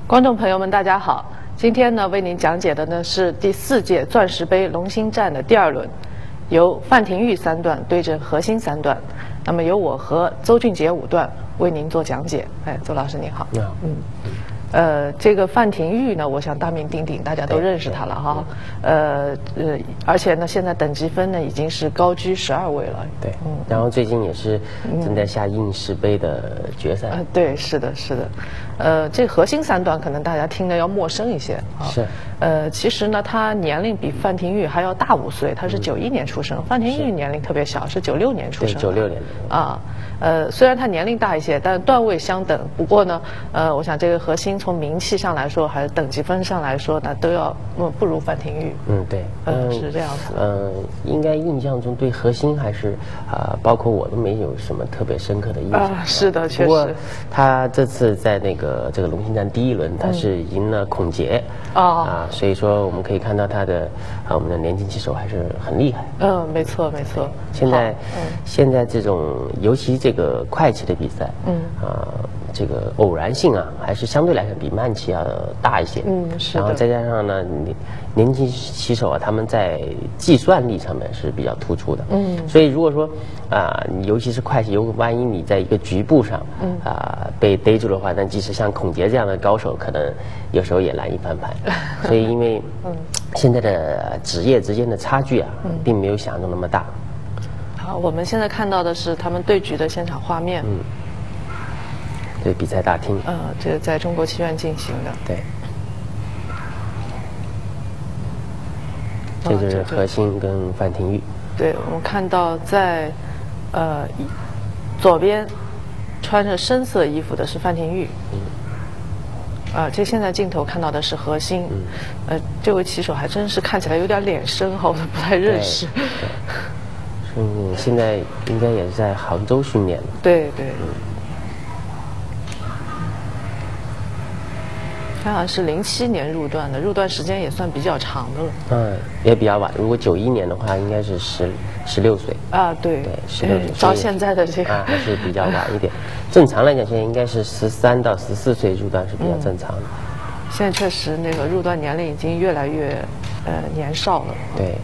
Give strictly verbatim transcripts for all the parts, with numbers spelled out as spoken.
观众朋友们，大家好！今天呢，为您讲解的呢是第四届钻石杯龙兴战的第二轮，由范廷钰三段对阵何鑫三段。那么由我和邹俊杰五段为您做讲解。哎，邹老师您好。 你好。 嗯。呃，这个范廷钰呢，我想大名鼎鼎，大家都认识他了哈。呃呃，而且呢，现在等级分呢已经是高居十二位了。 对，嗯。然后最近也是正在下应氏杯的决赛。 呃，对，是的，是的。呃，这何鑫三段可能大家听着要陌生一些啊。 是。 呃，其实呢，他年龄比范廷钰还要大五岁，他是九一年出生，范廷钰年龄特别小，是九六年出生。 对，九六年的。 啊。呃，虽然他年龄大一些，但段位相等。不过呢，呃，我想这个何鑫从名气上来说，还是等级分上来说，那都要嗯不如范廷钰。 嗯，对， 嗯，是这样子。 嗯，应该印象中对何鑫还是啊、呃，包括我都没有什么特别深刻的印象。 啊，是的，确实。 不过他这次在那个这个龙兴战第一轮，他是赢了孔杰。 啊、 嗯、啊，所以说我们可以看到他的啊，我们的年轻棋手还是很厉害。 嗯，没错，没错。 现在，嗯、现在这种尤其这个快棋的比赛，嗯啊、呃，这个偶然性啊，还是相对来说比慢棋要大一些。 嗯，是的。 然后再加上呢，年轻棋手啊，他们在计算力上面是比较突出的。嗯。所以如果说啊、呃，尤其是快棋，如果万一你在一个局部上，嗯啊、呃、被逮住的话，那即使像孔杰这样的高手，可能有时候也难以翻盘。所以因为嗯现在的职业之间的差距啊，嗯、并没有想象中那么大。 好，我们现在看到的是他们对局的现场画面。 嗯。对，比赛大厅。 呃，这个在中国棋院进行的。 对。这就是何鑫跟范廷钰。 对，我们看到在呃左边穿着深色衣服的是范廷钰。嗯。啊，这现在镜头看到的是何鑫。嗯。呃，这位棋手还真是看起来有点脸生哈，我都不太认识。 对。嗯，现在应该也是在杭州训练的。 对对。嗯。他好像是零七年入段的，入段时间也算比较长的了。 嗯，也比较晚。如果九一年的话，应该是十十六岁。 啊，对。 对，十六岁。 照现在的这个啊，还是比较晚一点。正常来讲，现在应该是十三到十四岁入段是比较正常的。嗯、 现在确实那个入段年龄已经越来越呃年少了。 对。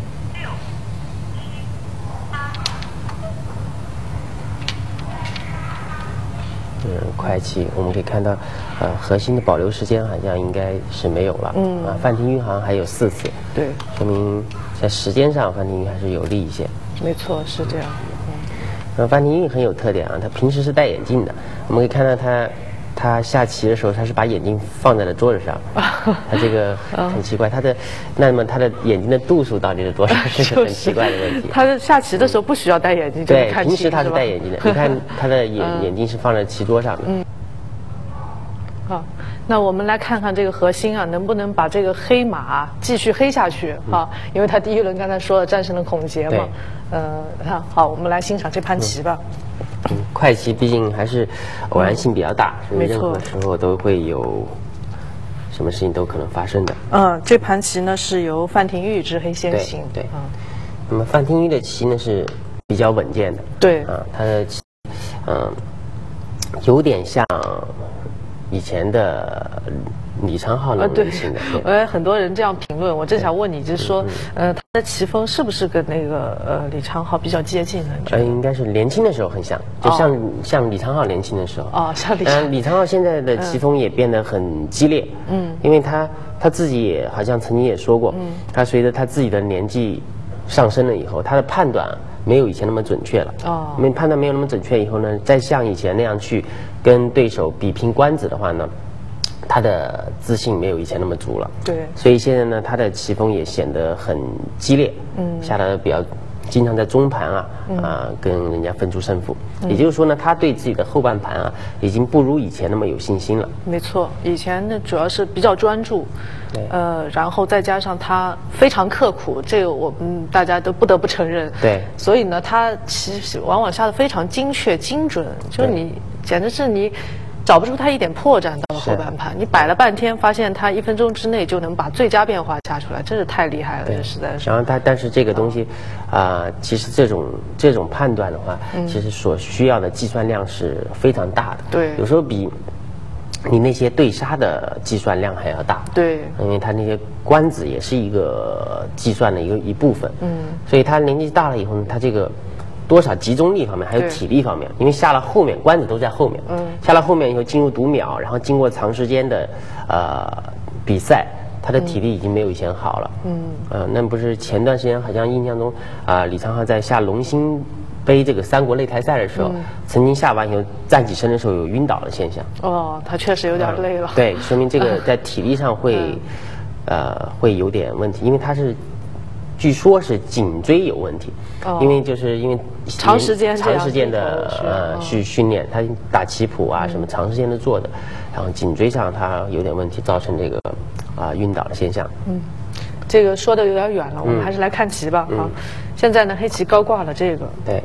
嗯，快棋我们可以看到，呃，何鑫的保留时间好像应该是没有了。嗯。啊，范廷钰好像还有四次。 对。 说明在时间上，范廷钰还是有利一些。 没错，是这样。嗯。 呃，范廷钰很有特点啊，他平时是戴眼镜的。我们可以看到他，他下棋的时候，他是把眼镜放在了桌子上。他这个很奇怪，他的那么他的眼睛的度数到底是多少？这是很奇怪的问题。 他下棋的时候不需要戴眼镜就对， 看棋， 平时他是戴眼镜的。你看他的眼眼镜是放在棋桌上的。 嗯。好，那我们来看看这个何鑫啊，能不能把这个黑马继续黑下去啊？因为他第一轮刚才说了战胜了孔杰嘛。呃，好，我们来欣赏这盘棋吧。 嗯，快棋毕竟还是偶然性比较大，所以任何时候都会有什么事情都可能发生的。 嗯，这盘棋呢是由范廷钰之黑先行。 对。嗯。那么范廷钰的棋呢是比较稳健的。 对。 啊，他的棋，嗯，有点像以前的李昌镐那种类型的。 对。呃，很多人这样评论，我正想问你，就是说，呃，他的棋风是不是跟那个呃李昌镐比较接近呢？ 呃，应该是年轻的时候很像，就像像李昌镐年轻的时候。 哦，像李。 当然，李昌镐现在的棋风也变得很激烈。嗯。因为他他自己也好像曾经也说过，嗯，他随着他自己的年纪上升了以后，他的判断没有以前那么准确了。哦。因为判断没有那么准确以后呢，再像以前那样去跟对手比拼官子的话呢，他的自信没有以前那么足了。 对。 所以现在呢，他的棋风也显得很激烈。嗯。下的比较经常在中盘啊啊、呃、跟人家分出胜负。嗯。也就是说呢，他对自己的后半盘啊，已经不如以前那么有信心了。 没错，以前呢主要是比较专注。对。呃，然后再加上他非常刻苦，这个我们大家都不得不承认。 对。 所以呢，他其实往往下的非常精确精准，就是你简直是你找不出他一点破绽。到了后半盘，你摆了半天，发现他一分钟之内就能把最佳变化下出来，真是太厉害了，这实在是。 然后他，但是这个东西，啊、呃，其实这种这种判断的话，嗯、其实所需要的计算量是非常大的。 对。 有时候比你那些对杀的计算量还要大。 对， 因为他那些官子也是一个计算的一个一部分。 嗯， 所以他年纪大了以后呢，他这个多少集中力方面，还有体力方面，因为下了后面官子都在后面。嗯，下了后面以后进入读秒，然后经过长时间的呃比赛。他的体力已经没有以前好了。嗯，呃，那不是前段时间好像印象中啊、呃，李昌镐在下龙兴杯这个三国擂台赛的时候，嗯、曾经下完以后站起身的时候有晕倒的现象。 哦，他确实有点累了。 嗯、对，说明这个在体力上会，嗯、呃，会有点问题，因为他是，据说是颈椎有问题。哦，因为就是因为长时间长时间的呃去训练，他打棋谱啊、嗯、什么长时间的做的，然后颈椎上他有点问题，造成这个。啊，晕倒的现象。嗯， 这个说的有点远了，我们还是来看棋吧。啊，现在呢，黑棋高挂了这个。 对。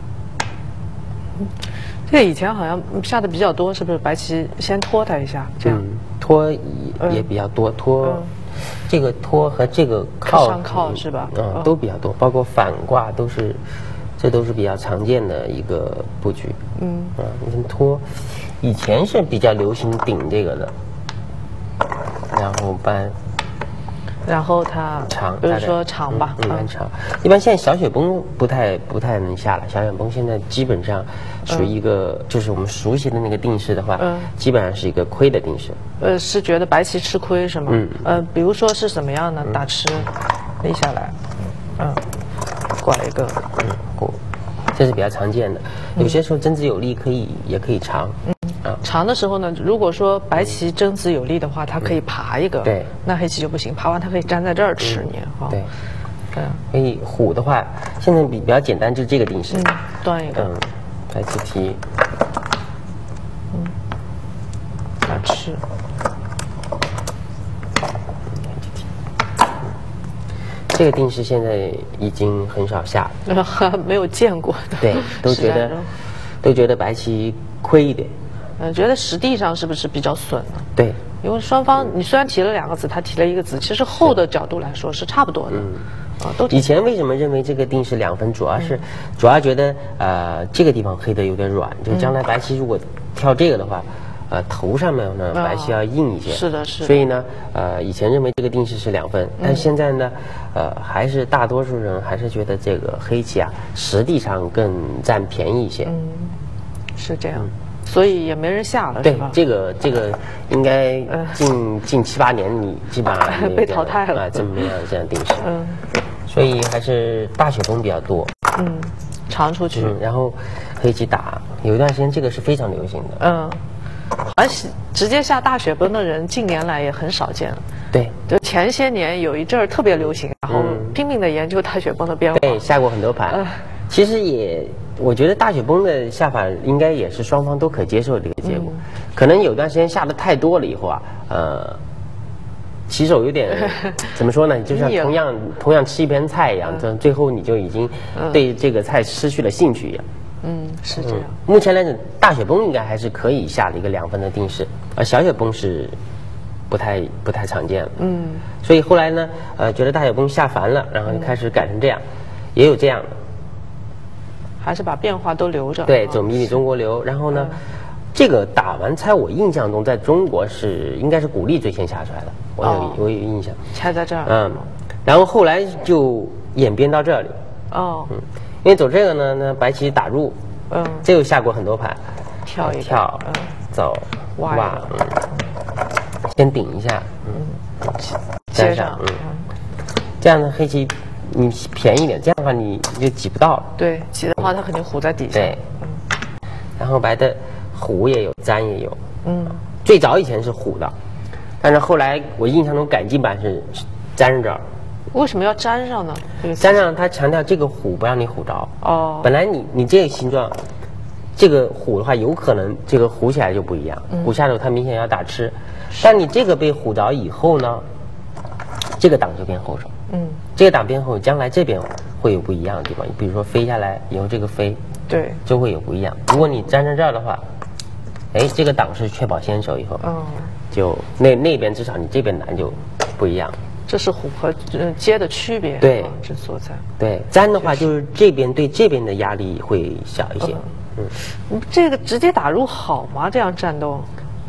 这个以前好像下的比较多，是不是？白棋先拖他一下，这样。 拖也比较多，拖这个拖和这个靠上靠是吧？ 嗯，都比较多，包括反挂都是，这都是比较常见的一个布局。嗯。啊，你看拖，以前是比较流行顶这个的。然后搬， 然后他长， 比如说长吧， 嗯，蛮长。一般现在小雪崩不太不太能下了，小雪崩现在基本上属于一个，就是我们熟悉的那个定式的话，嗯，基本上是一个亏的定式。 呃，是觉得白棋吃亏是吗？嗯，呃，比如说是什么样呢？打吃，立下来，嗯，拐一个， 嗯，过，这是比较常见的。有些时候争执有力可以也可以长。嗯。 长的时候呢，如果说白棋争子有力的话，它可以爬一个， 嗯、对， 那黑棋就不行，爬完它可以粘在这儿吃你，哈、 嗯，对，嗯，所以虎的话，现在比比较简单，就是这个定式， 嗯，端一个， 嗯，白棋提， 嗯，打吃， 这个定式现在已经很少下了，没有见过的， 对，都觉得都觉得白棋亏一点。 嗯，觉得实地上是不是比较损呢？ 对， 因为双方你虽然提了两个子，他提了一个子，其实后的角度来说是差不多的。嗯， 啊，都以前为什么认为这个定是两分？主要是、嗯、主要觉得呃这个地方黑的有点软，就将来白棋如果跳这个的话，呃头上面呢白棋要硬一些。 啊、是的，是的。 所以呢，呃以前认为这个定式是两分，但现在呢，呃还是大多数人还是觉得这个黑棋啊实地上更占便宜一些。 嗯，是这样。嗯，所以也没人下了， 对吧？这个这个应该近、呃、近七八年，你基本上被淘汰了啊，这么样这样定式。嗯，所以还是大雪崩比较多。 嗯，长出去。 嗯，然后黑棋打，有一段时间这个是非常流行的。 嗯，而且直接下大雪崩的人近年来也很少见了。 对， 就前些年有一阵儿特别流行，然后拼命的研究大雪崩的变化。 对，下过很多盘。呃、其实也。我觉得大雪崩的下法应该也是双方都可接受的这个结果，嗯、可能有段时间下的太多了以后啊，呃，棋手有点怎么说呢？就像同样同样吃一盘菜一样，嗯、最后你就已经对这个菜失去了兴趣一样。 嗯，是这样。嗯、 目前来讲，大雪崩应该还是可以下的一个两分的定式，而小雪崩是不太不太常见了。嗯，所以后来呢，呃，觉得大雪崩下烦了，然后就开始改成这样，嗯、也有这样的。 还是把变化都留着。 对，走迷你中国流。然后呢，嗯、这个打完猜，我印象中在中国是应该是古力最先下出来的，我有、哦、我有印象。 猜在这儿。 嗯，然后后来就演变到这里。哦。嗯，因为走这个呢，那白棋打入，嗯，这又下过很多盘， 跳一跳，嗯，走挖，嗯，先顶一下，嗯， 接上，嗯， 这样呢，黑棋。你便宜点，这样的话你就挤不到了。 对，挤的话它肯定糊在底下。 对，嗯。然后白的糊也有，粘也有。嗯。最早以前是糊的，但是后来我印象中改进版是粘上这儿。 为什么要粘上呢？ 粘上它强调这个糊不让你糊着。 哦。 本来你你这个形状，这个糊的话有可能这个糊起来就不一样，嗯、糊下头它明显要打吃，但你这个被糊着以后呢，这个档就变后手。嗯，这个档变后，将来这边会有不一样的地方。比如说飞下来以后，这个飞， 对， 就会有不一样。如果你粘在这儿的话，哎，这个档是确保先手以后，嗯，就那那边至少你这边难就不一样。 这是虎和呃接的区别， 对， 之所在。 对，粘的话就是这边对这边的压力会小一些。 嗯，嗯这个直接打入好吗？这样战斗？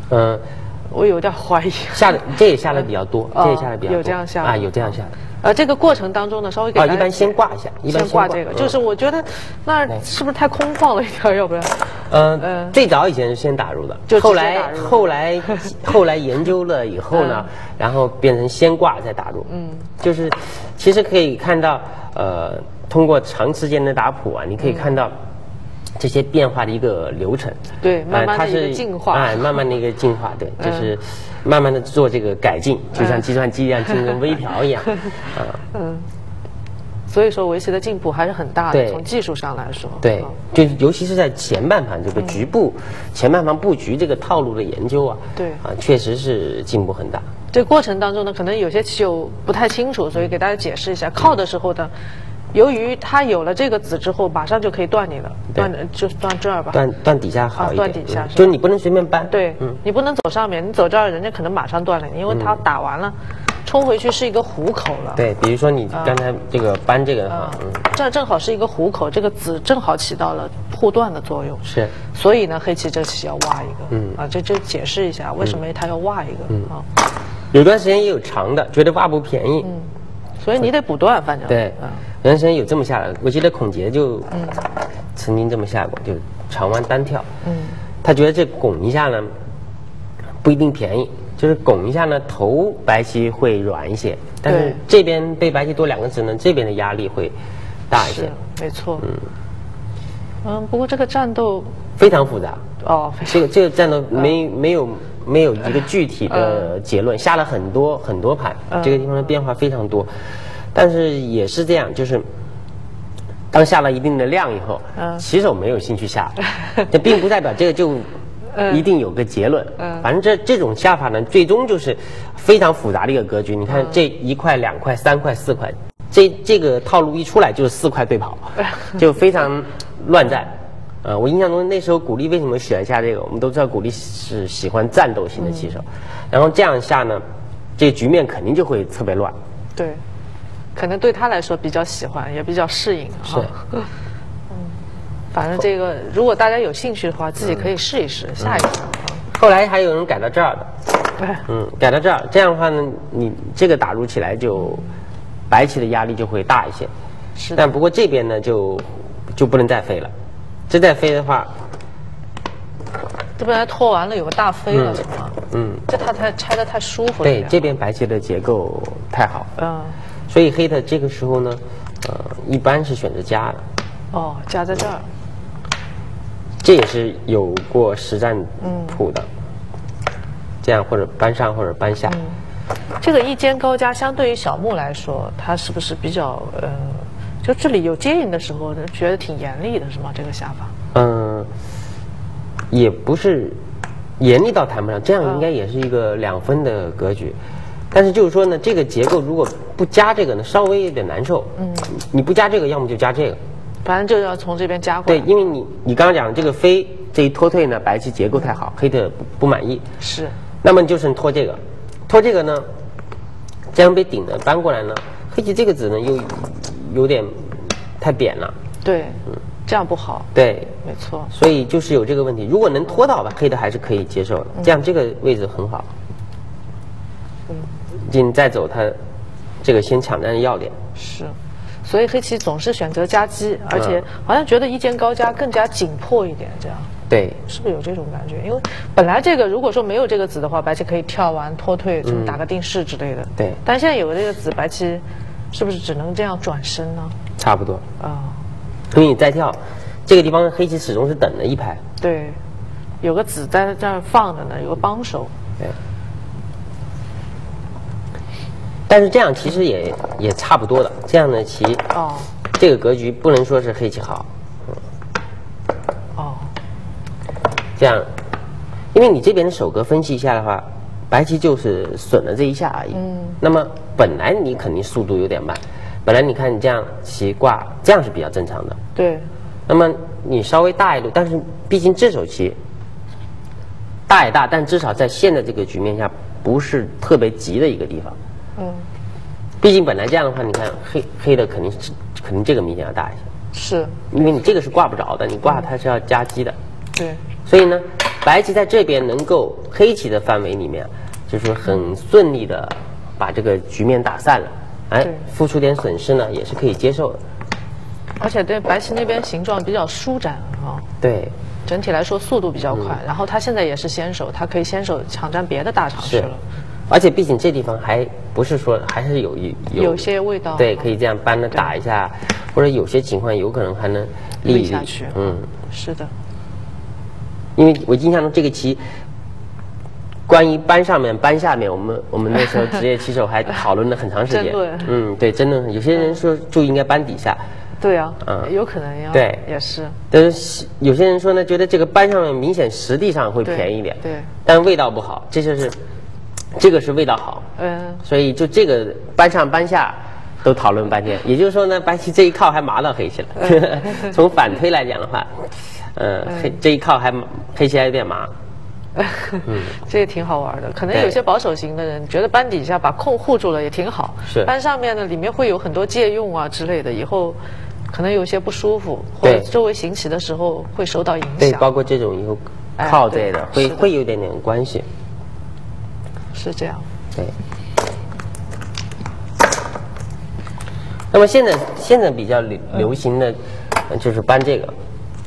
嗯， 我有点怀疑。 下的这也下的比较多， 哦这也下的比较多。 有这样下啊，有这样下的。 呃，这个过程当中呢，稍微给啊， 大家一般先挂一下，一般先挂这个， 嗯就是我觉得那是不是太空旷了一点？要不然， 嗯、 呃呃，最早以前是先打入的， 就直接后来打入后来后来研究了以后呢， 嗯然后变成先挂再打入。嗯，就是其实可以看到，呃，通过长时间的打谱啊，你可以看到。这些变化的一个流程， 对，慢慢的一个呃、它是进化， 哎，慢慢的一个进化，对，就是慢慢的做这个改进，就像计算机一样，进入微调一样，啊， 嗯，所以说围棋的进步还是很大的， 对从技术上来说， 对嗯， 就尤其是在前半盘这个局部、前半盘布局这个套路的研究啊， 对啊，确实是进步很大。 这过程当中呢，可能有些棋友不太清楚，所以给大家解释一下，靠的时候呢。由于它有了这个子之后，马上就可以断你了，断就断这儿吧。 断断底下好一点， 啊、断底下、 嗯，就是你不能随便搬。 对，嗯，你不能走上面，你走这儿，人家可能马上断了你，因为它打完了，冲回去是一个虎口了。 对，比如说你刚才这个搬这个的话， 啊、 嗯， 这正好是一个虎口，这个子正好起到了护断的作用。 是， 所以呢，黑棋这棋要挖一个， 嗯啊，这就解释一下为什么他要挖一个，嗯啊。 有段时间也有长的，觉得挖不便宜， 嗯，所以你得补断，反正对， 嗯。 有段时间有这么下来，我记得孔杰就曾经这么下过，就长弯单跳。嗯，他觉得这拱一下呢不一定便宜，就是拱一下呢头白棋会软一些，但是这边被白棋多两个子呢，这边的压力会大一些。 是，没错。嗯嗯，不过这个战斗非常复杂。 哦， 这个这个战斗没、嗯、没有没有一个具体的结论，嗯、下了很多很多盘，嗯、这个地方的变化非常多。但是也是这样，就是当下了一定的量以后，嗯、棋手没有兴趣下，这并不代表这个就一定有个结论。嗯、反正这这种下法呢，最终就是非常复杂的一个格局。你看这一块、两块、三块、四块，这这个套路一出来就是四块对跑，就非常乱战。呃，我印象中那时候古力为什么选下这个？我们都知道古力是喜欢战斗型的棋手，嗯、然后这样下呢，这个局面肯定就会特别乱。 对。可能对他来说比较喜欢，也比较适应。 是， 嗯，反正这个如果大家有兴趣的话，自己可以试一试、嗯、下一个。 后来还有人改到这儿的，嗯，改到这儿，这样的话呢，你这个打入起来就白棋的压力就会大一些。是，但不过这边呢就就不能再飞了，这再飞的话， 这边拖完了有个大飞了，是吗？ 嗯， 这他太拆的太舒服了。 对，这边白棋的结构太好。嗯。所以黑的这个时候呢，呃，一般是选择加的。 哦，加在这儿。 这也是有过实战谱的。嗯、这样或者搬上或者搬下。 嗯、这个一间高加相对于小目来说，它是不是比较呃，就这里有接应的时候，觉得挺严厉的，是吗？这个下法？ 嗯，也不是严厉到谈不上，这样应该也是一个两分的格局。嗯，但是就是说呢，这个结构如果不加这个呢，稍微有点难受。嗯，你不加这个，要么就加这个， 反正就要从这边加过来。 对，因为你你刚刚讲的这个飞这一拖退呢，白棋结构太好，嗯、黑的不不满意。 是。 那么就是拖这个，拖这个呢，这样被顶的搬过来呢，黑棋这个子呢又有点太扁了。 对，嗯，这样不好。 对， 没错。 所以就是有这个问题，如果能拖到吧，黑的还是可以接受的。这样这个位置很好。嗯。你再走它，这个先抢占的要点是，所以黑棋总是选择夹击，而且好像觉得一间高加更加紧迫一点，这样对， 是不是有这种感觉？因为本来这个如果说没有这个子的话，白棋可以跳完拖退，什么打个定式之类的。 对， 但现在有了这个子，白棋是不是只能这样转身呢？ 差不多啊， 因为你再跳，这个地方黑棋始终是等了一排。 对，有个子在这儿放着呢，有个帮手。 对。但是这样其实也也差不多的，这样的棋，哦，这个格局不能说是黑棋好，嗯，哦，这样，因为你这边的手格分析一下的话，白棋就是损了这一下而已。嗯，那么本来你肯定速度有点慢，本来你看你这样棋挂这样是比较正常的。 对。 那么你稍微大一路，但是毕竟这手棋大也大，但至少在现在这个局面下不是特别急的一个地方。嗯，毕竟本来这样的话，你看黑黑的肯定是肯定这个明显要大一些， 是， 因为你这个是挂不着的，你挂它是要夹击的。 对， 所以呢， 白棋在这边能够黑棋的范围里面，就是很顺利的把这个局面打散了，哎，付出点损失呢也是可以接受的。 而且对白棋那边形状比较舒展啊， 对， 整体来说速度比较快。嗯、然后他现在也是先手，他可以先手抢占别的大场去了。 而且毕竟这地方还不是说还是有一有有些味道， 对，可以这样搬着打一下，或者有些情况有可能还能立下去。 嗯， 是的。 因为我印象中这个棋，关于搬上面搬下面，我们我们那时候职业棋手还讨论了很长时间。嗯，对，真的，有些人说就应该搬底下。 对啊，嗯，有可能呀。 对， 也是。 但是有些人说呢，觉得这个搬上面明显实地上会便宜一点， 对， 但味道不好，这就是。这个是味道好，嗯，所以就这个搬上搬下都讨论半天。也就是说呢，白棋这一靠还麻到黑棋了。嗯、从反推来讲的话，呃，嗯、黑这一靠还黑棋还有点麻。 嗯，这也挺好玩的。可能有些保守型的人觉得搬底下把空护住了也挺好， 是搬上面呢里面会有很多借用啊之类的，以后可能有些不舒服，或者周围行棋的时候会受到影响。 对，包括这种以后靠之类的，会会有点点关系。 是这样， 对。那么现在现在比较流流行的，就是搬这个，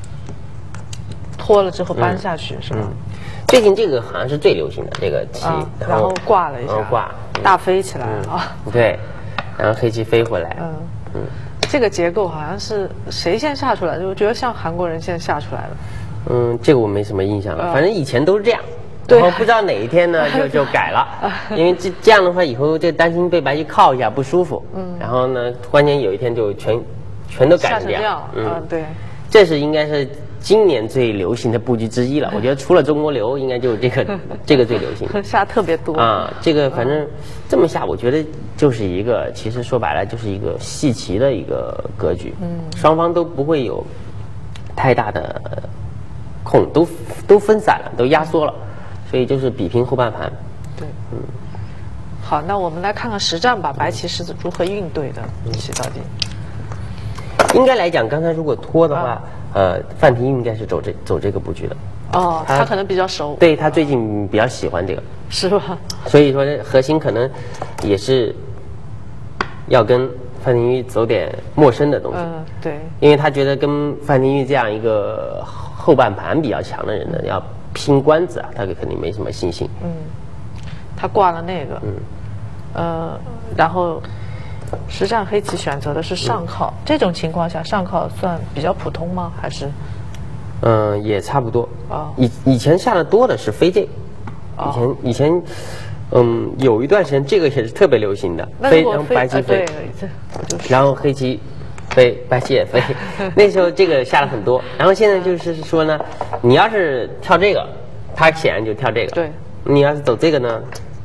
拖了之后搬下去、嗯、是吧、嗯？ 最近这个好像是最流行的这个棋、 啊，然后挂了一下， 然后挂、 嗯、大飞起来啊、 嗯，对，然后黑棋飞回来， 嗯嗯，这个结构好像是谁先下出来的？我觉得像韩国人先下出来的。 嗯，这个我没什么印象了， 嗯、 反正以前都是这样。 然后不知道哪一天呢，就就改了，因为这这样的话，以后就担心被白棋靠一下不舒服。嗯。然后呢，突然间有一天就全全都改成这样。 嗯，对。 这是应该是今年最流行的布局之一了。我觉得除了中国流，应该就是这个这个最流行。 下特别多啊，这个反正这么下，我觉得就是一个，其实说白了就是一个细棋的一个格局。嗯。双方都不会有太大的空，都都分散了，都压缩了。所以就是比拼后半盘。 对，嗯。好，那我们来看看实战吧，白棋是如何应对的？棋到底？ 应该来讲，刚才如果拖的话，啊、呃，范廷玉应该是走这走这个布局的。 哦，他, 他可能比较熟。 对，他最近比较喜欢这个。 是吧？ 所以说核心可能也是要跟范廷玉走点陌生的东西。 嗯，对。 因为他觉得跟范廷玉这样一个后半盘比较强的人呢，要拼官子啊，他肯定没什么信心。 嗯，他挂了那个，嗯，呃，然后实战黑棋选择的是上靠，嗯、这种情况下上靠算比较普通吗？还是？ 嗯、呃，也差不多。啊、哦，以以前下的多的是飞这，以前、哦、以前，嗯，有一段时间这个也是特别流行的，飞然后白棋飞， 呃然后黑棋。飞，白棋也飞，那时候这个下了很多，然后现在就是说呢，你要是跳这个，他显然就跳这个， 对， 你要是走这个呢，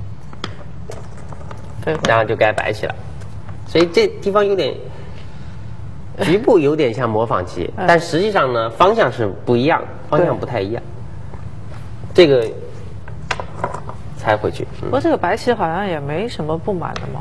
然后就该白棋了，所以这地方有点局部有点像模仿棋，但实际上呢方向是不一样，方向不太一样，这个猜回去。 不过这个白棋好像也没什么不满的嘛。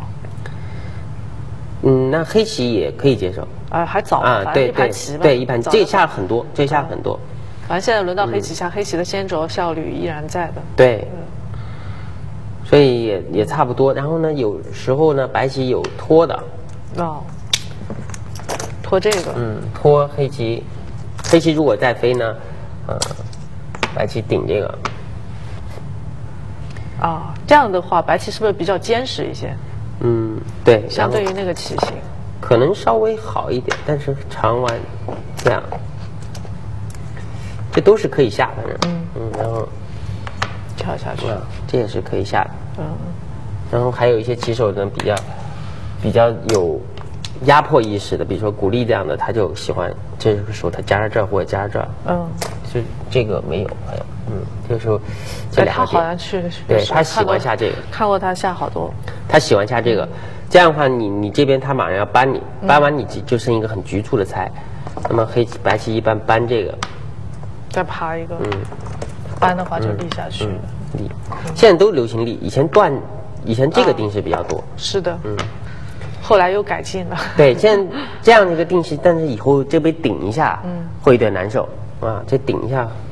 嗯，那黑棋也可以接受。 啊，还早啊， 对一盘棋对，一盘这下很多，这下很多。 反正现在轮到黑棋下，黑棋的先着效率依然在的。 对，所以也也差不多。然后呢，有时候呢，白棋有拖的。 哦，拖这个。 嗯，拖黑棋，黑棋如果再飞呢，呃，白棋顶这个。 啊，这样的话，白棋是不是比较坚实一些？ 嗯，对， 相对于那个棋形， 可能稍微好一点，但是长完这样，这都是可以下的，嗯嗯，然后跳下去， 嗯，这也是可以下的， 嗯， 然后还有一些棋手呢比较比较有压迫意识的，比如说古力这样的，他就喜欢这个时候他夹在这儿或者夹在这儿，嗯，就这个没有，还有，嗯，这个时候这两个他好像去， 对他喜欢下这个， 看过他下好多。 他喜欢下这个，这样的话你，你你这边他马上要搬你，搬完你就剩一个很局促的猜。嗯、那么黑棋白棋一般搬这个， 再爬一个，嗯，搬的话就立下去。 嗯嗯、立，现在都流行立，以前断，以前这个定式比较多。啊、 是的，嗯，后来又改进了。 对，现在这样的一个定式，但是以后这边顶一下，嗯，会有点难受啊，这顶一下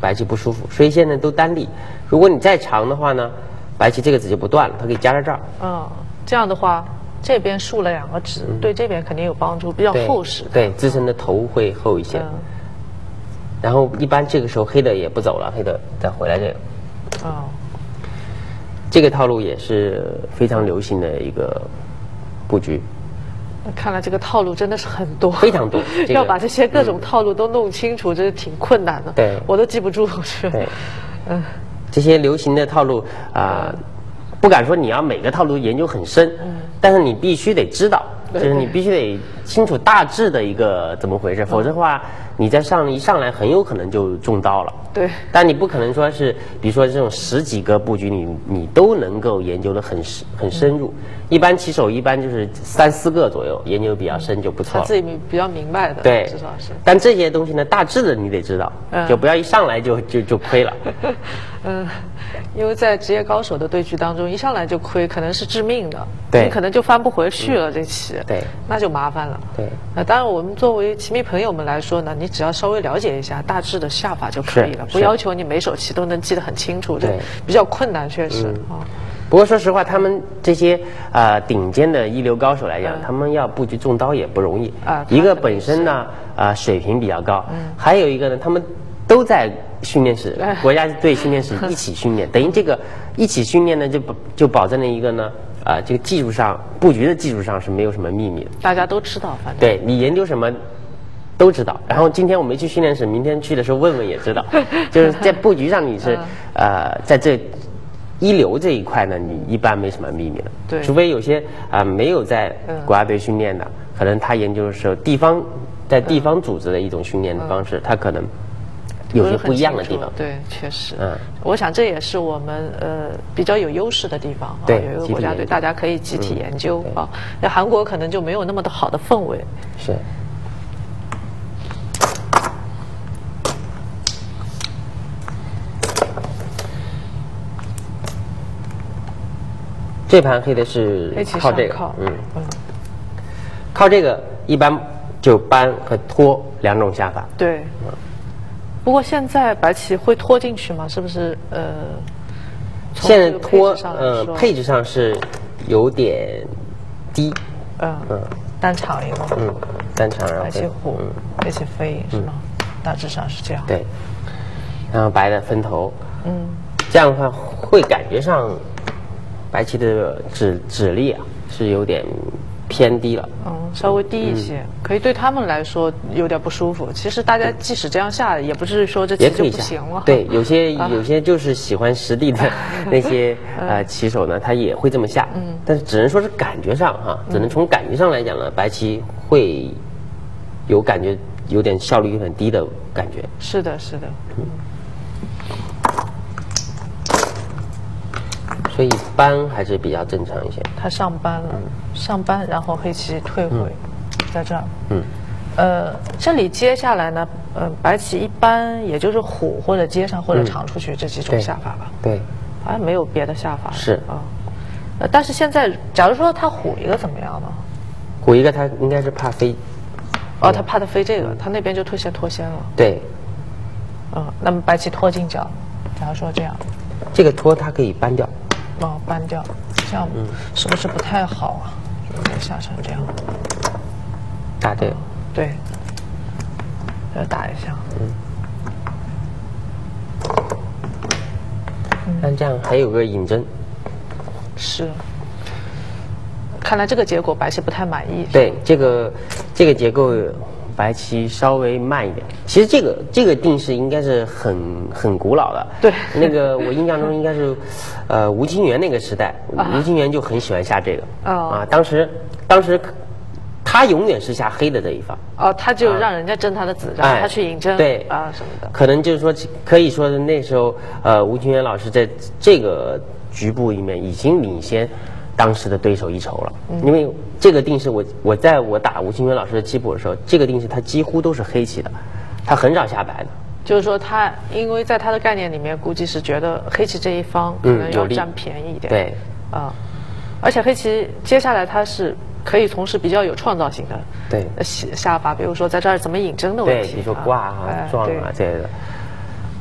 白棋不舒服。所以现在都单立，如果你再长的话呢，白棋这个子就不断了，它可以夹在这儿。 嗯，这样的话，这边竖了两个指，嗯、对这边肯定有帮助，比较厚实。 对，自身的头会厚一些。嗯、然后一般这个时候黑的也不走了，黑的再回来这个。哦。这个套路也是非常流行的一个布局。 看来这个套路真的是很多， 非常多。 这个、要把这些各种套路都弄清楚，嗯、这是挺困难的。 对， 我都记不住。 对，嗯，这些流行的套路啊、呃，不敢说你要每个套路研究很深，嗯，但是你必须得知道，就是你必须得清楚大致的一个怎么回事，嗯、否则的话，你在上一上来很有可能就中刀了。 对， 但你不可能说是，比如说这种十几个布局你你都能够研究的很很深入。嗯、一般棋手一般就是三四个左右，研究比较深就不错了。 他自己比较明白的， 对， 至少是。 但这些东西呢，大致的你得知道，嗯、就不要一上来就就就亏了。 嗯，因为在职业高手的对局当中，一上来就亏，可能是致命的， 对， 你可能就翻不回去了、嗯、这棋， 对， 那就麻烦了。 对， 那当然，我们作为棋迷朋友们来说呢，你只要稍微了解一下大致的下法就可以了。不要求你每手棋都能记得很清楚，这比较困难，确实啊。嗯、 不过说实话，他们这些啊、呃、顶尖的一流高手来讲，嗯、他们要布局中刀也不容易啊。一个本身呢啊、呃、水平比较高，嗯、还有一个呢，他们都在训练室，国家队训练室一起训练，等于这个一起训练呢，就保就保证了一个呢啊、呃、这个技术上布局的技术上是没有什么秘密的， 大家都知道，反正对你研究什么。都知道，然后今天我没去训练室，明天去的时候问问也知道，就是在布局上你是，呃，在这一流这一块呢，你一般没什么秘密了， 对， 除非有些啊、呃、没有在国家队训练的，可能他研究的时候地方在地方组织的一种训练的方式，他可能有些不一样的地方， 对，确实，嗯，我想这也是我们呃比较有优势的地方， 对， 有一个国家队大家可以集体研究啊，那韩国可能就没有那么的好的氛围， 是。这盘黑的是靠这个，嗯，嗯靠这个一般就扳和拖两种下法。 对，嗯、不过现在白棋会拖进去吗？是不是？呃， 现在拖，呃，配置上是有点低。 嗯嗯，单长一个。 嗯，单长然后白棋虎，嗯、黑棋飞是吗？嗯、大致上是这样。 对，然后白的分头。嗯，这样的话会感觉上。白棋的指指力啊是有点偏低了， 嗯，稍微低一些，嗯、可以对他们来说有点不舒服。其实大家即使这样下，也不是说这棋就不行了。 对，有些、啊、有些就是喜欢实地的那些呃棋手呢，他也会这么下。嗯，但是只能说是感觉上哈，只能从感觉上来讲呢，白棋会有感觉有点效率很低的感觉。 是的，是的。嗯。 所以扳还是比较正常一些。 他上扳了，嗯、上扳，然后黑棋退回，嗯、在这儿。嗯。呃，这里接下来呢，呃，白棋一般也就是虎或者接上或者长出去、嗯、这几种下法吧。 对。 好像没有别的下法。 是啊。呃，但是现在，假如说他虎一个怎么样呢？ 虎一个，他应该是怕飞。 哦，他怕他飞这个，他那边就退先脱先了。 对。 嗯，那么白棋拖进角，假如说这样。 这个拖它可以扳掉。 哦，扳掉，这样是不是不太好啊？如果下成这样， 打对、哦， 对，再打一下。 嗯。但这样还有个引针。 是。看来这个结果白棋不太满意。 对，这个这个结构。白棋稍微慢一点，其实这个这个定式应该是很很古老的。 对， 那个我印象中应该是，呃，吴清源那个时代，啊、吴清源就很喜欢下这个。哦、啊，当时当时他永远是下黑的这一方。 哦，他就让人家争他的子，让、啊、他去引针。 对啊什么的。 可能就是说，可以说是那时候，呃，吴清源老师在这个局部里面已经领先当时的对手一筹了，嗯、因为。这个定式我我在我打吴清源老师的棋谱的时候，这个定式他几乎都是黑棋的，他很少下白的。 就是说他因为在他的概念里面，估计是觉得黑棋这一方可能要占便宜一点。嗯、 对， 啊、呃，而且黑棋接下来他是可以从事比较有创造性的对下法，比如说在这儿怎么引针的问题， 对，比如说挂啊、撞啊这类的。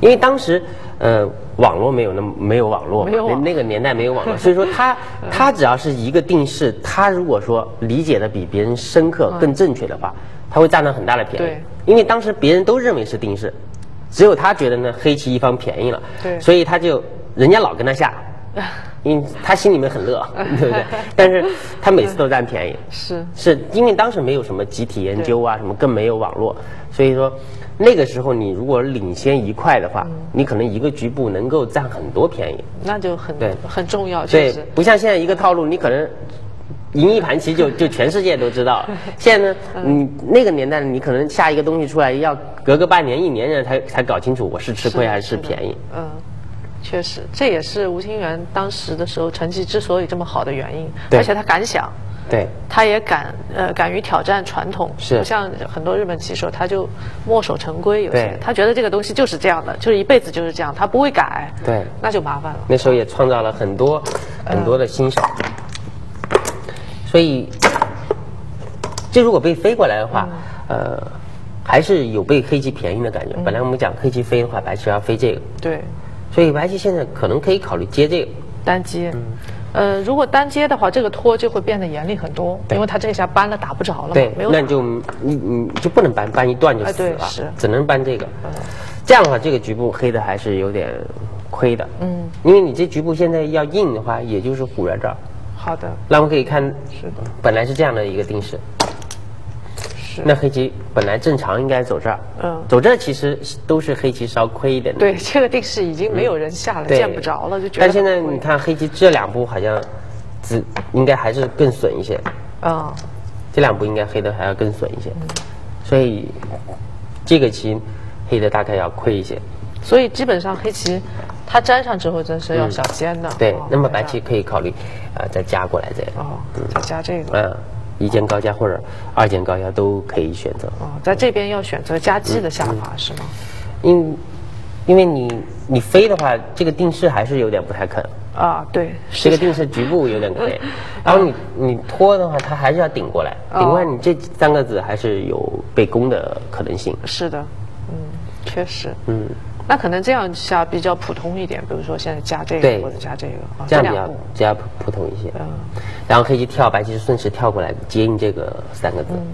因为当时呃网络没有那么没有网络， 没有网那个年代没有网络，所以说他他只要是一个定式，他如果说理解的比别人深刻、更正确的话，他会占到很大的便宜。 对， 因为当时别人都认为是定式，只有他觉得呢黑棋一方便宜了， 对， 所以他就人家老跟他下。因为他心里面很乐，对不对？但是他每次都占便宜， 是是因为当时没有什么集体研究啊，什么更没有网络，所以说那个时候你如果领先一块的话，嗯、你可能一个局部能够占很多便宜， 那就很对很重要，确实对，不像现在一个套路，你可能赢一盘棋就就全世界都知道了。现在呢，你那个年代你可能下一个东西出来，要隔个半年一年人才才搞清楚我是吃亏还是吃便宜， 嗯。确实，这也是吴清源当时的时候成绩之所以这么好的原因，而且他敢想， 对， 他也敢呃敢于挑战传统， 是不像很多日本棋手，他就墨守成规，有些他觉得这个东西就是这样的，就是一辈子就是这样，他不会改， 对， 那就麻烦了。 那时候也创造了很多、嗯、很多的新手，所以这如果被飞过来的话，嗯、呃，还是有被黑棋便宜的感觉。嗯、本来我们讲黑棋飞的话，白棋要飞这个， 对。 所以白棋现在可能可以考虑接这个单接，嗯，呃，如果单接的话，这个拖就会变得严厉很多，因为他这下搬了打不着了嘛， 对， 没有那你就你你就不能搬，搬一段就死了， 哎、是只能搬这个。嗯、这样的话，这个局部黑的还是有点亏的，嗯，因为你这局部现在要硬的话，也就是虎在这儿。 好的， 那我们可以看， 是的， 本来是这样的一个定式。那黑棋本来正常应该走这儿，嗯，走这儿其实都是黑棋稍亏一点的。 对，这个定式已经没有人下了，嗯、见不着了，就觉得。 但现在你看黑棋这两步好像，只应该还是更损一些。啊、嗯，这两步应该黑的还要更损一些，嗯、所以这个棋黑的大概要亏一些。 所以基本上黑棋它粘上之后真是要小尖的。 嗯、对，哦、那么白棋可以考虑啊、呃、再加过来这样。 哦，嗯、再加这个。 嗯。一键高加或者二键高加都可以选择。 哦，在这边要选择夹击的下法、嗯、是吗？ 因因为你你飞的话，这个定式还是有点不太肯。 啊，对， 这个定式局部有点亏。然后你你拖的话，它还是要顶过来，顶过来你这三个子还是有被攻的可能性。 是的，嗯，确实，嗯。那可能这样下比较普通一点，比如说现在加这个或者加这个， 啊、这样比较比较普通一些。嗯，然后黑棋跳，白棋顺势跳过来接应这个三个字，嗯、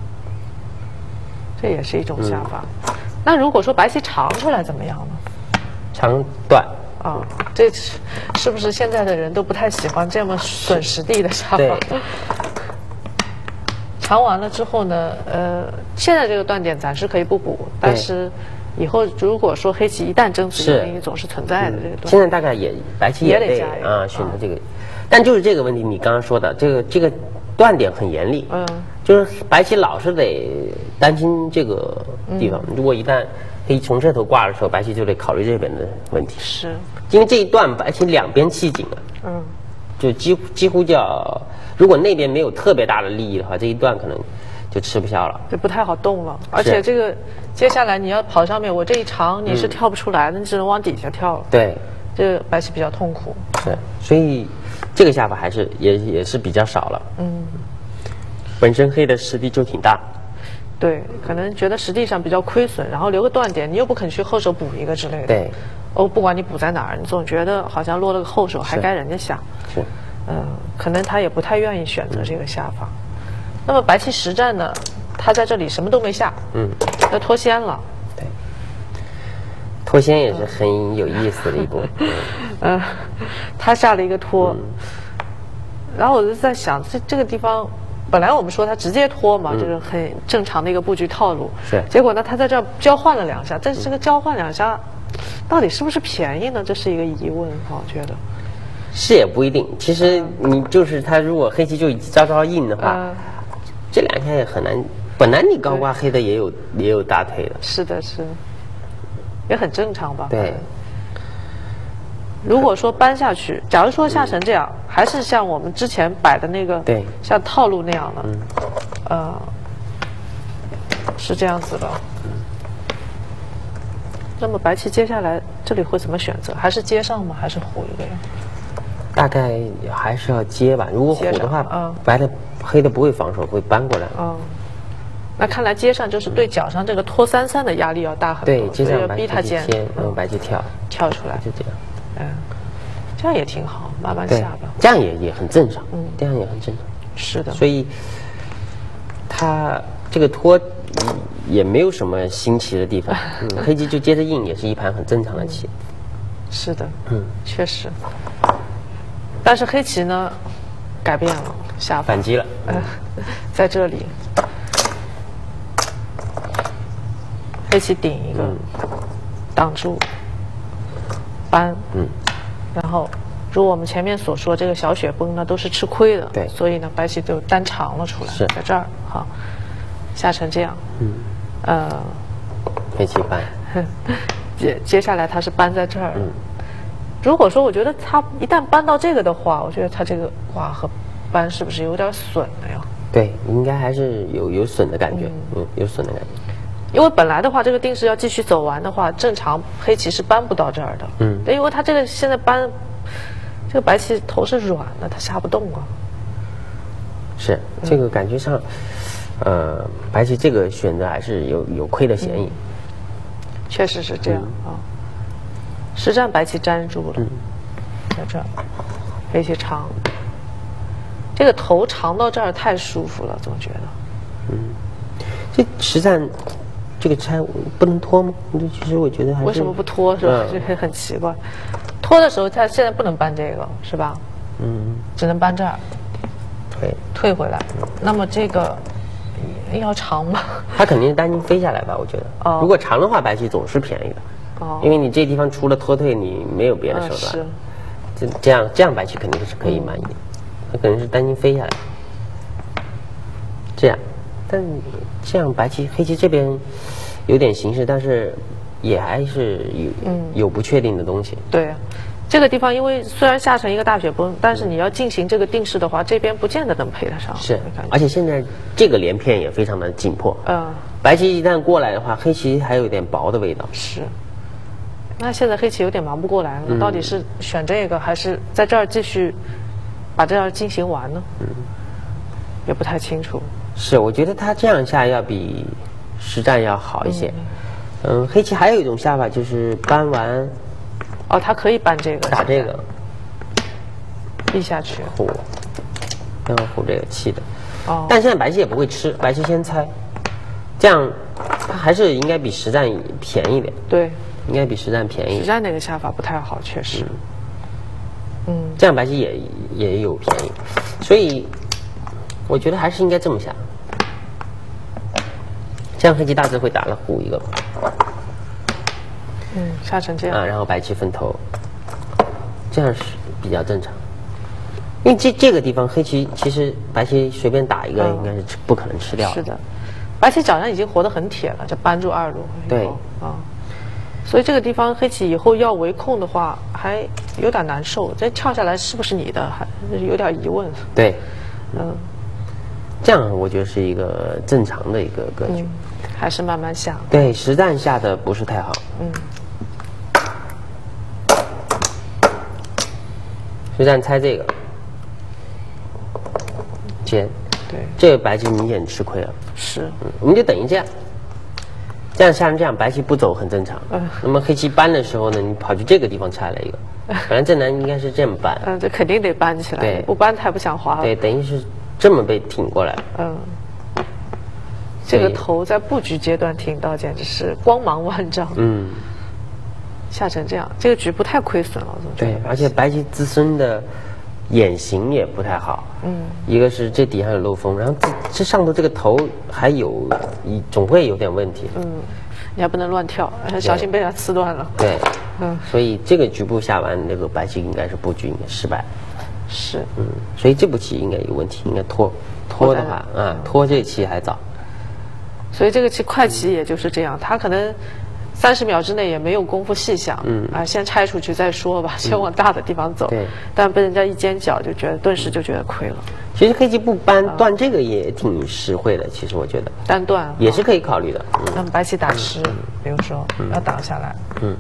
这也是一种下法。嗯、那如果说白棋长出来怎么样呢？ 长断。 啊、哦，这是不是现在的人都不太喜欢这么损实地的下法？ 对。 长完了之后呢，呃，现在这个断点暂时可以不补，但是。以后如果说黑棋一旦争子优，总是存在的这个、 嗯。现在大概也白棋也得啊选择这个，但就是这个问题，你刚刚说的这个这个断点很严厉，嗯，就是白棋老是得担心这个地方。嗯、如果一旦黑从这头挂的时候，白棋就得考虑这边的问题。 是， 因为这一段白棋两边弃井啊，嗯，就几乎几乎就要，如果那边没有特别大的利益的话，这一段可能。就吃不消了， 就不太好动了。而且这个接下来你要跑上面，我这一长你是跳不出来的，嗯、你只能往底下跳了。 对， 这个白棋比较痛苦。 是，所以这个下法还是也也是比较少了。嗯，本身黑的实力就挺大。 对，可能觉得实际上比较亏损，然后留个断点，你又不肯去后手补一个之类的。 对。 哦，不管你补在哪儿，你总觉得好像落了个后手，还该人家下。 是。 嗯、呃，可能他也不太愿意选择这个下法。嗯那么白棋实战呢，他在这里什么都没下，嗯，那脱先了。 对，脱先也是很有意思的一步。 嗯，他下了一个脱，嗯、然后我就在想，这这个地方本来我们说他直接脱嘛，嗯、这是很正常的一个布局套路。 是。 结果呢，他在这儿交换了两下，但是这个交换两下，到底是不是便宜呢？这是一个疑问哈，我觉得。 是也不一定，其实你就是他如果黑棋就招招硬的话。嗯这两下也很难，本来你高挂黑的也有也有大腿的， 是的，是，也很正常吧？ 对。 如果说搬下去，假如说下成这样，嗯、还是像我们之前摆的那个， 对， 像套路那样的，嗯、呃，是这样子的。嗯、那么白棋接下来这里会怎么选择？还是接上吗？还是虎一个呀？ 大概还是要接吧。如果虎的话，嗯、白的黑的不会防守，会搬过来。嗯， 那看来接上就是对脚上这个拖三三的压力要大很多， 对，接上所以要白棋逼他尖， 用白棋跳跳出来， 就这样。 嗯，这样也挺好，慢慢对下吧。 这样也也很正常， 嗯这样也很正常。 是的， 所以他这个拖也没有什么新奇的地方。嗯，黑棋就接着应也是一盘很正常的棋。 是的， 嗯， 确实。但是黑棋呢，改变了下法， 反击了。 呃，在这里，黑棋顶一个， 嗯挡住，扳， 嗯， 然后，如我们前面所说，这个小雪崩呢都是吃亏的， 对所以呢白棋就单长了出来， 是在这儿，好，下成这样， 嗯， 呃， 黑棋扳。 接接下来它是扳在这儿， 嗯， 如果说我觉得他一旦扳到这个的话，我觉得他这个卦和扳是不是有点损了呀？ 对，应该还是有有损的感觉，嗯，有损的感觉。 因为本来的话，这个定式要继续走完的话，正常黑棋是扳不到这儿的。 嗯， 因为他这个现在扳，这个白棋头是软的，他下不动啊。 是这个感觉上，呃，白棋这个选择还是有有亏的嫌疑。 确实是这样啊。实战白棋粘住了，在这儿，黑棋长，这个头长到这儿太舒服了，总觉得。 嗯，这实战这个拆不能拖吗？其实我觉得还是为什么不拖是吧？ 嗯这个很奇怪。拖的时候，他现在不能搬这个是吧？ 嗯， 只能搬这儿， 对， 退回来。那么这个要长吗？ 他肯定是担心飞下来吧？我觉得， 哦如果长的话，白棋总是便宜的。 哦， 因为你这地方除了拖退，你没有别的嗯手段。 是， 这这样这样白棋肯定是可以满意，他可能是担心飞下来。这样，但这样白棋黑棋这边有点形势，但是也还是有、 嗯有不确定的东西。 对。这个地方，因为虽然下成一个大雪崩，但是你要进行这个定式的话，这边不见得能配得上。 是我感觉， 而且现在这个连片也非常的紧迫。 嗯， 白棋一旦过来的话，黑棋还有点薄的味道。 是。那现在黑棋有点忙不过来了，到底是选这个，还是在这儿继续把这儿进行完呢？嗯，也不太清楚。 是，我觉得他这样下要比实战要好一些。嗯，嗯黑棋还有一种下法就是扳完哦，他可以搬这个， 打这个立下去。 虎，要虎这个气的。 哦， 但现在白棋也不会吃，白棋先猜，这样它还是应该比实战便宜点。 对， 应该比实战便宜实。战那个下法不太好，确实。嗯， 这样白棋也也有便宜，所以我觉得还是应该这么下。这样黑棋大致会打了虎一个嗯，下成这样。 啊，然后白棋分头，这样是比较正常。因为这这个地方黑棋其实白棋随便打一个嗯应该是吃不可能吃掉的。 是的，白棋脚上已经活得很铁了，就扳住二路。 对啊，所以这个地方黑棋以后要围控的话，还有点难受。这跳下来是不是你的，还有点疑问。 对， 嗯这样我觉得是一个正常的一个格局。 嗯，还是慢慢下。 对，实战下的不是太好。 嗯， 实战猜这个尖， 对， 这个白棋明显吃亏了。 是。 嗯，我们就等于这样，这样下成这样，白棋不走很正常。 嗯那么黑棋搬的时候呢，你跑去这个地方拆了一个，本来正南应该是这么搬， 嗯，这肯定得搬起来， 对不搬太不像话了。 对，等于是这么被挺过来。 嗯，这个所以头在布局阶段挺到，简直是光芒万丈。 嗯， 下成这样，这个局不太亏损了，我总觉对得。， 而且白棋自身的眼型也不太好。 嗯， 一个是这底下有漏风，然后这这上头这个头还有一总会有点问题。 嗯，你还不能乱跳，小心被它刺断了。 对， 嗯， 所以这个局部下完，那个白棋应该是布局应该失败。 是。 嗯，所以这步棋应该有问题，应该拖。拖的话，啊，拖这棋还早。 所以这个棋快棋也就是这样，他可能三十秒之内也没有功夫细想， 嗯啊，先拆出去再说吧，先往大的地方走。 对， 但被人家一尖角，就觉得顿时就觉得亏了。 其实黑棋不搬断这个也挺实惠的，其实我觉得单断也是可以考虑的。嗯那么白棋打吃，比如说要挡下来， 嗯，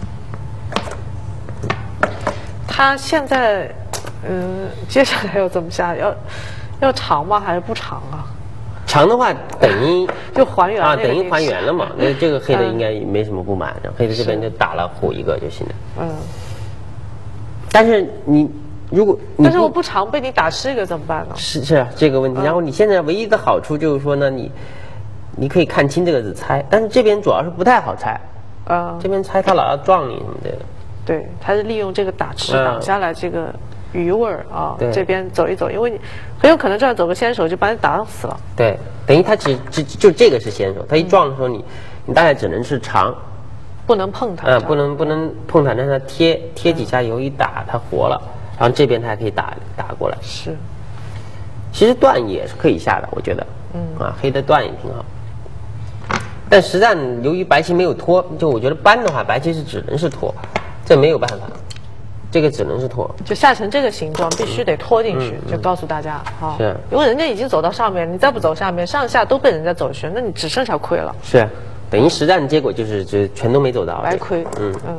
他现在，嗯，接下来要怎么下？要要长吗？还是不长啊？ 长的话等于就还原啊，等于还原了嘛。那这个黑的应该没什么不满，黑的这边就打了虎一个就行了。嗯。但是你如果但是我不长被你打吃一个怎么办呢？ 是是啊，这个问题。然后你现在唯一的好处就是说呢，你你可以看清这个字猜，但是这边主要是不太好猜。啊。这边猜他老要撞你什么的。 对，他是利用这个打吃挡下来这个余味儿啊，这边走一走，因为你很有可能这样走个先手就把你打死了。对， 等于他只只就这个是先手，他一撞的时候你你大概只能是长。 不能碰它， 嗯，不能不能碰它，让它贴贴几下油一打，它活了，然后这边它还可以打打过来。 是， 其实断也是可以下的，我觉得，嗯，啊，黑的断也挺好。但实战由于白棋没有拖，就我觉得搬的话，白棋是只能是拖，这没有办法，这个只能是拖。 就下成这个形状，必须得拖进去，嗯、就告诉大家啊，是，因为人家已经走到上面，你再不走下面，上下都被人家走去，那你只剩下亏了。 是。等于实战的结果就是就全都没走到， 白亏。嗯嗯，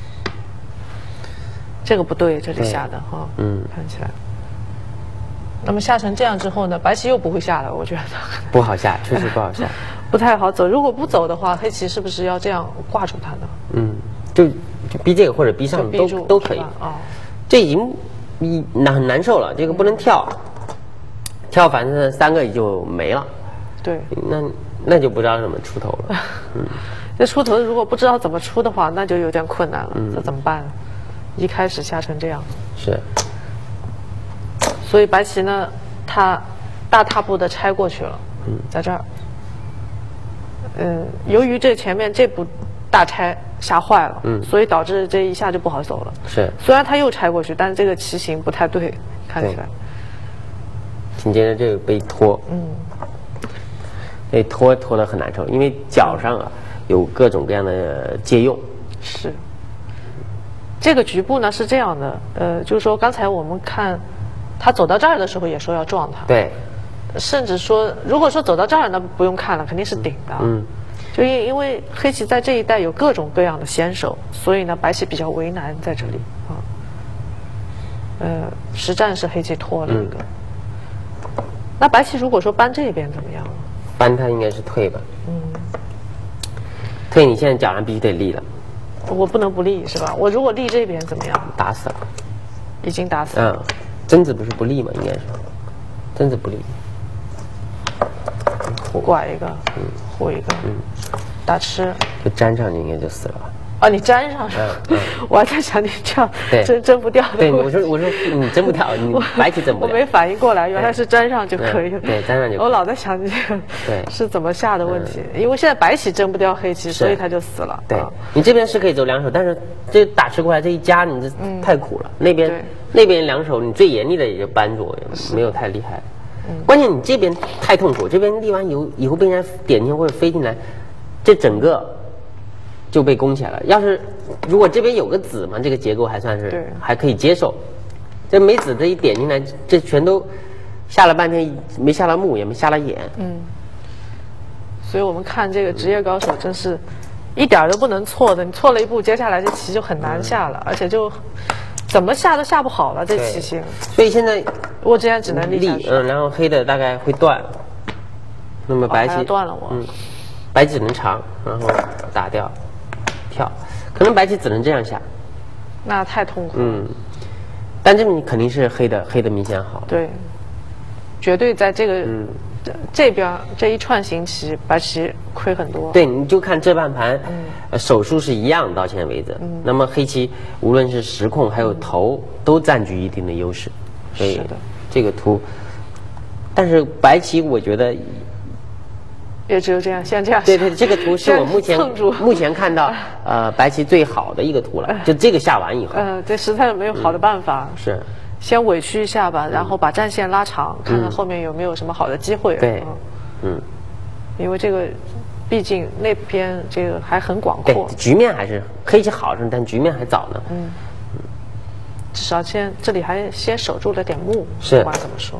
这个不对，这里下的哈，嗯，看起来。那么下成这样之后呢，白棋又不会下了，我觉得。 不好下，确实不好下， 不太好走。如果不走的话，黑棋是不是要这样挂住它呢？ 嗯，就就逼这个或者逼上都都可以。哦，这已经你难很难受了，这个不能跳，跳反正三个也就没了。 对， 那。那就不知道怎么出头了。 嗯，这出头如果不知道怎么出的话，那就有点困难了。嗯，这怎么办？一开始下成这样。 是。 所以白棋呢，他大踏步的拆过去了。嗯，在这儿。嗯，由于这前面这步大拆下坏了，嗯，所以导致这一下就不好走了。 是。 虽然他又拆过去，但是这个棋形不太对，看起来。 紧接着这个被拖。嗯。那拖拖得很难受，因为脚上啊有各种各样的借用。 是。这个局部呢是这样的，呃，就是说刚才我们看他走到这儿的时候也说要撞他。 对。 甚至说，如果说走到这儿，那不用看了，肯定是顶的。嗯。就因因为黑棋在这一带有各种各样的先手，所以呢白棋比较为难在这里啊。呃，实战是黑棋拖了一个。嗯、那白棋如果说搬这边怎么样？ 搬它应该是退吧，嗯，退你现在脚上必须得立了， 我不能不立是吧？我如果立这边怎么样？ 打死了， 已经打死了。 嗯，贞子不是不立吗？应该是，贞子不立， 拐一个，嗯，护一个，嗯，打吃， 就粘上去应该就死了吧？ 哦，你粘上去，嗯，我还在想你这样真真不掉的。 对，我说我说你真不掉，你白棋真不掉。 我没反应过来，原来是粘上就可以了。 对，粘上就可以。 我老在想这个对是怎么下的问题，因为现在白棋争不掉黑棋，所以他就死了。 对，你这边是可以走两手，但是这打吃过来这一夹你这太苦了。那边那边两手你最严厉的也就扳住，也没有太厉害。关键你这边太痛苦，这边立完以后以后被人家点进或者飞进来，这整个。就被攻起来了。要是如果这边有个子嘛，这个结构还算是还可以接受。这没子这一点进来，这全都下了半天，没下了目，也没下了眼。嗯。 所以我们看这个职业高手，真是一点都不能错的。你错了一步，接下来这棋就很难下了，而且就怎么下都下不好了。这棋形。 所以现在我之前只能立。 嗯，然后黑的大概会断。那么白棋断了我。嗯。 白棋只能长，然后打掉。跳，可能白棋只能这样下， 那太痛苦了。嗯， 但这你肯定是黑的，黑的明显好。 对，绝对在这个、嗯、这边这一串行棋，白棋亏很多。 对，你就看这半盘，嗯呃、手数是一样，到现在为止。嗯，那么黑棋无论是时控还有头，嗯、都占据一定的优势。所以是的， 这个图，但是白棋我觉得。 也只有这样，像这样。 对对，这个图是我目前目前看到呃白棋最好的一个图了，就这个下完以后。 呃，这实在没有好的办法。 嗯、是。 先委屈一下吧，然后把战线拉长，看看后面有没有什么好的机会。 对。嗯。 因为这个，毕竟那边这个还很广阔。 对，局面还是黑棋好着，但局面还早呢。嗯。 至少先这里还先守住了点目。 是。 不管怎么说。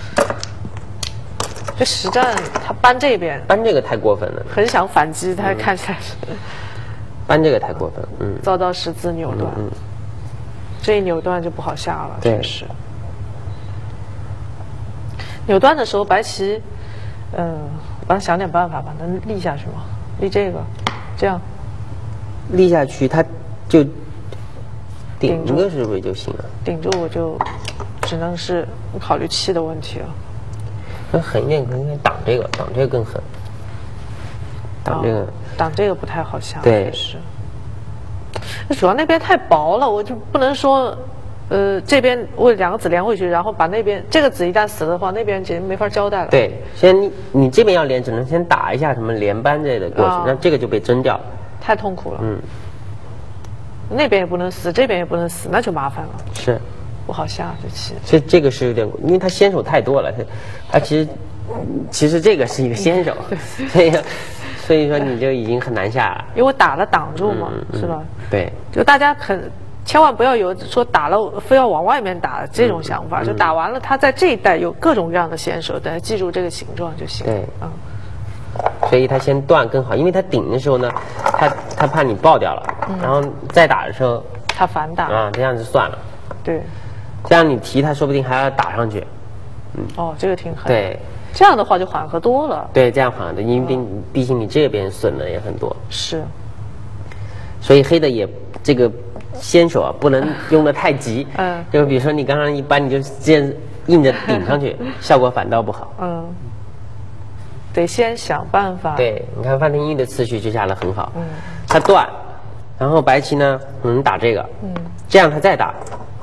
这实战他搬这边， 搬这个太过分了， 很想反击，他看起来是。 搬这个太过分，嗯。 遭到十字扭断，嗯，这一扭断就不好下了，确实。扭断的时候，白棋， 嗯，帮他想点办法吧，能立下去吗？立这个，这样立下去，它就顶顶住着是不是就行了？ 顶住我就只能是考虑气的问题了。 那狠一点，可能应该挡这个，挡这个更狠。挡这个， 哦挡这个不太好下， 对是。那主要那边太薄了，我就不能说，呃，这边我两个子连回去，然后把那边这个子一旦死了的话，那边简直没法交代了。 对，先你你这边要连，只能先打一下什么连扳之类的过去， 哦那这个就被征掉了。 太痛苦了。 嗯， 那边也不能死，这边也不能死，那就麻烦了， 是。 不好下这棋。 所以这个是有点，因为他先手太多了，他他其实其实这个是一个先手，所以所以说你就已经很难下了。 因为我打了挡住嘛， 嗯嗯是吧？ 对， 就大家肯千万不要有说打了非要往外面打这种想嗯法，就打完了，他在这一带有各种各样的先手，大家记住这个形状就行。 对， 嗯， 所以他先断更好，因为他顶的时候呢，他他怕你爆掉了， 嗯然后再打的时候他反打， 啊，这样子算了， 对， 这样你提他说不定还要打上去。 哦，这个挺狠。 对， 这样的话就缓和多了。 对，这样好像的，因为毕毕竟你这边损的也很多， 是， 所以黑的也这个先手啊不能用的太急。 嗯就比如说你刚刚一扳，你就直接硬着顶上去，效果反倒不好。 嗯，得先想办法。， 对，你看范廷玉的次序就下得很好， 嗯， 他断，然后白棋呢可能打这个， 嗯， 这样他再打，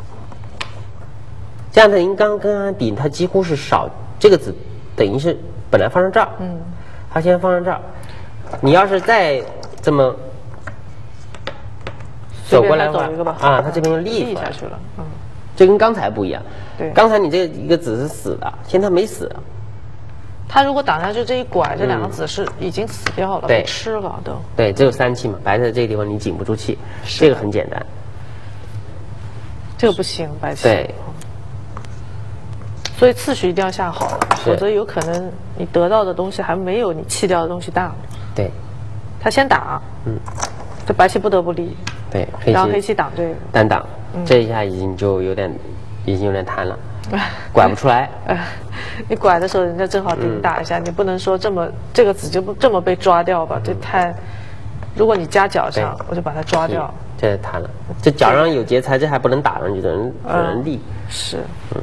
这样他应刚跟刚比，他几乎是少这个子，等于是本来放上这儿， 嗯， 他先放上这儿，你要是再这么走过来的话这边再走一个吧啊，他这边就立出来立下去了。嗯， 这跟刚才不一样。 对刚才你这一个子是死的，现在他没死。 他如果挡下去这一拐，这两个子是已经死掉了， 对被吃了都。 对，只有三气嘛，白的这个地方你紧不住气，这个很简单。 这个不行，白棋。 对， 所以次序一定要下好了， 是否则有可能你得到的东西还没有你弃掉的东西大。 对， 他先打， 嗯， 这白棋不得不立， 对，黑然后黑棋棋挡这个。 单挡，这一下已经就有点，已经有点贪了，拐不出来。 呃，你拐的时候，人家正好给你打一下，你不能说这么这个子就不这么被抓掉吧？这太，如果你夹脚上，我就把它抓掉。 这贪了，这脚上有劫财，这还不能打上去，只能只能立。 是， 嗯，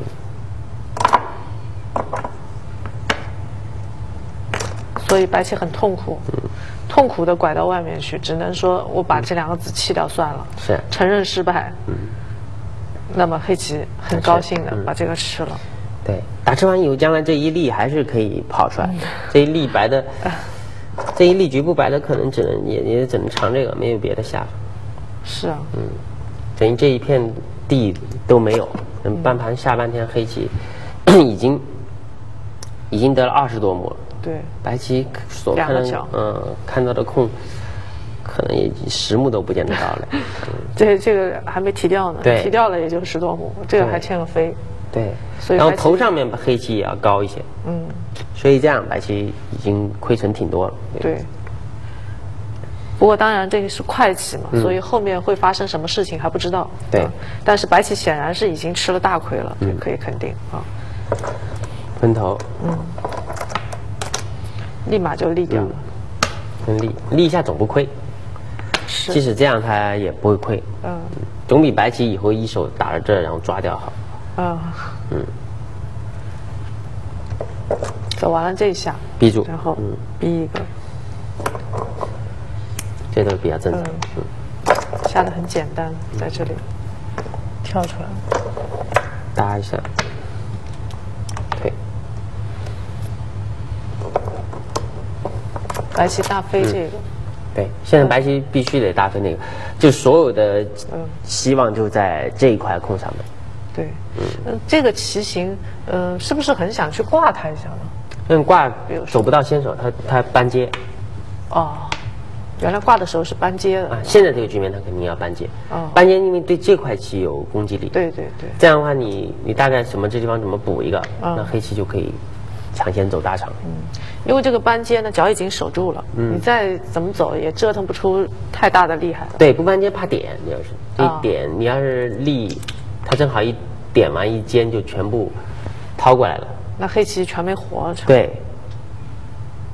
所以白棋很痛苦，痛苦的拐到外面去，只能说我把这两个子弃掉算了， 是承认失败。 嗯， 那么黑棋很高兴的把这个吃了。 对，打吃完以后，将来这一粒还是可以跑出来。 嗯这一粒白的，这一粒局部白的可能只能也也只能尝这个，没有别的下法。 是啊， 嗯，等于这一片地都没有。嗯，半盘下半天黑棋已经已经得了二十多目了。 对， 白棋所看的两个角嗯看到的空，可能也十目都不见得到了。嗯， 这这个还没提掉呢， 对提掉了也就十多目，这个还欠个飞。 对， 所以白棋然后头上面黑棋也要高一些。 嗯， 所以这样白棋已经亏损挺多了。 对。不过当然这个是快棋嘛， 嗯所以后面会发生什么事情还不知道。 对啊但是白棋显然是已经吃了大亏了， 嗯这可以肯定啊。 分头， 立马就立掉了。 跟立立一下总不亏，即是， 使这样他也不会亏， 嗯总比白棋以后一手打着这然后抓掉好。 嗯嗯， 走完了这一下， 逼住， 然后嗯， 逼一个， 这都是比较正常。 嗯嗯， 下的很简单，在这里跳出来。 搭一下，对， 白棋大飞这个， 对，现在白棋必须得大飞那个，就所有的希望就在这一块空上面。 对，嗯，这个棋形，呃，是不是很想去挂它一下呢？ 嗯，挂比如说走不到先手，他他搬接哦，原来挂的时候是搬接的。 啊。现在这个局面他肯定要搬接， 哦搬接因为对这块棋有攻击力。 对对对， 这样的话你，你大概什么这地方怎么补一个， 嗯那黑棋就可以抢先走大场。 因为这个搬接呢，脚已经守住了， 嗯你再怎么走也折腾不出太大的厉害了。 对，不搬接怕点，你要是这啊一点，你要是立，它正好一点完一尖就全部掏过来了。 那黑棋全没活成。 对，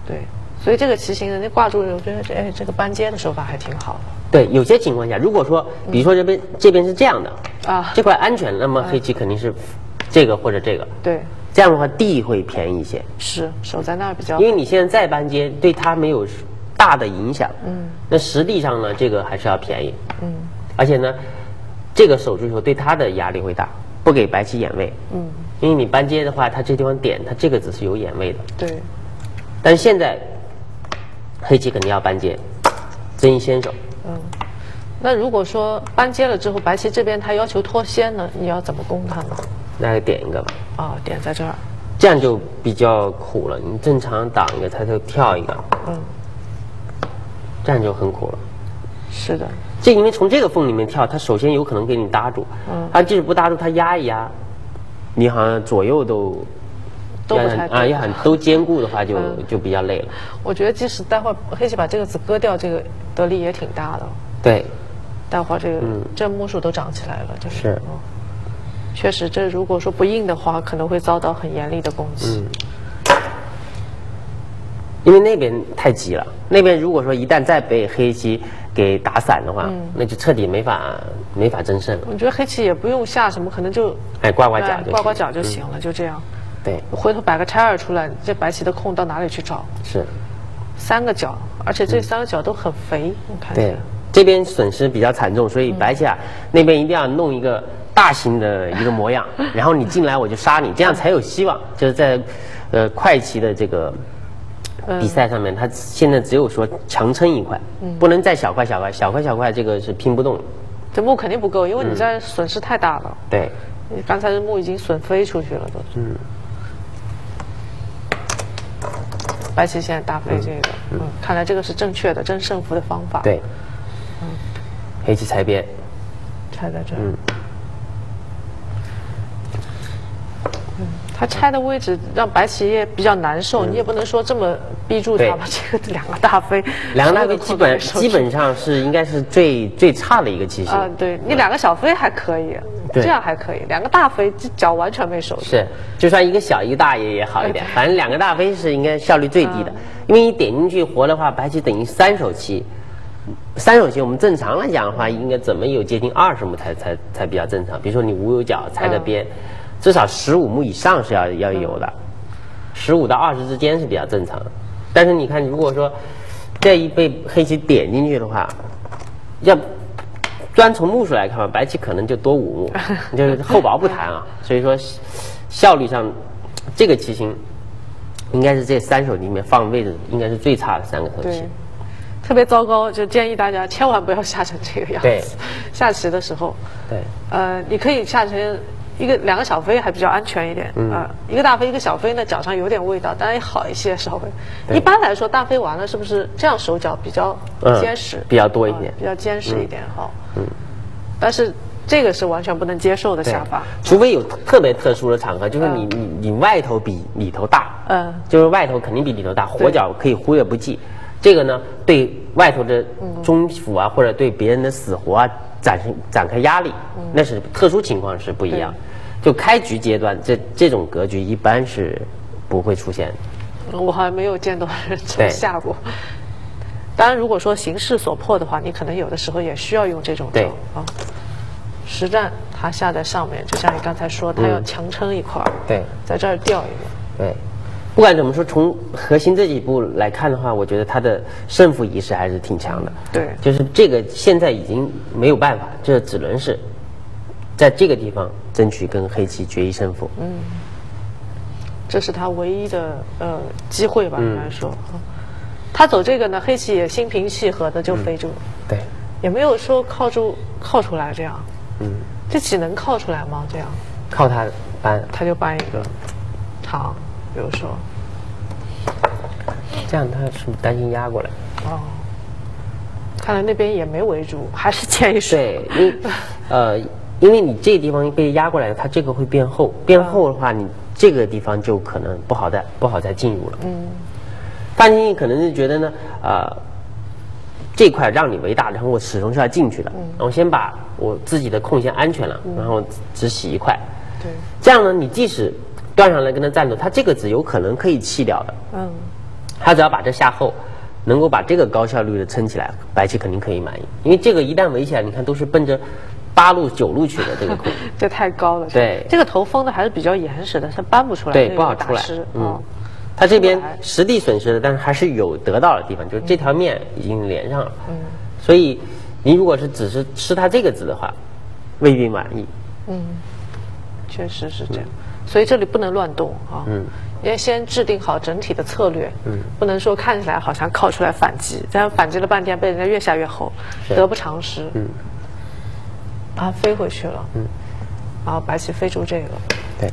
对，所以这个棋形人家挂住，我觉得这哎这个搬接的手法还挺好的。 对，有些情况下，如果说比如说这边、嗯、这边是这样的啊， 这块安全，那么黑棋肯定是这个或者这个。 对， 这样的话地会便宜一些。 是，守在那儿比较好。 因为你现在再搬接，对它没有大的影响。嗯。那实际上呢，这个还是要便宜。嗯。而且呢，这个守住以后对它的压力会大，不给白棋眼位。嗯。因为你搬接的话，它这地方点，它这个子是有眼位的。 对。 但是现在黑棋肯定要搬接，争一先手。 嗯。那如果说搬接了之后，白棋这边他要求脱先呢，你要怎么攻他呢？ 那就点一个吧。 哦，点在这儿。 这样就比较苦了。你正常挡一个，他就跳一个。嗯。这样就很苦了。 是的。 这因为从这个缝里面跳，他首先有可能给你搭住。嗯。他即使不搭住，他压一压，你好像左右都都不太啊，要很都兼顾的话就，就、嗯、就比较累了。 我觉得即使待会儿黑棋把这个子割掉，这个得力也挺大的。 对。 待会儿这个正目数都长起来了，就是。是。嗯确实，这如果说不硬的话，可能会遭到很严厉的攻击。嗯， 因为那边太急了，那边如果说一旦再被黑棋给打散的话，嗯、那就彻底没法没法争胜了。 我觉得黑棋也不用下什么，可能就哎挂挂角， 挂挂角就行了，嗯、就这样。 对， 回头摆个拆二出来，这白棋的空到哪里去找？ 是， 三个角，而且这三个角都很肥，你、嗯、看。 对，这边损失比较惨重，所以白棋啊、嗯、那边一定要弄一个大型的一个模样，然后你进来我就杀你，这样才有希望。就是在，呃，快棋的这个比赛上面，他现在只有说强撑一块，嗯、不能再小块小块，小块小块这个是拼不动。 这目肯定不够，因为你这损失太大了。 嗯、对， 你刚才的目已经损飞出去了都。嗯。白棋现在大飞这个，嗯，嗯看来这个是正确的争胜负的方法。 对。嗯。黑棋拆边。 拆在这儿。嗯。他拆的位置让白棋也比较难受，嗯、你也不能说这么逼住他吧。这个两个大飞， 两个大飞基本基本上是应该是最最差的一个棋形。 啊，对你两个小飞还可以，这样还可以，两个大飞脚完全没守住。 是，就算一个小一个大也也好一点，反正两个大飞是应该效率最低的，嗯、因为你点进去活的话，白棋等于三手棋。三手棋我们正常来讲的话，应该怎么有接近二十目才才才比较正常。比如说你无有角裁个边。嗯至少十五目以上是要要有的，十五到二十之间是比较正常的。但是你看，如果说这一被黑棋点进去的话，要专从目数来看吧，白棋可能就多五目，就是厚薄不谈啊。所以说效率上，这个棋形应该是这三手里面放位置应该是最差的三个手棋。 特别糟糕，就建议大家千万不要下成这个样子。下棋的时候， 对， 呃，你可以下成。一个两个小飞还比较安全一点，嗯、呃，一个大飞一个小飞呢，脚上有点味道，当然也好一些稍微。一般来说，大飞完了是不是这样手脚比较坚实、 嗯，比较多一点， 呃、比较坚实一点哈、嗯。嗯。但是这个是完全不能接受的下法， 除非有特别特殊的场合，就是你、嗯、你你外头比里头大，嗯，就是外头肯定比里头大，活角可以忽略不计。这个呢，对外头的中府啊，嗯、或者对别人的死活啊。展现展开压力，嗯、那是特殊情况是不一样。就开局阶段，这这种格局一般是不会出现的。我好像没有见到人这么下过。当然，如果说形势所迫的话，你可能有的时候也需要用这种招啊。实战他下在上面，就像你刚才说，他要强撑一块儿、嗯，对，在这儿掉一个， 对。不管怎么说，从核心这几步来看的话，我觉得他的胜负意识还是挺强的。 对， 就是这个现在已经没有办法，这只能是在这个地方争取跟黑棋决一胜负。嗯， 这是他唯一的呃机会吧，应该说。嗯、他走这个呢，黑棋也心平气和的就飞住、嗯， 对， 也没有说靠住靠出来这样。嗯，这棋能靠出来吗？这样？ 靠他搬， 他就搬一个长。比如说， 这样他是不是担心压过来？哦， 看来那边也没围住，还是建议说。 对，因为呃，因为你这个地方被压过来，它这个会变厚，变厚的话，你这个地方就可能不好再不好再进入了。嗯，范进可能是觉得呢，呃，这块让你围大，然后我始终是要进去的，嗯、然后先把我自己的空先安全了，嗯、然后只洗一块。 对， 这样呢，你即使端上来跟他战斗，他这个子有可能可以弃掉的。嗯， 他只要把这下厚，能够把这个高效率的撑起来，白棋肯定可以满意。因为这个一旦围起来，你看都是奔着八路九路去的这个空， 这太高了。 对， 这个头封的还是比较严实的，它搬不出来， 对，不好出来。嗯，它这边实地损失了，但是还是有得到的地方，就是这条面已经连上了。嗯，所以您如果是只是吃它这个子的话，未必满意。 嗯，确实是这样。所以这里不能乱动啊。嗯。要先制定好整体的策略，嗯，不能说看起来好像靠出来反击，这样反击了半天被人家越下越厚，得不偿失。嗯，啊，飞回去了，嗯，然后白棋飞出这个， 对，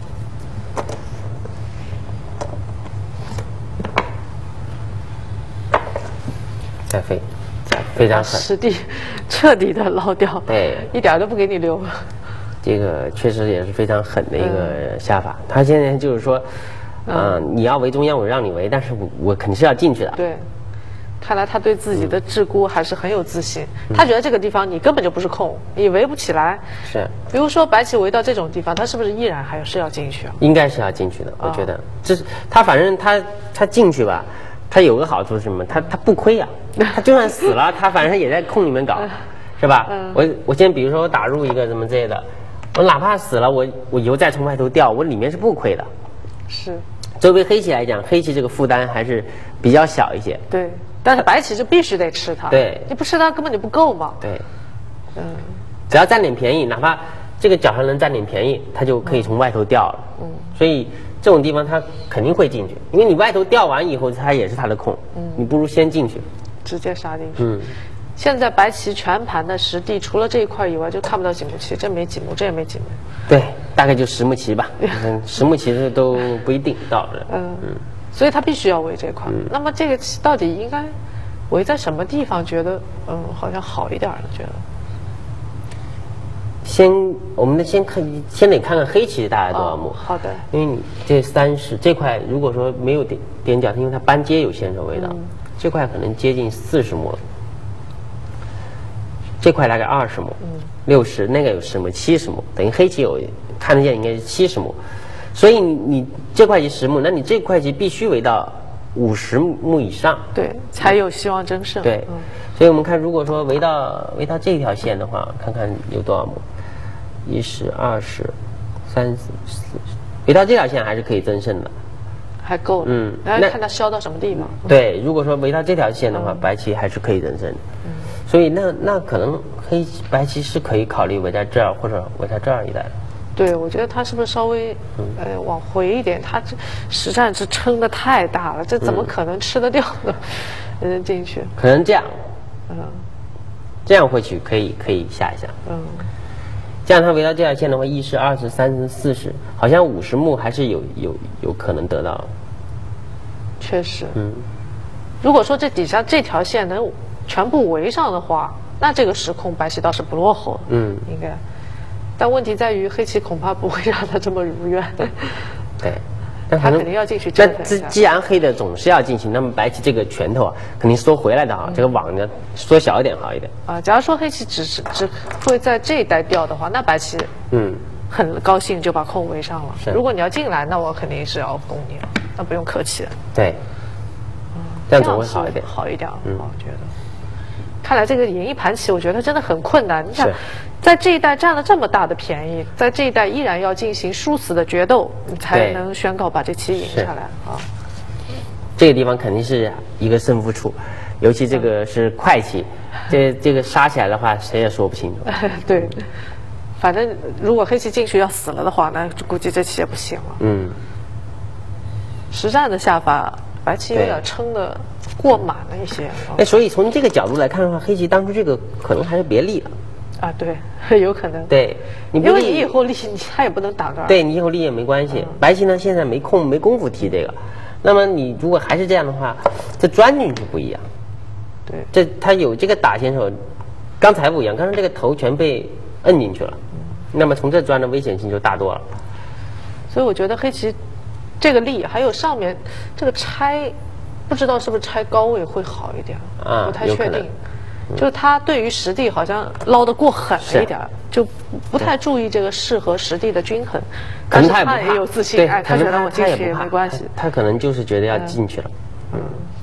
再飞，非常狠， 实地彻底的捞掉， 对， 一点都不给你留。 这个确实也是非常狠的一个下法，嗯、他现在就是说。嗯、呃，你要围中央，我让你围，但是我我肯定是要进去的。 对，看来他对自己的自估还是很有自信。嗯、他觉得这个地方你根本就不是空，你围不起来。 是。 比如说白棋围到这种地方，他是不是依然还是要进去啊？ 应该是要进去的，我觉得。这、哦、是他反正他他进去吧，他有个好处是什么？他他不亏呀、啊，他就算死了，他反正也在空里面搞，是吧？嗯、我我先比如说我打入一个什么之类的，我哪怕死了，我我油再从外头掉，我里面是不亏的。 是。 作为黑棋来讲，黑棋这个负担还是比较小一些。 对，但是白棋就必须得吃它。 对， 你不吃它根本就不够嘛。 对，嗯，只要占点便宜，哪怕这个角上能占点便宜，它就可以从外头掉了。嗯，所以这种地方它肯定会进去，因为你外头掉完以后，它也是它的空。嗯，你不如先进去， 直接杀进去。嗯。现在白棋全盘的实地，除了这一块以外，就看不到几目棋，这没几目，这也没几目。 对，大概就十目棋吧，嗯，十目棋都不一定到了。 嗯嗯，所以他必须要围这块。嗯、那么这个到底应该围在什么地方？觉得嗯，好像好一点呢？觉得。 先，我们先看，先得看看黑棋大概多少目。 哦、好的。因为你这三十这块，如果说没有点点角，因为它搬接有先手围的，嗯、这块可能接近四十目了。这块大概二十目，六十，那个有十目，七十目，等于黑棋有看得见应该是七十目，所以你你这块棋十目，那你这块棋必须围到五十目以上， 对，才有希望争胜。 对，嗯、所以我们看，如果说围到围到这条线的话，看看有多少目，一十、二十、三十、四十，围到这条线还是可以争胜的， 还够了。嗯，然后看它消到什么地方。 对，如果说围到这条线的话，嗯、白棋还是可以争胜的。嗯。所以那那可能黑白棋是可以考虑围在这儿或者围在这儿一带。 对，我觉得他是不是稍微、嗯、呃往回一点？他这实战是撑得太大了，这怎么可能吃得掉呢？人、嗯、进去。 可能这样，嗯，这样或许可以可以下一下。嗯，这样他围到这条线的话，一十、二十、三十、四十，好像五十目还是有有有可能得到。 确实。嗯，如果说这底下这条线能全部围上的话，那这个时空白棋倒是不落后。嗯，应该。但问题在于黑棋恐怕不会让他这么如愿。 对， 他肯定要进去折腾一下。 那既然黑的总是要进行，那么白棋这个拳头啊，肯定缩回来的啊，嗯、这个网呢缩小一点好一点。 啊，假如说黑棋只是只会在这一带掉的话，那白棋嗯很高兴就把空围上了。如果你要进来，那我肯定是要攻你了，那不用客气了。 对，嗯，这样总会好一点， 好一点。嗯，我觉得。看来这个赢一盘棋，我觉得真的很困难。你想，在这一代占了这么大的便宜，在这一代依然要进行殊死的决斗，你才能宣告把这棋赢下来啊。 这个地方肯定是一个胜负处，尤其这个是快棋，嗯、这这个杀起来的话，谁也说不清楚。 对，反正如果黑棋进去要死了的话，那估计这棋也不行了。嗯。实战的下法，白棋有点撑的。过满了一些， 哎，所以从这个角度来看的话，黑棋当初这个可能还是别立了。 啊，对，有可能。 对， 你因为你以后立，你他也不能挡着。 对你以后立也没关系。嗯、白棋呢，现在没空没功夫提这个。那么你如果还是这样的话，这钻进去不一样。 对， 这他有这个打先手，刚才不一样，刚才这个头全被摁进去了。嗯、那么从这钻的危险性就大多了。 所以我觉得黑棋这个立还有上面这个拆。不知道是不是拆高位会好一点，啊、不太确定。嗯、就是他对于实地好像捞得过狠了一点，就不太注意这个势和实地的均衡。但是他也有自信，哎，他觉得我进去也没关系。 他可能就是觉得要进去了。嗯。嗯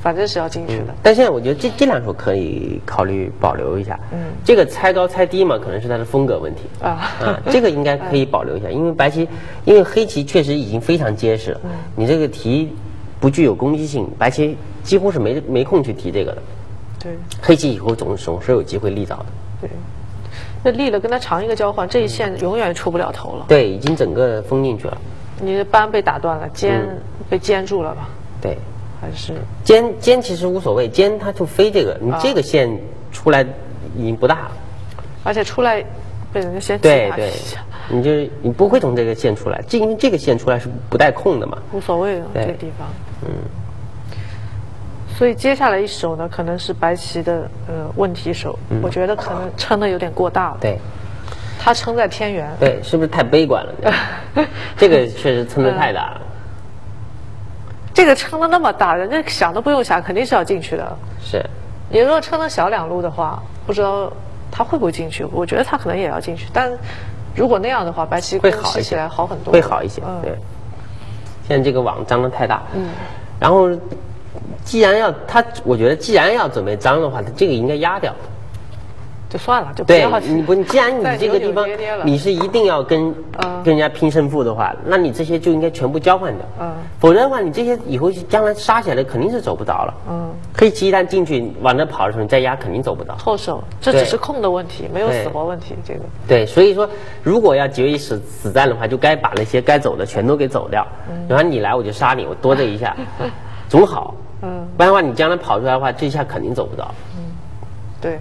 反正是要进去的。 嗯、但现在我觉得这这两手可以考虑保留一下。嗯，这个猜高猜低嘛，可能是它的风格问题啊。啊，这个应该可以保留一下，因为白棋，因为黑棋确实已经非常结实了。嗯，你这个题不具有攻击性，白棋几乎是没没空去提这个的。 对， 黑棋以后总总是有机会立早的。 对，那立了跟他长一个交换，这一线永远出不了头了。 对，已经整个封进去了。 你的扳被打断了，尖、嗯、被尖住了吧？ 对。 还是尖尖其实无所谓，尖它就飞这个，你这个线出来已经不大了， 而且出来被人家先对对，你就你不会从这个线出来，这因为这个线出来是不带空的嘛， 无所谓的这个地方，嗯。所以接下来一手呢，可能是白棋的呃问题手，嗯、我觉得可能撑的有点过大了。 对， 他撑在天元， 对，是不是太悲观了？这个确实撑得太大了。嗯， 这个撑的那么大，人家想都不用想，肯定是要进去的。 是， 你如果撑的小两路的话，不知道他会不会进去。我觉得他可能也要进去，但如果那样的话，白棋会好一些， 起来好很多， 会好一些。嗯、对，现在这个网张的太大，嗯，然后既然要他，我觉得既然要准备张的话，他这个应该压掉。 就算了，就不要。 对，你不，既然你这个地方你是一定要跟、嗯、跟人家拼胜负的话，那你这些就应该全部交换掉。嗯。否则的话，你这些以后将来杀起来肯定是走不着了。嗯。黑棋一旦进去往那跑的时候，你再压肯定走不到。 后手，这只是空的问题，没有死活问题。这个。 对，所以说，如果要决一死死战的话，就该把那些该走的全都给走掉。嗯。然后你来我就杀你，我多这一下，总好。嗯。不然的话，你将来跑出来的话，这一下肯定走不到。 嗯。对。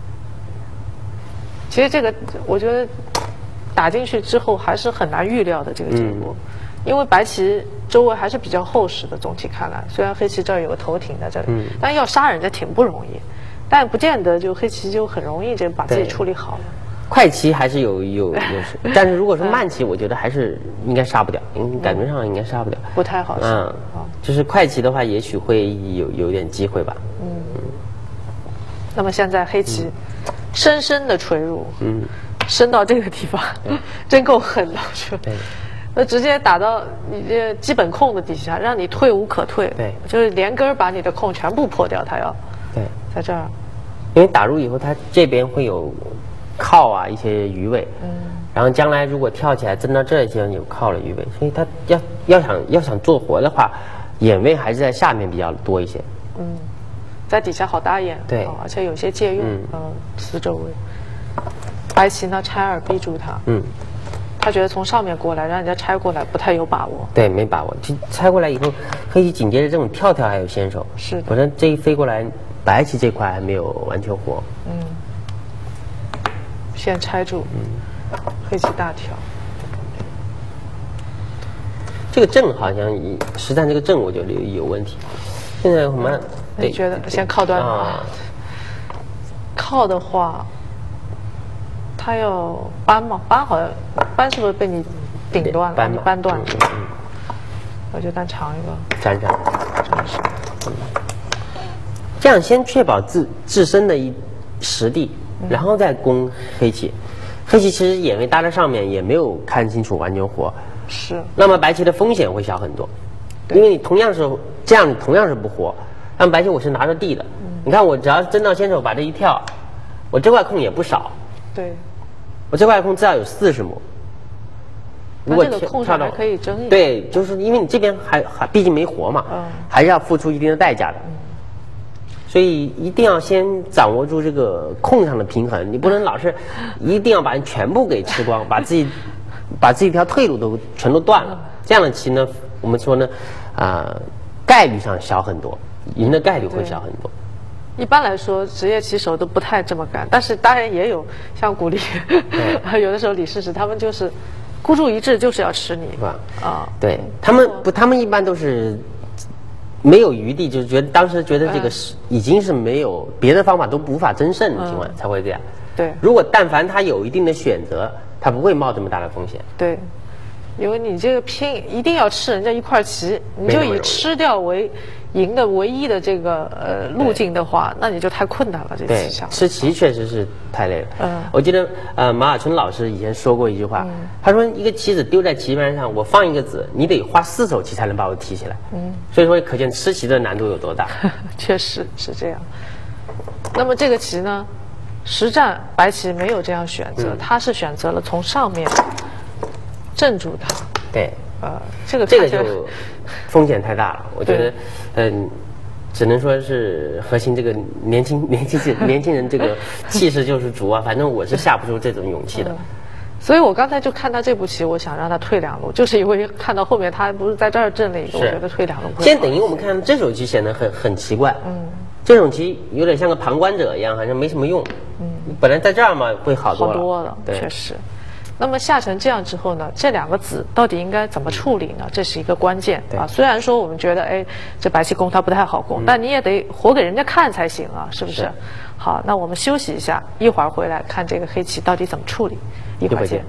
其实这个，我觉得打进去之后还是很难预料的这个结果，嗯、因为白棋周围还是比较厚实的。总体看来，虽然黑棋这儿有个头挺在这里，嗯、但要杀人家挺不容易，但不见得就黑棋就很容易就把自己处理好了。 快棋还是有有优势，但是如果说慢棋，我觉得还是应该杀不掉，因感觉上应该杀不掉， 不太好杀。 嗯，就是快棋的话，也许会有有点机会吧。嗯。 嗯那么现在黑棋。嗯深深的垂入，嗯，深到这个地方，嗯、真够狠的，我说。对。那直接打到你这基本空的底下，让你退无可退。 对。 就是连根儿把你的空全部破掉，他要。 对。 在这儿。 因为打入以后，他这边会有靠啊一些余位，嗯。然后将来如果跳起来争到这些有靠了余位，所以他要要想要想做活的话，眼位还是在下面比较多一些。嗯。 在底下好搭眼， 对、 哦，而且有些借用，嗯，四周围。白棋呢拆二逼住他，嗯，他觉得从上面过来让人家拆过来不太有把握， 对，没把握。就拆过来以后，黑棋紧接着这种跳跳还有先手， 是的。 否则这一飞过来，白棋这块还没有完全活， 嗯，先拆住，嗯，黑棋大挑。 这个正好像实战这个正我觉得有有问题，现在我们。 你觉得先靠断啊？靠的话，他要扳嘛？扳好像扳是不是被你顶断了？你扳断了。嗯嗯、我就单长一个。 粘上。粘上。嗯。这样先确保自自身的一实地，然后再攻黑棋。黑棋其实眼位搭在上面，也没有看清楚完全活。 是。 那么白棋的风险会小很多，因为你同样是这样，同样是不活。但白棋我是拿着地的，嗯、你看我只要争到先手把这一跳，我这块空也不少。 对。 我这块空至少有四十亩。 如果跳到可以争一。 对，就是因为你这边还还毕竟没活嘛，嗯、还是要付出一定的代价的。嗯、所以一定要先掌握住这个空上的平衡，你不能老是一定要把人全部给吃光，把自己把自己一条退路都全都断了。这样的棋呢，我们说呢，啊、呃，概率上小很多。赢的概率会小很多。 一般来说，职业棋手都不太这么干，但是当然也有像古力，有的时候李世石他们就是孤注一掷，就是要吃你。 啊，啊对他们不，他们一般都是没有余地，就是觉得当时觉得这个是、嗯、已经是没有别的方法都无法争胜的情况、嗯、才会这样。 对， 如果但凡他有一定的选择，他不会冒这么大的风险。 对。因为你这个拼一定要吃人家一块棋，你就以吃掉为赢的唯一的这个呃路径的话，那你就太困难了。这对， 棋下吃棋确实是太累了。 嗯， 我记得呃马尔春老师以前说过一句话，嗯、他说一个棋子丢在棋盘上，我放一个子，你得花四手棋才能把我提起来。嗯，所以说可见吃棋的难度有多大。 确实是这样。那么这个棋呢，实战白棋没有这样选择，嗯、他是选择了从上面镇住它。 对。 呃，这个这个就风险太大了，我觉得，嗯、呃，只能说是核心这个年轻年轻人年轻人这个气势就是足啊，反正我是下不出这种勇气的。嗯、 所以我刚才就看他这步棋，我想让他退两路，就是因为看到后面他不是在这儿镇了一个，我觉得退两路。 现在等于我们看这手棋显得很很奇怪，嗯，这种棋有点像个旁观者一样，好像没什么用。嗯，本来在这儿嘛会好多了， 好多了，确实。那么下成这样之后呢，这两个子到底应该怎么处理呢？这是一个关键啊。虽然说我们觉得，哎，这白棋攻它不太好攻，嗯、但你也得活给人家看才行啊，是不是？是好，那我们休息一下，一会儿回来看这个黑棋到底怎么处理。一会儿见。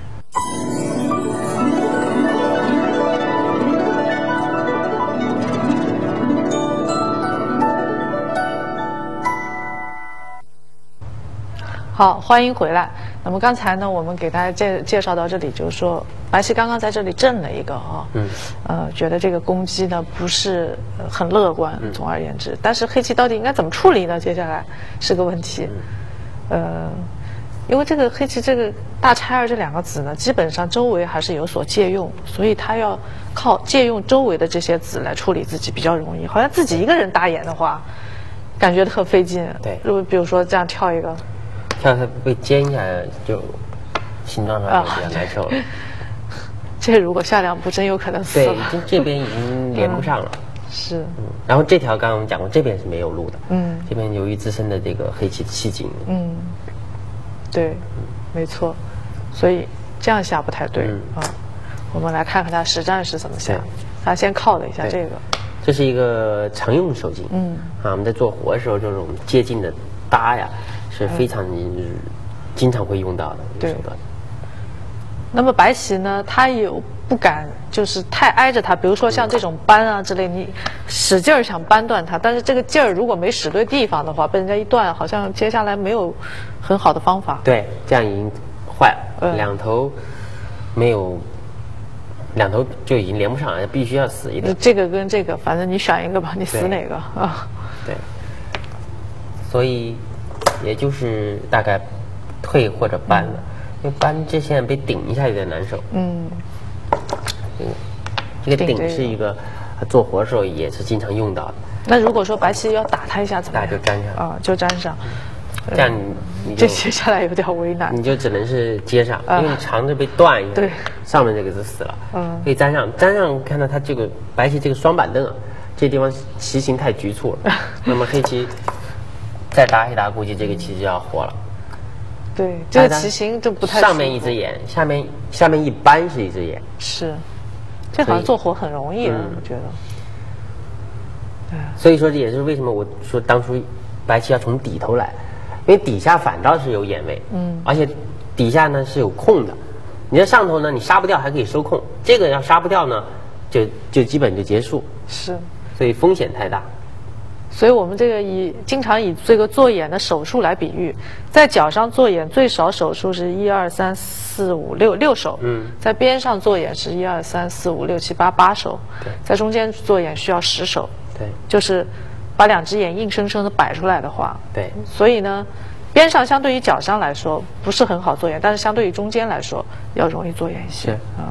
好，欢迎回来。那么刚才呢，我们给大家介介绍到这里，就是说白棋刚刚在这里震了一个啊，嗯，呃，觉得这个攻击呢不是很乐观，嗯、总而言之，但是黑棋到底应该怎么处理呢？接下来是个问题，嗯、呃，因为这个黑棋这个大拆二这两个子呢，基本上周围还是有所借用，所以他要靠借用周围的这些子来处理自己比较容易。好像自己一个人打眼的话，感觉特费劲。 对， 如果比如说这样跳一个。 跳它被尖下来，就形状上就比较难受了。啊、 这如果下两步真有可能死了。 对，这这边已经连不上了。 嗯、是。 嗯，然后这条刚刚我们讲过，这边是没有路的。嗯。这边由于自身的这个黑棋的气紧。 嗯。对，嗯、没错。所以这样下不太对、嗯、啊。我们来看看他实战是怎么下。他先靠了一下这个。 这是一个常用的手劲。嗯。啊，我们在做活的时候，这种接近的搭呀。是非常经常会用到的一个手段。 那么白棋呢，它有不敢就是太挨着它，比如说像这种扳啊之类，你使劲儿想扳断它，但是这个劲儿如果没使对地方的话，被人家一断，好像接下来没有很好的方法。 对，这样已经坏了，嗯、两头没有，两头就已经连不上了，必须要死一点。 这个跟这个，反正你选一个吧，你死哪个啊？ 对，所以。也就是大概退或者扳了，嗯、因为扳这现在被顶一下有点难受。嗯，嗯这个顶是一个做活的时候也是经常用到的。 那如果说白棋要打它一下怎么样？ 打就粘上啊，就粘上。 这样你这接下来有点为难。 你就只能是接上，因为你长着被断一下， 对， 上面这个就死了。嗯，可以粘上，粘上看到它这个白棋这个双板凳啊，这地方棋形太局促了。那么黑棋。再打一打，估计这个棋就要活了。 对，这个棋形就不太。 上面一只眼，下面下面一扳是一只眼。 是，这好像做活很容易啊，我觉得。对。 所以说，这也是为什么我说当初白棋要从底头来，因为底下反倒是有眼位，嗯，而且底下呢是有空的。你在上头呢，你杀不掉还可以收空，这个要杀不掉呢，就就基本就结束。 是。 所以风险太大。 所以我们这个以经常以这个做眼的手数来比喻，在角上做眼最少手数是一二三四五六六手，嗯，在边上做眼是一二三四五六七八八手，对，在中间做眼需要十手， 对， 就是把两只眼硬生生的摆出来的话， 对， 所以呢，边上相对于角上来说不是很好做眼，但是相对于中间来说要容易做眼一些啊。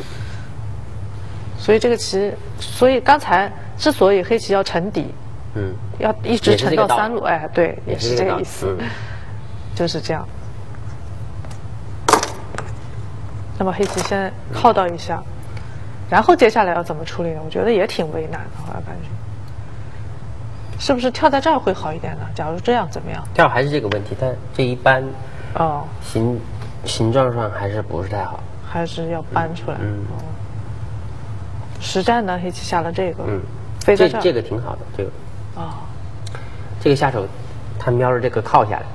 所以这个棋，所以刚才之所以黑棋要沉底。嗯，要一直沉到三路，哎，对，也是这个意思，嗯、就是这样。那么黑棋先靠到一下，嗯、然后接下来要怎么处理呢？我觉得也挺为难的，我感觉。是不是跳在这儿会好一点呢？假如这样怎么样？ 跳还是这个问题，但这一扳， 哦， 形形状上还是不是太好， 还是要扳出来。嗯。嗯哦、实战呢，黑棋下了这个，嗯，飞在这儿， 这个挺好的，这个。 哦， 这个下手，他瞄着这个靠下来，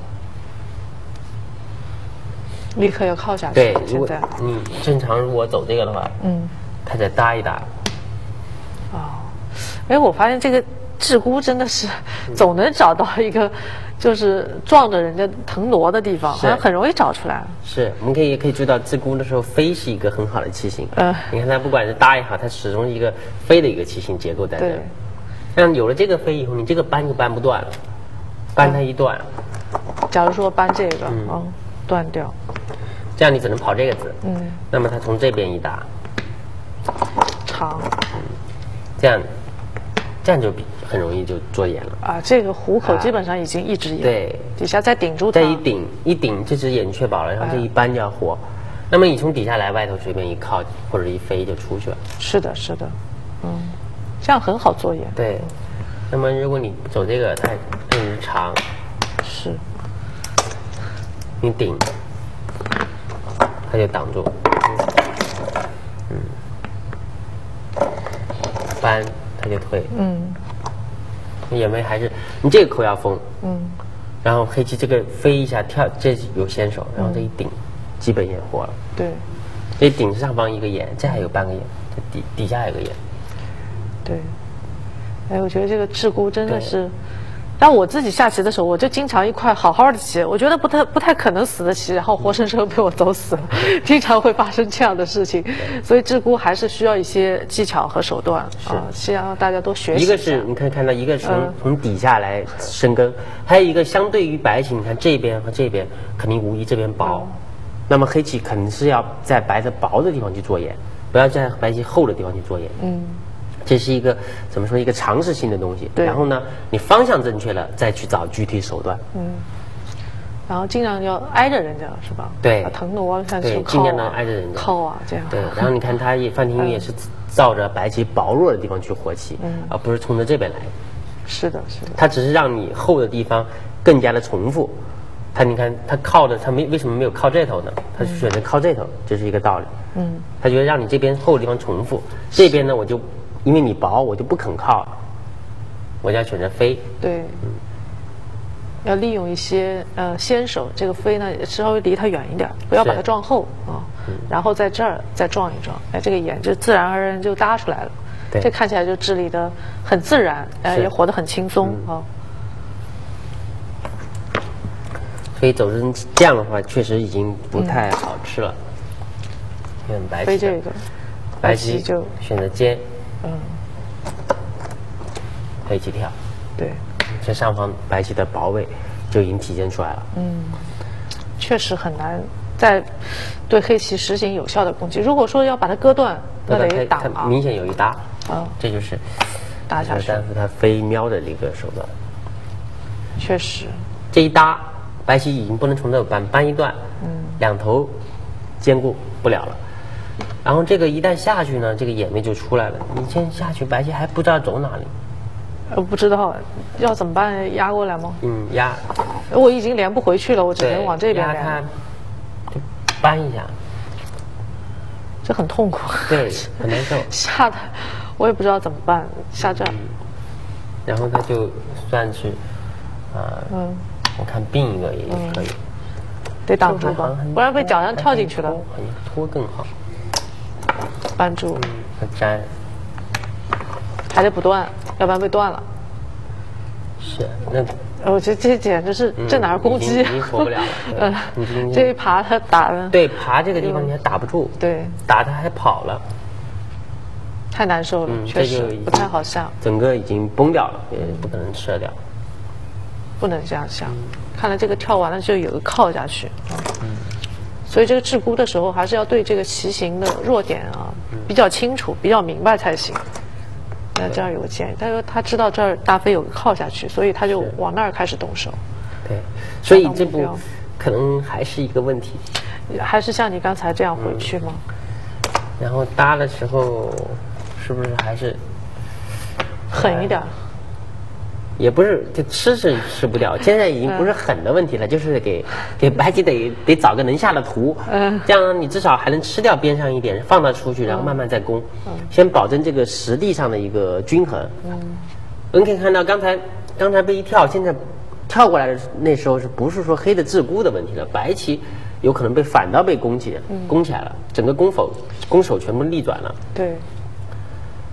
立刻要靠下去。 对，如果你正常如果走这个的话，嗯，他再搭一搭。 哦， 哎，我发现这个雉孤真的是总能找到一个就是撞着人家腾挪的地方，好像很容易找出来。 是，我们可以也可以知道雉孤的时候飞是一个很好的器型。 嗯、呃， 你看它不管是搭也好，它始终是一个飞的一个器型结构在这。对。像有了这个飞以后，你这个扳就扳不断了，扳它一断。 嗯、假如说扳这个，嗯，哦、断掉。 这样你只能跑这个字。 嗯。 那么它从这边一打。 长。 嗯。这样。这样就比很容易就做眼了啊！这个虎口基本上已经一只眼， 对， 底下再顶住它， 再一顶一顶，这只眼确保了，然后这一扳就要活。那么你从底下来，外头随便一靠或者一飞就出去了。 是的，是的，嗯，这样很好做眼。 对，那么如果你走这个，它它是长， 是， 你顶，它就挡住，嗯，扳。它就退，嗯，眼眉还是你这个口要封，嗯，然后黑棋这个飞一下跳，这有先手，然后这一顶，嗯、基本眼活了， 对， 这顶上方一个眼，这还有半个眼，这底底下有个眼， 对，哎，我觉得这个雉孤真的是。但我自己下棋的时候，我就经常一块好好的棋，我觉得不太不太可能死的棋，然后活生生被我走死了，经常会发生这样的事情。所以雉孤还是需要一些技巧和手段啊，希望大家多学习。 一个是你可以看到，一个从、嗯、从底下来深耕，还有一个相对于白棋，你看这边和这边肯定无疑这边薄，嗯、那么黑棋肯定是要在白的薄的地方去做眼，不要在白棋厚的地方去做眼。嗯。这是一个怎么说一个常识性的东西，然后呢，你方向正确了，再去找具体手段。嗯， 然后尽量要挨着人家，是吧？ 对， 腾挪像对，尽量的挨着人家靠啊，这样。 对，然后你看他也范廷钰也是照着白棋薄弱的地方去活棋，嗯，而不是冲着这边来。 是的，是的。 他只是让你厚的地方更加的重复。他你看他靠的他没为什么没有靠这头呢？他是选择靠这头，这是一个道理。嗯，他觉得让你这边厚的地方重复，这边呢我就。因为你薄，我就不肯靠，我就要选择飞。 对，嗯，要利用一些呃先手，这个飞呢稍微离它远一点，不要把它撞厚啊，嗯、然后在这儿再撞一撞，哎，这个眼就自然而然就搭出来了。 对， 这看起来就治理的很自然，哎，也活得很轻松啊。 嗯、所以走成这样的话，确实已经不太好吃了。嗯，白棋飞这个， 白棋就选择尖。嗯，黑棋跳， 对， 这上方白棋的薄位就已经体现出来了。嗯， 确实很难在对黑棋实行有效的攻击。如果说要把它割断，那得打啊，明显有一搭， 啊， 这就是搭下去。 但是它飞瞄的这个手段， 确实， 这一搭，白棋已经不能从这扳扳一段，嗯，两头兼顾不了了。然后这个一旦下去呢，这个眼眉就出来了。你先下去，白棋还不知道走哪里。 我不知道要怎么办，压过来吗？ 嗯，压。 我已经连不回去了，我只能往这边连。 压它，就扳一下。 这很痛苦。 对，很难受。 下的，我也不知道怎么办，下这儿。嗯、 然后它就算是，啊、呃，嗯，我看并一个也可以。 嗯、得挡住吧，不然被脚上跳进去了。 拖更好。 扳住， 嗯，粘， 还得不断，要不然被断了。 是，那我觉得这简直是这哪儿攻击？ 你活不了了。 嗯，这一爬他打的。 对，爬这个地方你还打不住。 对， 打他还跑了， 太难受了，确实不太好下。 整个已经崩掉了，也不可能吃得掉。 不能这样下，看来这个跳完了就有个靠下去。嗯。所以这个雉孤的时候，还是要对这个棋形的弱点啊比较清楚、比较明白才行。那这儿有个尖，但是他知道这儿大飞有个靠下去，所以他就往那儿开始动手。 对，所以这步可能还是一个问题。 还是像你刚才这样回去吗？ 嗯、然后搭的时候，是不是还是狠一点？ 也不是，这吃是吃不掉，现在已经不是狠的问题了，嗯、就是给给白棋得得找个能下的图，嗯，这样你至少还能吃掉边上一点，放它出去，然后慢慢再攻，嗯、先保证这个实地上的一个均衡。嗯，我们可以看到刚才刚才被一跳，现在跳过来的那时候是不是说黑的雉孤的问题了？白棋有可能被反倒被攻起，嗯、攻起来了，整个攻否攻守全部逆转了。 对。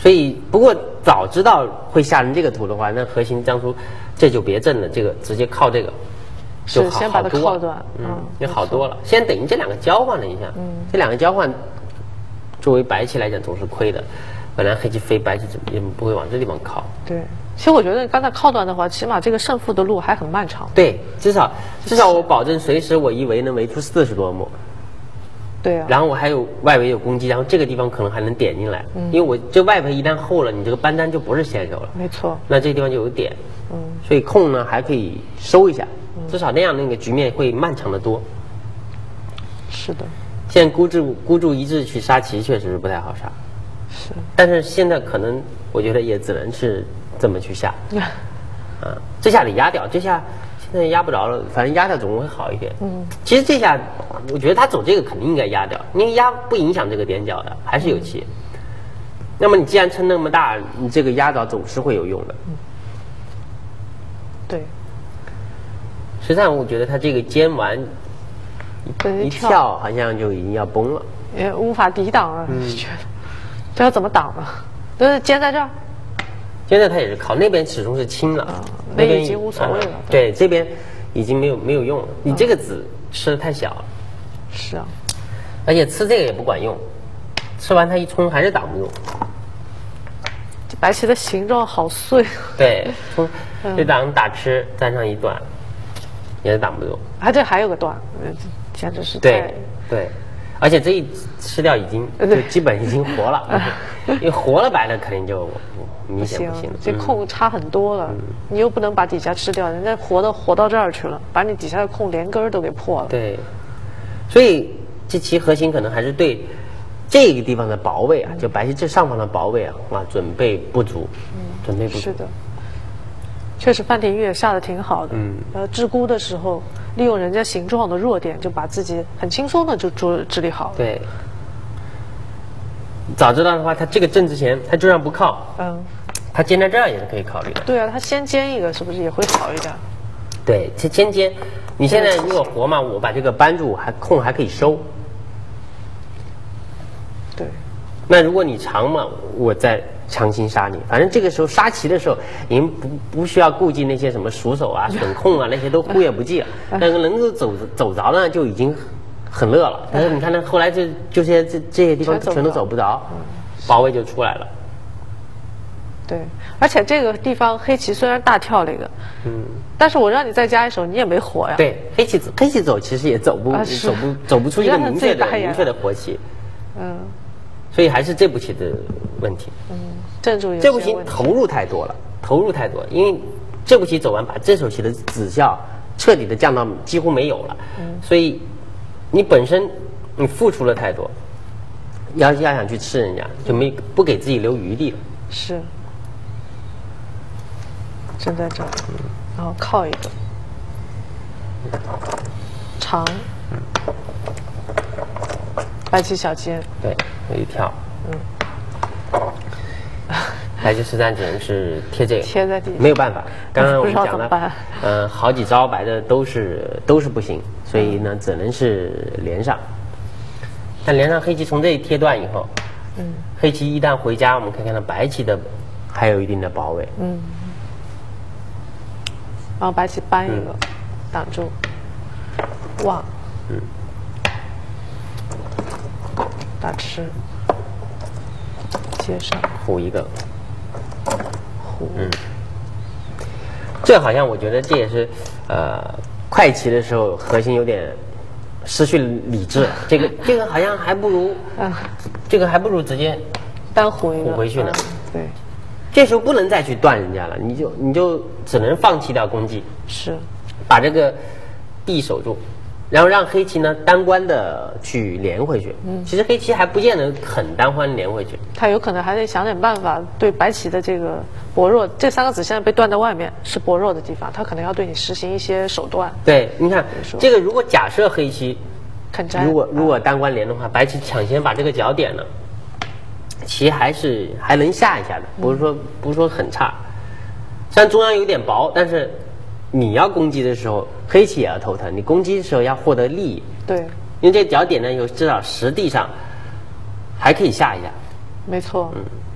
所以不过早知道会下成这个图的话，那核心当初这就别震了，这个直接靠这个就好， 是先把它靠断， 嗯，就好多了。先等于这两个交换了一下，嗯，这两个交换作为白棋来讲总是亏的，本来黑棋飞，白棋也不会往这地方靠。 对，其实我觉得刚才靠断的话，起码这个胜负的路还很漫长。 对，至少至少我保证随时我一围能围出四十多目。 对啊。 然后我还有外围有攻击，然后这个地方可能还能点进来，嗯、因为我这外围一旦厚了，你这个班单就不是先手了。 没错。 那这个地方就有点， 嗯， 所以空呢还可以收一下，嗯、至少那样那个局面会漫长的多。 是的。 现在孤注孤注一掷去杀棋确实是不太好杀。 是。 但是现在可能我觉得也只能是这么去下。啊，这下得压掉，这下。现在压不着了，反正压掉总会好一点。嗯，其实这下我觉得他走这个肯定应该压掉，因为压不影响这个点角的，还是有棋。嗯、那么你既然撑那么大，你这个压倒总是会有用的。 嗯，对。 实际上，我觉得他这个尖完一跳，好像就已经要崩了， 也无法抵挡了。嗯，觉得这要怎么挡呢？都是尖在这儿。 现在他也是靠那边始终是轻了，啊、 那边已经无所谓了。 嗯、对，这边已经没有没有用了。你这个子吃的太小了。 是啊。 而且吃这个也不管用，吃完它一冲还是挡不住。 这白棋的形状好碎。 对，冲这挡打吃，沾上一段，也是挡不住。 啊，这还有个段，简直是太。 对对。而且这一吃掉已经就基本已经活了，因为活了白的肯定就明显不行了。 这空差很多了，你又不能把底下吃掉，人家活的活到这儿去了，把你底下的空连根儿都给破了。 对，所以这棋核心可能还是对这个地方的保卫啊，就白棋这上方的保卫啊，啊准备不足，准备不足。 是的，确实范廷钰也下的挺好的。嗯，呃，鹧鸪的时候。利用人家形状的弱点，就把自己很轻松的就处治理好了。 对，早知道的话，他这个正之前他就让不靠。嗯，他尖在这儿也是可以考虑的。 对啊，他先尖一个，是不是也会好一点？ 对，先先尖。你现在如果活嘛，我把这个扳住，还空还可以收。 对。 那如果你长嘛，我再强行杀你。反正这个时候杀棋的时候，已经不不需要顾忌那些什么熟手啊、损控啊，那些都忽略不计了。但是能够走走着呢，就已经很乐了。但是你看呢，后来这这些这这些地方全都走不着，保卫就出来了。 对，而且这个地方黑棋虽然大跳了一个，嗯，但是我让你再加一手，你也没活呀。 对，黑棋黑棋走其实也走不、啊、走不走不出一个明确的明确的活棋。嗯。所以还是这步棋的问题。嗯， 正主这步棋投入太多了，投入太多，因为这步棋走完，把这手棋的子效彻底的降到几乎没有了。嗯，所以你本身你付出了太多，要要想去吃人家，就没不给自己留余地了。 是，正在这儿，然后靠一个长。白棋小尖， 对，有一跳，嗯，白棋实战只能是贴这个， 贴在地上， 没有办法。刚刚我们讲了，嗯、呃，好几招白的都是都是不行，所以呢，只能是连上。但连上黑棋从这里贴断以后，嗯，黑棋一旦回家，我们可以看到白棋的还有一定的保卫，嗯， 然后白棋扳一个，嗯、挡住，哇，嗯。打吃，接上虎一个，虎，嗯，这好像我觉得这也是，呃，快棋的时候核心有点失去理智，这个这个好像还不如，啊，这个还不如直接单虎一个虎回去呢， 嗯，对， 这时候不能再去断人家了，你就你就只能放弃掉攻击， 是， 把这个地守住。然后让黑棋呢单关的去连回去，嗯，其实黑棋还不见得很单关连回去， 他有可能还得想点办法对白棋的这个薄弱，这三个子现在被断在外面是薄弱的地方，他可能要对你实行一些手段。 对，你看这个如果假设黑棋肯摘， 如果如果单关连的话，白棋抢先把这个角点了，棋还是还能下一下的，不是说、嗯、不是说很差，虽然中央有点薄，但是你要攻击的时候。黑棋也要头疼，你攻击的时候要获得利益。 对， 因为这角点呢有至少实地上还可以下一下。 没错。嗯，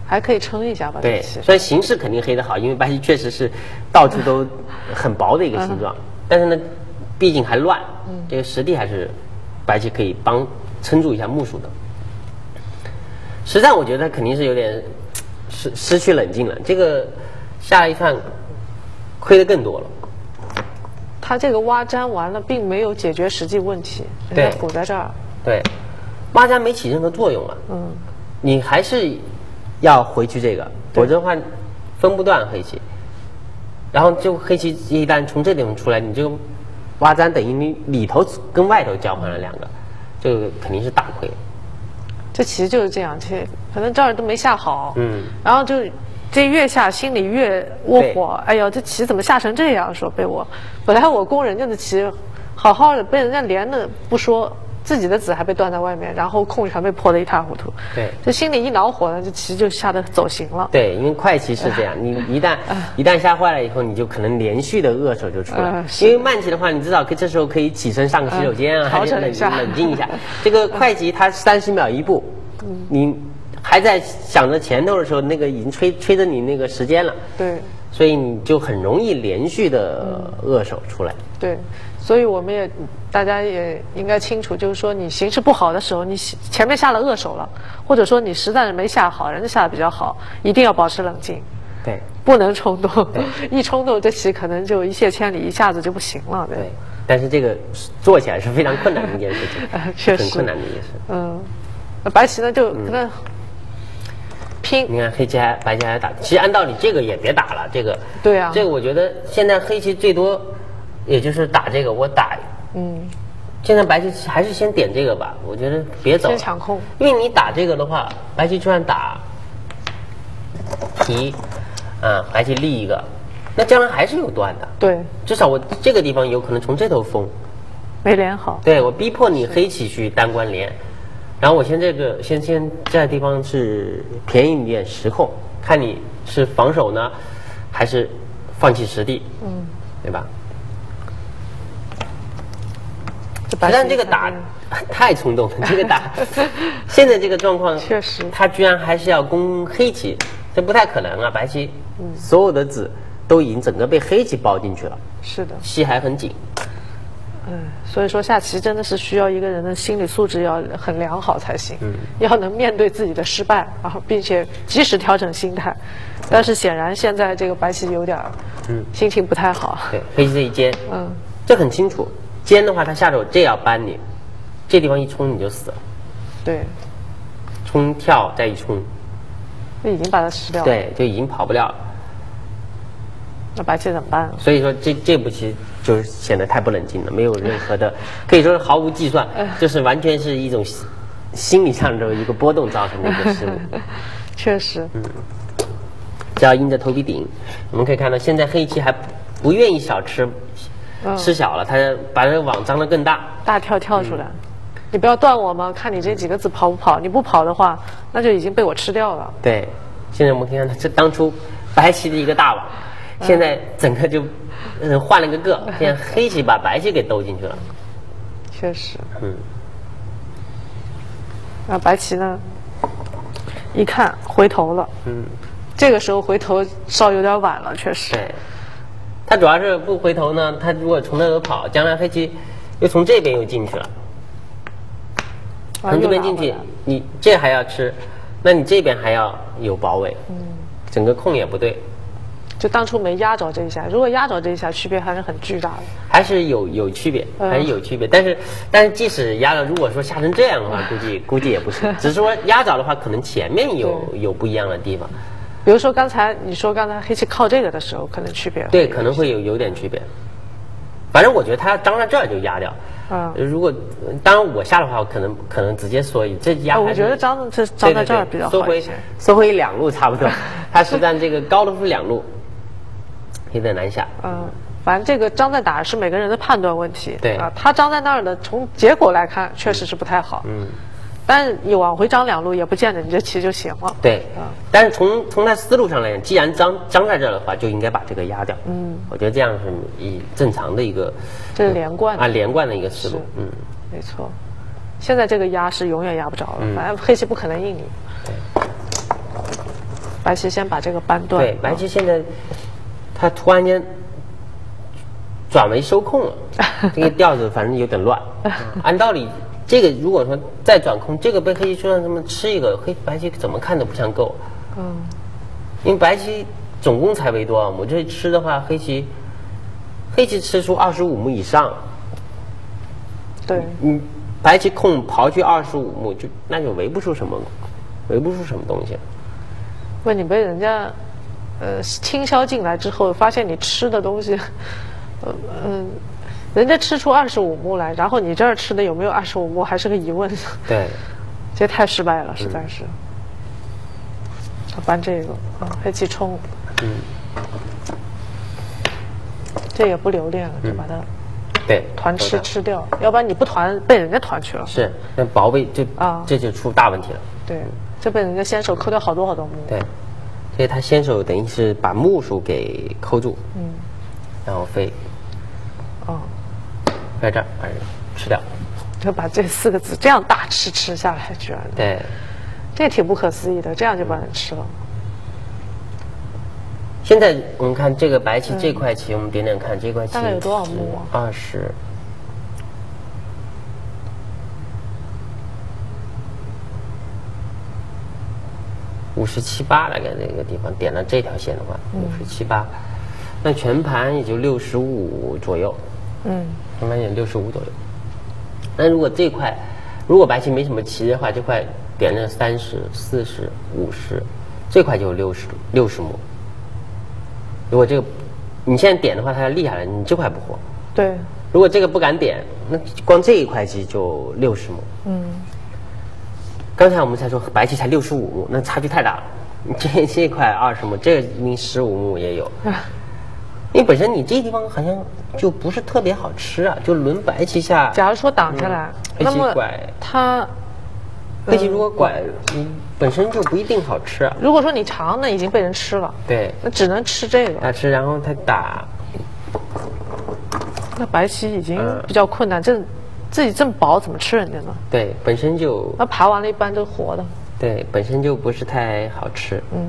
还可以撑一下吧。 对，虽然形势肯定黑得好，因为白棋确实是到处都很薄的一个形状，嗯、但是呢，毕竟还乱，嗯、这个实地还是白棋可以帮撑住一下目数的。实战我觉得肯定是有点失失去冷静了，这个下了一饭亏得更多了。 他这个挖粘完了，并没有解决实际问题，人家补在这儿。 对，挖粘没起任何作用啊。嗯，你还是要回去这个，否则的话分不断黑棋。然后就黑棋一旦从这地方出来，你就挖粘等于你里头跟外头交换了两个，这个肯定是大亏。 这棋就是这样，这可能这儿都没下好。 嗯， 然后就。这越下心里越窝火，哎呦，这棋怎么下成这样？说被我，本来我攻人家的棋，好好的被人家连的不说，自己的子还被断在外面，然后空全被破得一塌糊涂。 对， 这心里一恼火呢，这棋就下得走形了。 对，因为快棋是这样，你一旦一旦下坏了以后，你就可能连续的恶手就出来。呃、因为慢棋的话，你至少可这时候可以起身上个洗手间啊，还是冷冷静一下。这个快棋它三十秒一步，你。还在想着前头的时候，那个已经吹吹着你那个时间了， 对， 所以你就很容易连续的恶手出来。 对，所以我们也大家也应该清楚，就是说你形势不好的时候，你前面下了恶手了，或者说你实在是没下好，人家下的比较好，一定要保持冷静， 对， 不能冲动，一冲动这棋可能就一泻千里，一下子就不行了。对， 对，但是这个做起来是非常困难的一件事情， 呃、确实很困难的一件事。 嗯，白棋呢就可能。嗯拼， 你看黑棋还白棋还打，其实按道理这个也别打了，这个对啊， 这个我觉得现在黑棋最多也就是打这个，我打，嗯，现在白棋还是先点这个吧，我觉得别走， 先抢空， 因为你打这个的话，白棋就算打提，啊，白棋立一个，那将来还是有断的， 对， 至少我这个地方有可能从这头封， 没连好， 对我逼迫你黑棋去单关连。然后我先这个先先这地方是便宜一点实控，看你是防守呢，还是放弃实地，嗯，对吧？但这个打太冲动了，这个打现在这个状况确实， 他居然还是要攻黑棋，这不太可能啊！白棋、嗯、所有的子都已经整个被黑棋包进去了， 是的， 棋还很紧。 嗯，所以说下棋真的是需要一个人的心理素质要很良好才行，嗯，要能面对自己的失败，然后并且及时调整心态。但是显然现在这个白棋有点，嗯，心情不太好。 对，黑棋这一尖， 嗯， 这很清楚，尖的话他下手这要扳你，这地方一冲你就死了。 对， 冲跳再一冲， 就已经把它吃掉了。 对，就已经跑不了了。 那白棋怎么办？ 所以说这这步棋就是显得太不冷静了，没有任何的，可以说是毫无计算，就是完全是一种心理上的一个波动造成的一个失误。 确实， 嗯，只要硬着头皮顶。我们可以看到，现在黑棋还不愿意小吃，嗯、吃小了，他把这个网张得更大， 大跳跳出来。嗯、你不要断我吗？看你这几个子跑不跑？你不跑的话，那就已经被我吃掉了。 对，现在我们可以看到，这当初白棋的一个大网。现在整个就，嗯，换了个个，现在黑棋把白棋给兜进去了。 确实。 嗯。 啊，白棋呢，一看回头了。嗯。这个时候回头稍有点晚了，确实。 对。他主要是不回头呢，他如果从那头跑，将来黑棋又从这边又进去了。从这边进去，你这还要吃，那你这边还要有保卫。嗯。整个空也不对。 就当初没压着这一下，如果压着这一下，区别还是很巨大的。 还是有有区别，还是有区别。嗯、但是但是即使压了，如果说下成这样的话，估计估计也不是。只是说压着的话，可能前面有有不一样的地方。 比如说刚才你说刚才黑棋靠这个的时候，可能区别对，可能会有有点区别。反正我觉得他张在这儿就压掉。嗯。如果当然我下的话，我可能可能直接缩一这压、哦。 我觉得张这张在这儿比较好一些。 缩回两路差不多，他实战这个高的是两路。有点难下。 嗯，反正这个张在哪是每个人的判断问题。 对啊，他张在那儿的，从结果来看确实是不太好。嗯，但是你往回张两路也不见得你这棋就行了。 对，嗯，但是从从他思路上来讲，既然张张在这儿的话，就应该把这个压掉。嗯，我觉得这样是以正常的一个， 这是连贯的、 啊连贯的一个思路。嗯， 没错。现在这个压是永远压不着了，嗯、反正黑棋不可能应你。 对。 白棋先把这个扳断。 对，白棋现在他突然间转为收空了，这个调子反正有点乱。按道理，这个如果说再转空，这个被黑棋就让他们吃一个，黑白棋怎么看都不像够。嗯，因为白棋总共才围多少目，这吃的话，黑棋黑棋吃出二十五目以上。 对， 嗯，白棋空刨去二十五目，就那就围不出什么，围不出什么东西。 问你被人家呃倾销进来之后，发现你吃的东西，呃嗯、呃，人家吃出二十五目来，然后你这儿吃的有没有二十五目还是个疑问。 对， 这太失败了，实在是。他搬这个啊，黑棋冲，嗯，这也不留恋了，就把它。 对， 团吃吃掉，要不然你不团被人家团去了。 是，那薄被就啊， 这就出大问题了。 对，这被人家先手扣掉好多好多目。 对，所以他先手等于是把目数给扣住，嗯，然后飞， 哦， 在这儿把人吃掉， 就把这四个字这样大吃吃下来，居然。 对， 这也挺不可思议的，这样就把人吃了。 现在我们看这个白棋这块棋，我们点点看这块棋大概有多少目啊？ 二十，五十七八，大概这个地方点了这条线的话，五十七八，那全盘也就六十五左右。嗯，全盘也六十五左右。那如果这块，如果白棋没什么棋的话，这块点了三十、四十、五十，这块就六十六十目。如果这个你现在点的话，它要立下来，你这块不活。 对。 如果这个不敢点，那光这一块棋就六十目。嗯。刚才我们才说白棋才六十五目，那差距太大了。这这块二十目，这个应十五目也有。啊。因为本身你这地方好像就不是特别好吃啊，就轮白棋下。 假如说挡下来， 嗯、 那么拐它。 黑棋如果拐，嗯，本身就不一定好吃啊。 如果说你长，那已经被人吃了。 对。 那只能吃这个。 他吃，然后他打。 那白棋已经比较困难，这自己这么薄，怎么吃人家呢？ 对，本身就。 那爬完了，一般都活的。 对，本身就不是太好吃。 嗯。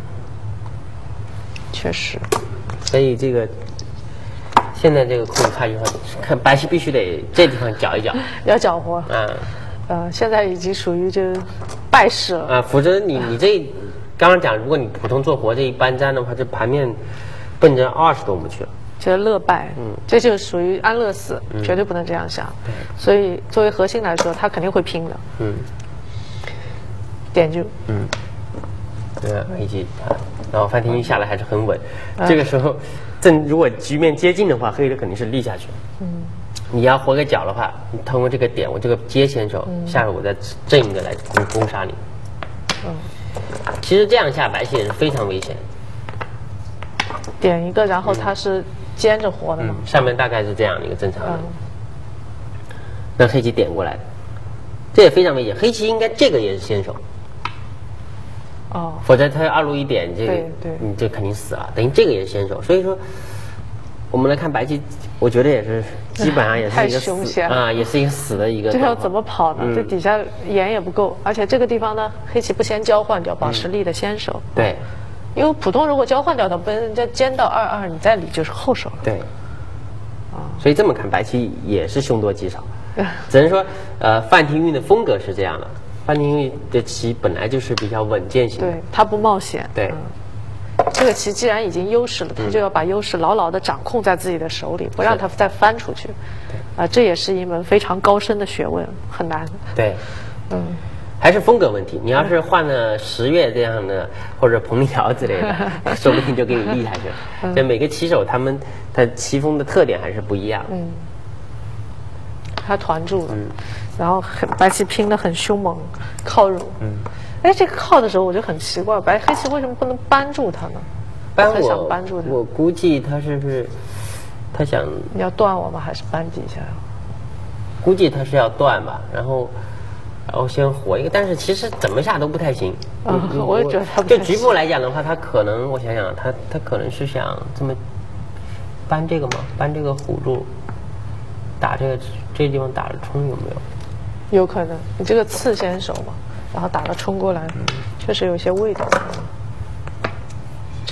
确实。 所以这个，现在这个空差距，看白棋必须得这地方搅一搅。 要搅和。 嗯。 呃，现在已经属于这败势了啊，否则你你这刚刚讲，如果你普通做活这一搬粘的话，这盘面奔着二十多目去了， 这乐败，嗯，这就属于安乐死，嗯、绝对不能这样想。对，所以作为核心来说，他肯定会拼的。嗯，点就嗯，对啊，一起啊，然后范廷钰下来还是很稳，嗯、这个时候正如果局面接近的话，黑的肯定是立下去。嗯。你要活个角的话，你通过这个点，我这个接先手，嗯、下手我再正一个来攻攻杀你。嗯，其实这样下白棋也是非常危险。 点一个，然后它是尖着活的吗？ 嗯，上面大概是这样的一个正常的。嗯、那黑棋点过来，这也非常危险。黑棋应该这个也是先手。哦。否则他二路一点，这个你这肯定死了。等于这个也是先手，所以说。我们来看白棋，我觉得也是基本上也是一个死啊，也是一个死的一个。 这要怎么跑呢？嗯、这底下眼也不够，而且这个地方呢，黑棋不先交换掉，保持力的先手。 嗯、对， 因为普通如果交换掉，它被人家尖到二二，你再理就是后手了。 对。啊，所以这么看，白棋也是凶多吉少，只能说，呃，范廷钰的风格是这样的。范廷钰的棋本来就是比较稳健型的， 对，他不冒险。 对。 嗯这个棋既然已经优势了，他就要把优势牢牢地掌控在自己的手里，不让它再翻出去。啊、呃，这也是一门非常高深的学问，很难。 对，嗯，还是风格问题。你要是换了十月这样的，或者彭丽瑶之类的，说不定就给你立下去了。这、嗯、每个棋手他们的棋风的特点还是不一样。嗯， 他团住了，嗯、然后很白棋拼得很凶猛，靠入。嗯。哎，这个靠的时候我就很奇怪，白黑棋为什么不能扳住它呢？ 扳我， 想扳住它。 我估计他是不是他想你要断我吗？还是扳几下？ 估计他是要断吧，然后然后先活一个，但是其实怎么下都不太行。 啊、嗯，我也觉得他不太行。就局部来讲的话，他可能我想想，他他可能是想这么扳这个吗？扳这个虎住，打这个这地方打了冲有没有？ 有可能，你这个刺先手嘛。然后打了冲过来，确实有些味道。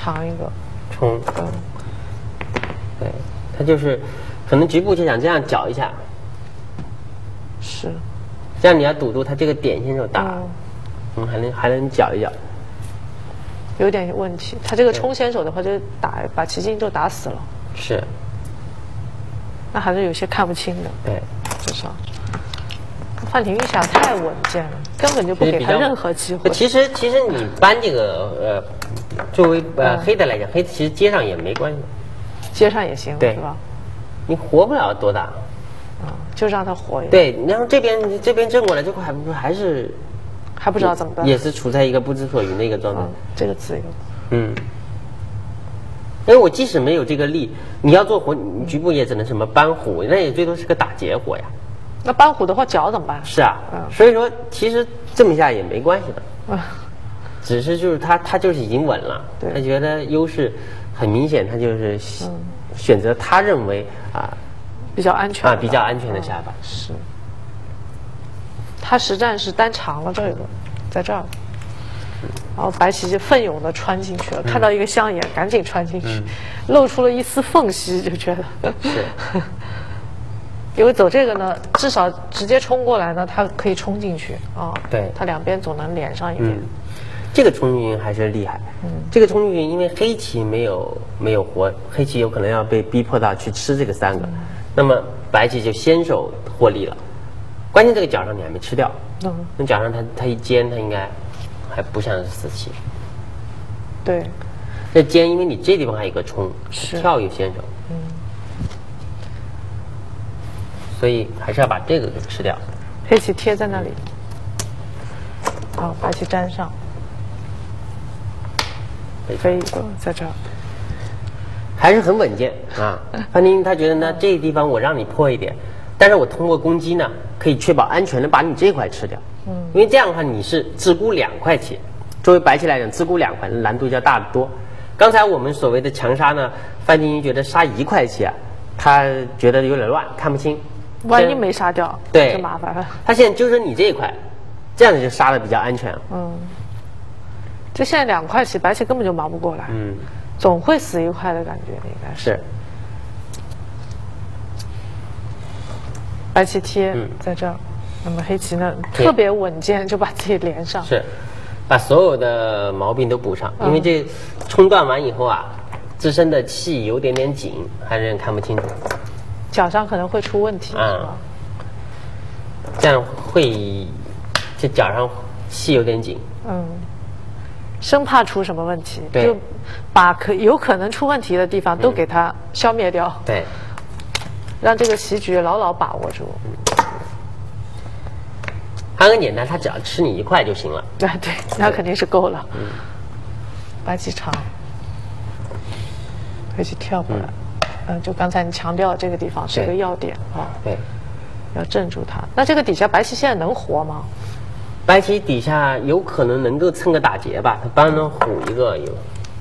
长一个冲， 嗯， 对，它就是可能局部就想这样搅一下， 是， 这样你要堵住它这个点先手打， 嗯， 嗯，还能还能搅一搅。 有点问题。他这个冲先手的话，就打把棋筋就打死了， 是， 那还是有些看不清的。 对， 至少范廷钰想太稳健了，根本就不给他任何机会。 其实其实你搬这个呃，作为呃、嗯、黑的来讲，黑其实接上也没关系， 接上也行， 对， 是吧？ 你活不了多大， 啊、嗯，就让他活一点。 对，然后这边这边正过来，这块还不还是。 还不知道怎么办， 也是处在一个不知所云的一个状态。 嗯、这个自由， 嗯，因为我即使没有这个力，你要做活，你局部也只能什么搬虎，那也最多是个打劫活呀。 那搬虎的话，脚怎么办？ 是啊，嗯、所以说其实这么下也没关系的，嗯、只是就是他他就是已经稳了，他觉得优势很明显，他就是选择他认为啊比较安全啊比较安全的下法。 嗯、是。他实战是单长了这个，在这儿，然后白棋就奋勇的穿进去了，嗯、看到一个香眼，赶紧穿进去，嗯、露出了一丝缝隙，就觉得是，因为走这个呢，至少直接冲过来呢，他可以冲进去啊，哦、 对， 他两边总能连上一点。嗯、 这个冲进去还是厉害，嗯，这个冲进去，因为黑棋没有没有活，黑棋有可能要被逼迫到去吃这个三个，嗯、那么白棋就先手获利了。关键这个角上你还没吃掉，嗯，那角上它它一尖，它应该还不像是死棋。 对， 这尖，因为你这地方还有一个冲，跳有先手，嗯，所以还是要把这个给吃掉。 黑棋贴在那里，好，白棋粘上，飞一个在这儿， 还是很稳健啊。范廷钰他觉得呢，这个地方我让你破一点。但是我通过攻击呢，可以确保安全的把你这块吃掉，嗯，因为这样的话你是自孤两块棋，作为白棋来讲，自孤两块难度要大得多。刚才我们所谓的强杀呢，范廷钰觉得杀一块棋啊，他觉得有点乱，看不清， 万一没杀掉， 对， 就麻烦了。 他现在揪着你这一块，这样子就杀的比较安全了。 嗯，这现在两块棋，白棋根本就忙不过来，嗯，总会死一块的感觉，应该是。 是。 白棋贴在这儿，嗯、那么黑棋呢特别稳健，就把自己连上， 是把所有的毛病都补上。嗯、因为这冲断完以后啊，自身的气有点点紧，还是看不清楚， 脚上可能会出问题，嗯、是吧？ 这样会这脚上气有点紧， 嗯，生怕出什么问题， 对， 就把可有可能出问题的地方都给它消灭掉， 嗯、对。 让这个棋局牢牢把握住。 它很简单，它只要吃你一块就行了。 对对，那肯定是够了。嗯。白棋长，黑棋跳过来。嗯、呃，就刚才你强调这个地方是一个要点啊。 对。 要镇住它。那这个底下白棋现在能活吗？ 白棋底下有可能能够蹭个打劫吧，它帮能虎一个有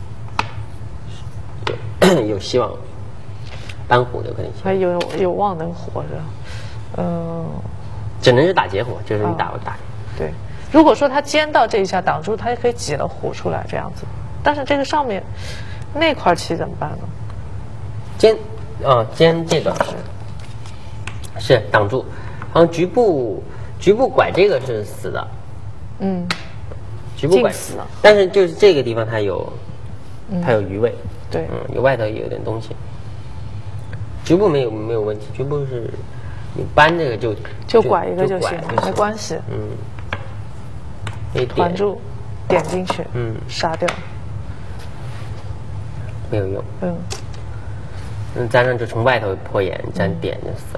有有希望。搬虎的可能性， 还有有望能活着，嗯、呃， 只能是打劫虎，就是你打不打、哦。 对，如果说他尖到这一下挡住，他也可以挤了虎出来这样子。但是这个上面那块棋怎么办呢？ 尖，哦，尖这段是是挡住，然后局部局部拐这个是死的， 嗯， 局部拐死了， 但是就是这个地方它有它有余位， 嗯、对， 嗯，有外头有点东西。局部没有没有问题，局部是你搬这个就就拐一个就行，没关系。 嗯， 团住，点进去，嗯，杀掉， 没有用。嗯，嗯，粘上就从外头破眼，粘点就死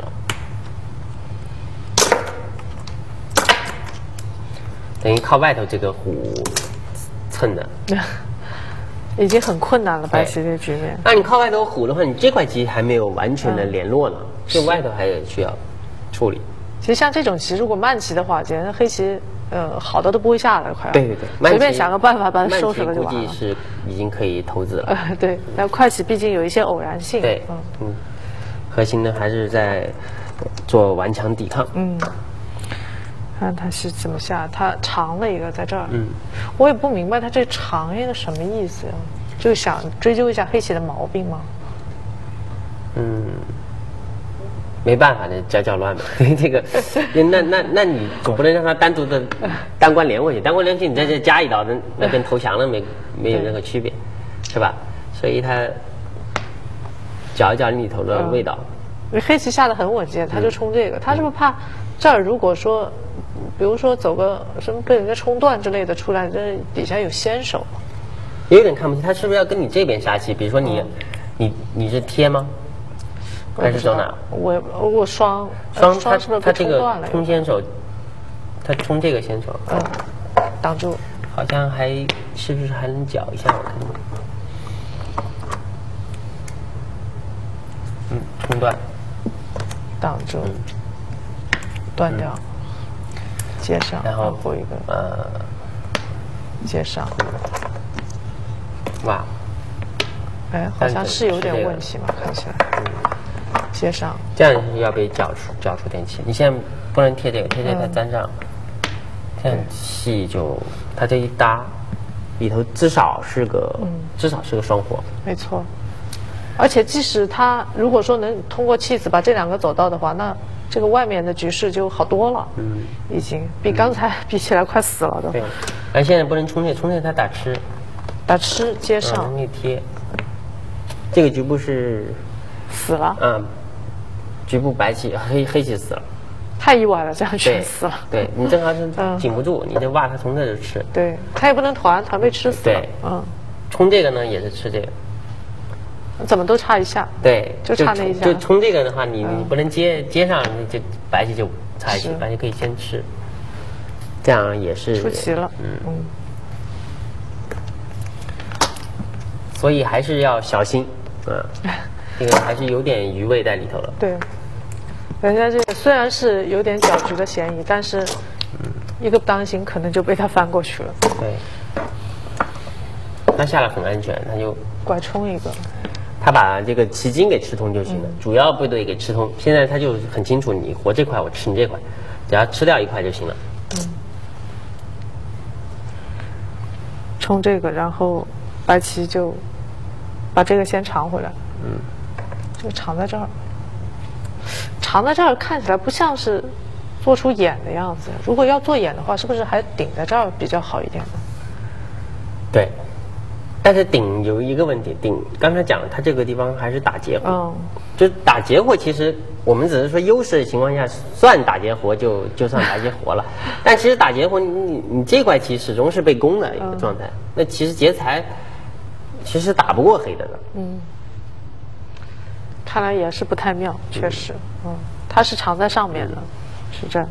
了。嗯、等于靠外头这个虎蹭的。 已经很困难了，白棋这局面。 那你靠外头虎的话，你这块棋还没有完全的联络呢，这、嗯、外头还需要处理。 其实像这种棋，如果慢棋的话，简直黑棋呃好的都不会下来，快要。 对对对， 随便想个办法把它收拾了就完了。 估计是已经可以投资了。 呃，对，但快棋毕竟有一些偶然性。 对，嗯嗯，核心呢还是在做顽强抵抗。 嗯。看他是怎么下，他长了一个在这儿，嗯，我也不明白他这长一个什么意思呀、啊？ 就想追究一下黑棋的毛病吗？ 嗯，没办法，这搅搅乱嘛。这个，那那那你总不能让他单独的单关连过去，单关连过去你在这加一刀，那那跟投降了没没有任何区别，是吧？所以他搅一搅里头的味道。 嗯、黑棋下的很稳健，他就冲这个，嗯、他是不是怕这儿如果说，比如说走个什么被人家冲断之类的出来，这底下有先手。 有点看不清，他是不是要跟你这边下棋？比如说你，嗯、你你是贴吗？还是走哪？ 我我双双， 双是不是他这个冲先手，他冲这个先手， 嗯，挡住， 好像还是不是还能搅一下？我看，嗯，冲断， 挡住，嗯、断掉，嗯、接上， 然后过一个， 呃， 接上， 哇， 哎，好像是有点问题嘛，看起来。嗯接上， 这样是要被搅出搅出点气。你现在不能贴这个，贴这个它粘上，这样气就它这一搭，里头至少是个、嗯、至少是个双活。 没错，而且即使他如果说能通过弃子把这两个走到的话，那这个外面的局势就好多了。嗯，已经比刚才比起来快死了都。 对，而现在不能冲这，冲这它打吃， 打吃接上， 容易贴。这个局部是死了。 嗯。局部白棋黑黑棋死了， 太意外了，这样全死了。 对, 对你正好是紧不住，嗯、你这挖他从这就吃。 对他也不能团，团被吃死了。 对，嗯，冲这个呢也是吃这个， 怎么都差一下。 对， 就差那一下。 就冲这个的话，你你不能接接上，就白棋就差一些，白棋可以先吃，这样也是出棋了。嗯嗯， 所以还是要小心，嗯。这个还是有点余味在里头了。 对，人家这个虽然是有点搅局的嫌疑，但是一个不当心，可能就被他翻过去了。 对，他下了很安全，他就拐冲一个， 他把这个棋筋给吃通就行了，嗯、主要部队给吃通。现在他就很清楚，你活这块，我吃你这块，只要吃掉一块就行了。嗯， 冲这个，然后白棋就把这个先长回来。嗯。就藏在这儿，藏在这儿看起来不像是做出眼的样子。如果要做眼的话，是不是还顶在这儿比较好一点呢？ 对，但是顶有一个问题，顶刚才讲了，它这个地方还是打劫活。嗯，就打劫活，其实我们只是说优势的情况下算打劫活就就算打劫活了，但其实打劫活你你你这块棋始终是被攻的一个状态，嗯、那其实劫财其实打不过黑的了。嗯。 看来也是不太妙，确实，嗯，它是藏在上面的，是这样。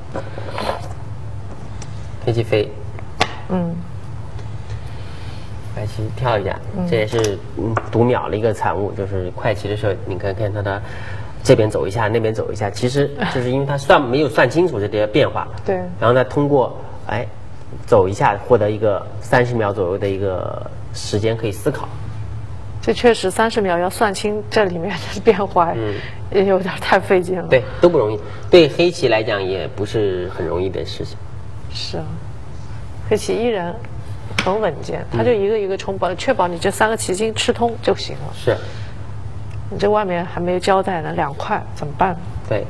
黑棋飞， 嗯， 白棋跳一下，嗯、这也是嗯读秒的一个产物，就是快棋的时候，你看看它的这边走一下，那边走一下，其实就是因为它算没有算清楚这些变化， 对， 然后呢，通过哎走一下，获得一个三十秒左右的一个时间可以思考。 这确实三十秒要算清这里面的变化，嗯，也有点太费劲了。 对，都不容易。对黑棋来讲，也不是很容易的事情。 是啊，黑棋依然很稳健，他就一个一个冲，保确保你这三个棋筋吃通就行了。 是。 你这外面还没有交代呢，两块怎么办？ 对。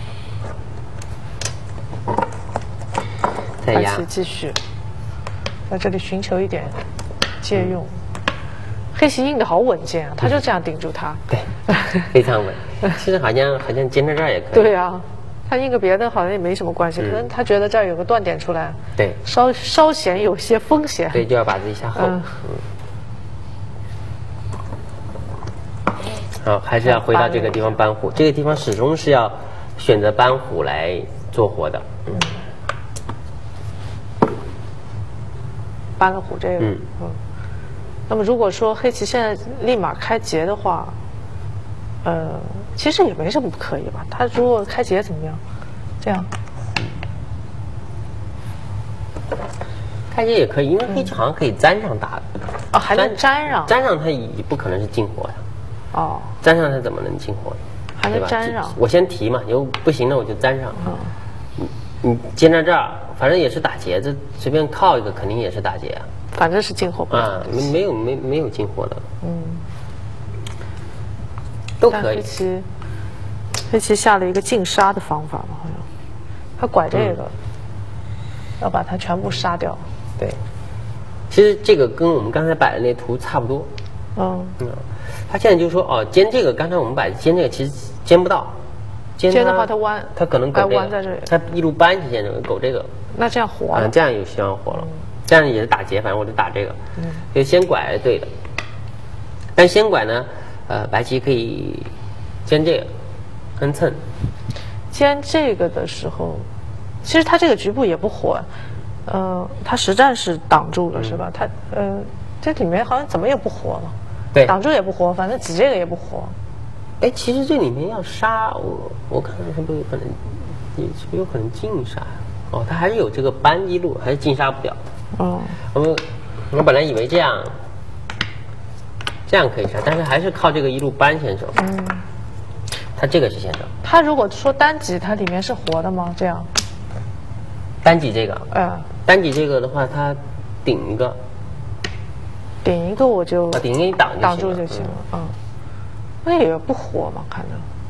再压。 白棋继续，在这里寻求一点借用。嗯黑棋硬的好稳健啊，他就这样顶住它。 对，非常稳。其实好像好像尖在这儿也可以。 对啊，他硬个别的好像也没什么关系，可能他觉得这儿有个断点出来， 对， 稍稍显有些风险。 对，就要把自己下后。嗯。好，还是要回到这个地方搬虎，这个地方始终是要选择搬虎来做活的。嗯。 搬了虎这个。嗯。嗯。那么如果说黑棋现在立马开劫的话，呃，其实也没什么不可以吧？他如果开劫怎么样？这样， 开劫也可以，因为黑棋好像可以粘上打的。 哦，还能粘上？ 粘上它也不可能是进活呀。哦。粘上它怎么能进活？ 还能粘上？ 我先提嘛，有不行了我就粘上。嗯。你你接在这儿，反正也是打劫，这随便靠一个肯定也是打劫啊。 反正是进货不了啊，没没有没没有进货的，嗯，都可以。 黑棋，黑棋下了一个禁杀的方法嘛，好像他拐这个，嗯、要把它全部杀掉。 对，其实这个跟我们刚才摆的那图差不多。 嗯嗯，他现在就说哦，煎这个，刚才我们摆煎这个其实煎不到， 煎的话它弯， 它可能狗这个， 弯在这里， 它一路扳起先生狗这个， 那这样活了， 嗯，这样有希望活了，嗯、这样也是打劫，反正我就打这个，嗯，就先拐是对的，但先拐呢，呃，白棋可以煎这个，跟蹭， 煎这个的时候，其实他这个局部也不活，呃，他实战是挡住了、嗯、是吧？他呃。这里面好像怎么也不活了， 对， 挡住也不活，反正挤这个也不活。 哎，其实这里面要杀我，我看是不是有可能，也是不是有可能禁杀呀？哦，它还是有这个扳一路，还是禁杀不了。 哦， 我们我本来以为这样，这样可以杀，但是还是靠这个一路扳先手。嗯，他这个是先手。 他如果说单挤，它里面是活的吗？这样？ 单挤这个？ 嗯， 单挤这个的话，它顶一个。 顶一个我就啊，顶一个挡挡住就行了，嗯，那也不活嘛，看着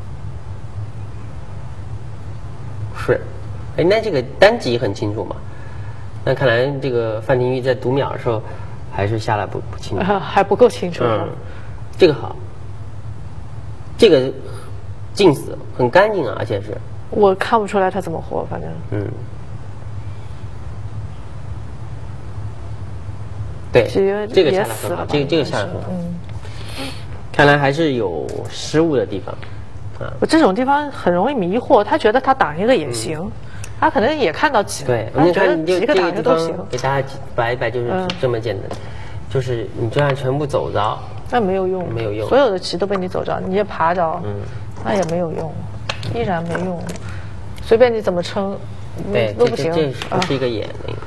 是，哎，那这个单击很清楚嘛？那看来这个范廷玉在读秒的时候还是下来不不清楚， 啊、还不够清楚。 嗯，这个好，这个近死很干净啊，而且是我看不出来他怎么活，反正嗯。对，这个下的很好，这个这个下的很好。嗯，看来还是有失误的地方，啊。 我这种地方很容易迷惑，他觉得他挡一个也行，嗯、他可能也看到几， 对， 他觉得几个挡一个都行。 给大家摆一摆，就是这么简单，嗯、就是你这样全部走着， 那没有用， 没有用， 所有的棋都被你走着，你也爬着，嗯，那也没有用，依然没用，随便你怎么撑， 对， 都不行。 这这是一个眼那个。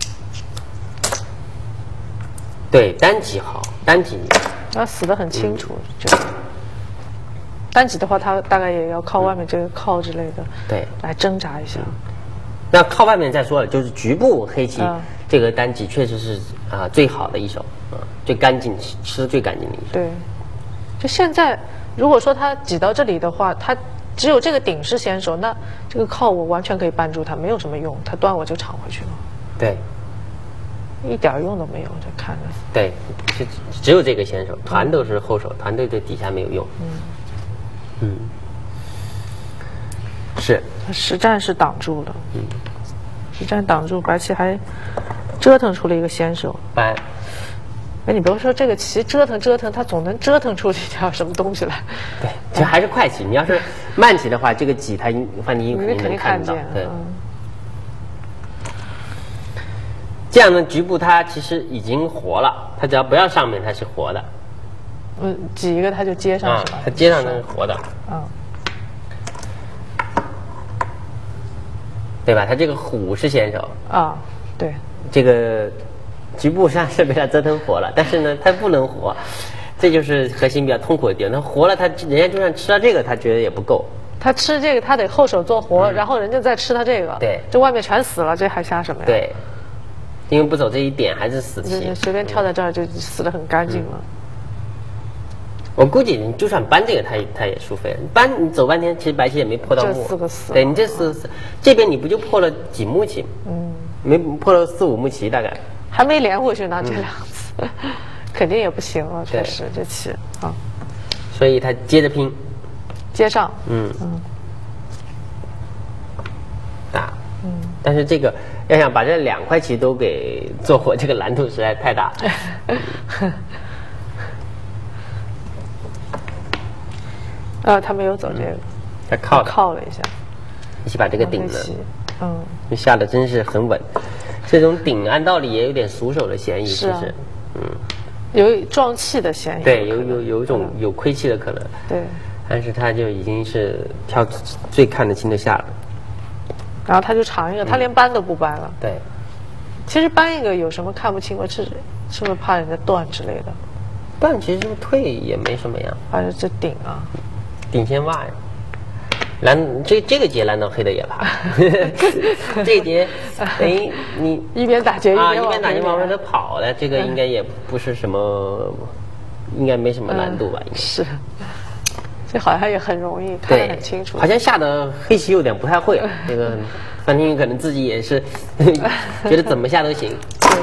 对，单击好，单击。 他死得很清楚，嗯、就单击的话，他大概也要靠外面这个靠之类的， 对， 来挣扎一下。嗯、 那靠外面再说了，就是局部黑棋、嗯、这个单击确实是啊、呃、最好的一手啊、呃，最干净，吃的最干净的一手。 对，就现在，如果说他挤到这里的话，他只有这个顶是先手，那这个靠我完全可以扳住他，没有什么用，他端我就抢回去了。 对。 一点用都没有，这看着。 对，只只有这个先手，团都是后手，团队这底下没有用。嗯，嗯，是。 实战是挡住了。嗯，实战挡住，白棋还折腾出了一个先手。 扳。 哎，你比如说这个棋折腾折腾，它总能折腾出一条什么东西来。 对，其实还是快棋。你要是慢棋的话，这个挤它范廷玉肯定能看到。对。这样的局部它其实已经活了，它只要不要上面，它是活的。 嗯，挤一个它就接上是吧？ 它接上那是活的。 嗯。 对吧？它这个虎是先手。 啊，对。 这个局部上是被它折腾活了，但是呢，它不能活，这就是核心比较痛苦的地方。它活了，它人家就算吃到这个，他觉得也不够。 他吃这个，他得后手做活，嗯、然后人家再吃他这个。 对。 这外面全死了，这还下什么呀？ 对。因为不走这一点还是死棋， 随便跳在这儿就死得很干净了。嗯、 我估计你就算扳这个，他他也输飞了。扳你走半天，其实白棋也没破到目。 这四个死。 对你这四四，这边你不就破了几目棋？嗯，没破了四五目棋大概。 还没连回去呢，这两次、嗯、肯定也不行了，确实这棋啊。 所以他接着拼， 接上。 嗯嗯。打。嗯。但是这个。要想把这两块棋都给做活，这个难度实在太大。 呃，他没有走这个， 他靠了靠了一下， 一起把这个顶了。 嗯， 下的真是很稳。这种顶按道理也有点俗手的嫌疑， 是啊、 其实，嗯， 有撞气的嫌疑。 对，有有有一种有亏气的可能。 对， 但是他就已经是挑最看得清的下了。 然后他就长一个，他连扳都不扳了。 对， 其实扳一个有什么看不清吗？是是不是怕人家断之类的？ 断其实退也没什么呀。 还是这顶啊？ 顶先挖呀， 蓝这这个劫蓝到黑的也怕，这一劫哎你一边打劫啊一边打劫往外头跑的，这个应该也不是什么，应该没什么难度吧？应该是，这好像也很容易看得很清楚。 好像下的黑棋有点不太会，这个范廷玉可能自己也是觉得怎么下都行。 对。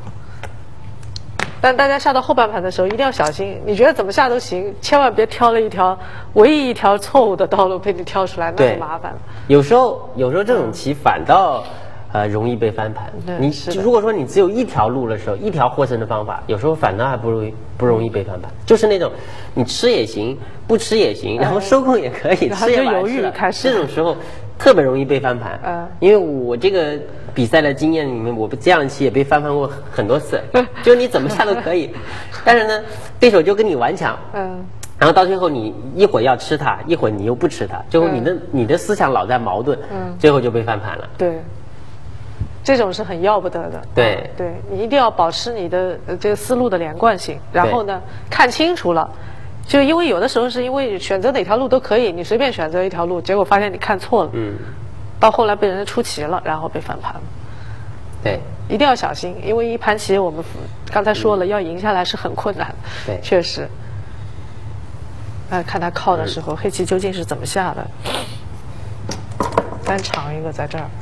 但大家下到后半盘的时候一定要小心，你觉得怎么下都行，千万别挑了一条唯一一条错误的道路被你挑出来，那就麻烦了。 有时候有时候这种棋反倒呃容易被翻盘。你如果说你只有一条路的时候，一条获胜的方法，有时候反倒还不容易不容易被翻盘。就是那种你吃也行，不吃也行，然后收控也可以，吃也犹豫开始， 这种时候特别容易被翻盘。嗯，因为我这个比赛的经验里面，我这样的棋也被翻盘过很多次，就是你怎么下都可以，但是呢，对手就跟你顽强。嗯。然后到最后，你一会儿要吃它，一会儿你又不吃它，最后你的、嗯、你的思想老在矛盾，嗯，最后就被翻盘了。 对，这种是很要不得的。 对、 啊，对你一定要保持你的这个思路的连贯性，然后呢，看清楚了。就因为有的时候是因为选择哪条路都可以，你随便选择一条路，结果发现你看错了，嗯，到后来被人家出棋了，然后被翻盘了。 对， 一定要小心，因为一盘棋我们刚才说了，嗯、要赢下来是很困难的。 对， 确实。哎，看他靠的时候，嗯、黑棋究竟是怎么下的？单长一个在这儿，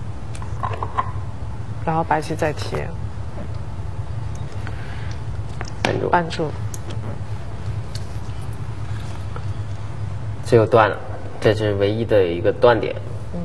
然后白棋再贴， 绊住， 绊住， 这又断了，这是唯一的一个断点。 嗯，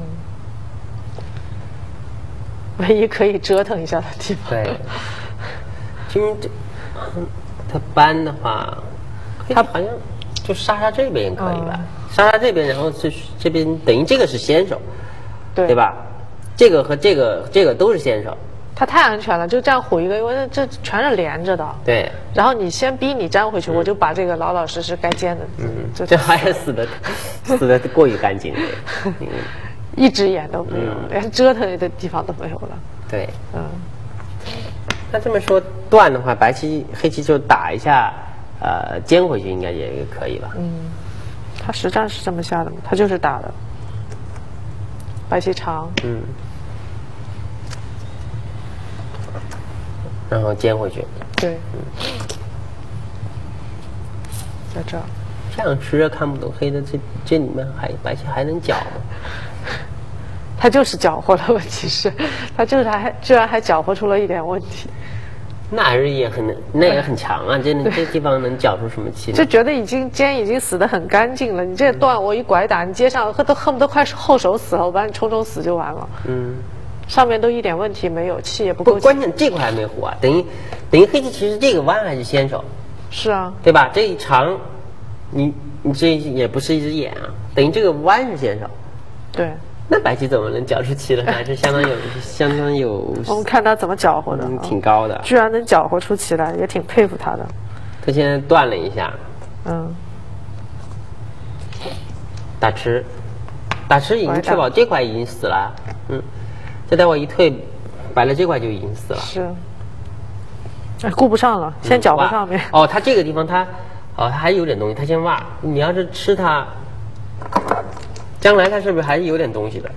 唯一可以折腾一下的地方。 对，因为这他扳的话，他好像。就杀杀这边也可以吧，嗯、杀杀这边，然后这这边等于这个是先手， 对对吧？这个和这个这个都是先手。 它太安全了，就这样虎一个，因为这全是连着的。 对。 然后你先逼你粘回去，嗯、我就把这个老老实实该煎的， 嗯，这还死的死的过于干净，嗯、 一只眼都没有，嗯、连折腾的地方都没有了。 对，嗯。那这么说断的话，白棋黑棋就打一下。呃，尖回去应该也可以吧？ 嗯，他实战是这么下的吗？他就是打的，白棋长， 嗯，然后尖回去， 对，嗯，在这儿， 这样吃着看不懂黑的，这这里面还白棋还能搅吗？ 他就是搅和了，问题是，他就是还居然还搅和出了一点问题。 那还是也很那也很强啊！这这地方能搅出什么气？ 就觉得已经尖已经死得很干净了。你这段我一拐打，你接上都恨不得快后手死了，我把你冲冲死就完了。嗯，上面都一点问题没有，气也不够。 不，关键这块还没糊啊，等于等于黑棋其实这个弯还是先手。 是啊， 对吧？这一长，你你这也不是一只眼啊，等于这个弯是先手。 对。 那白棋怎么能搅出气了？还是相当有相当有。 我们看他怎么搅和的， 嗯，挺高的， 居然能搅和出气来，也挺佩服他的。 他现在断了一下， 嗯， 打吃，打吃已经确保这块已经死了，嗯，这待会一退，白了这块就已经死了。 是，哎，顾不上了，先搅和上面。 哦，他这个地方他，哦，他还有点东西，他先挖。你要是吃它。将来他是不是还是有点东西的？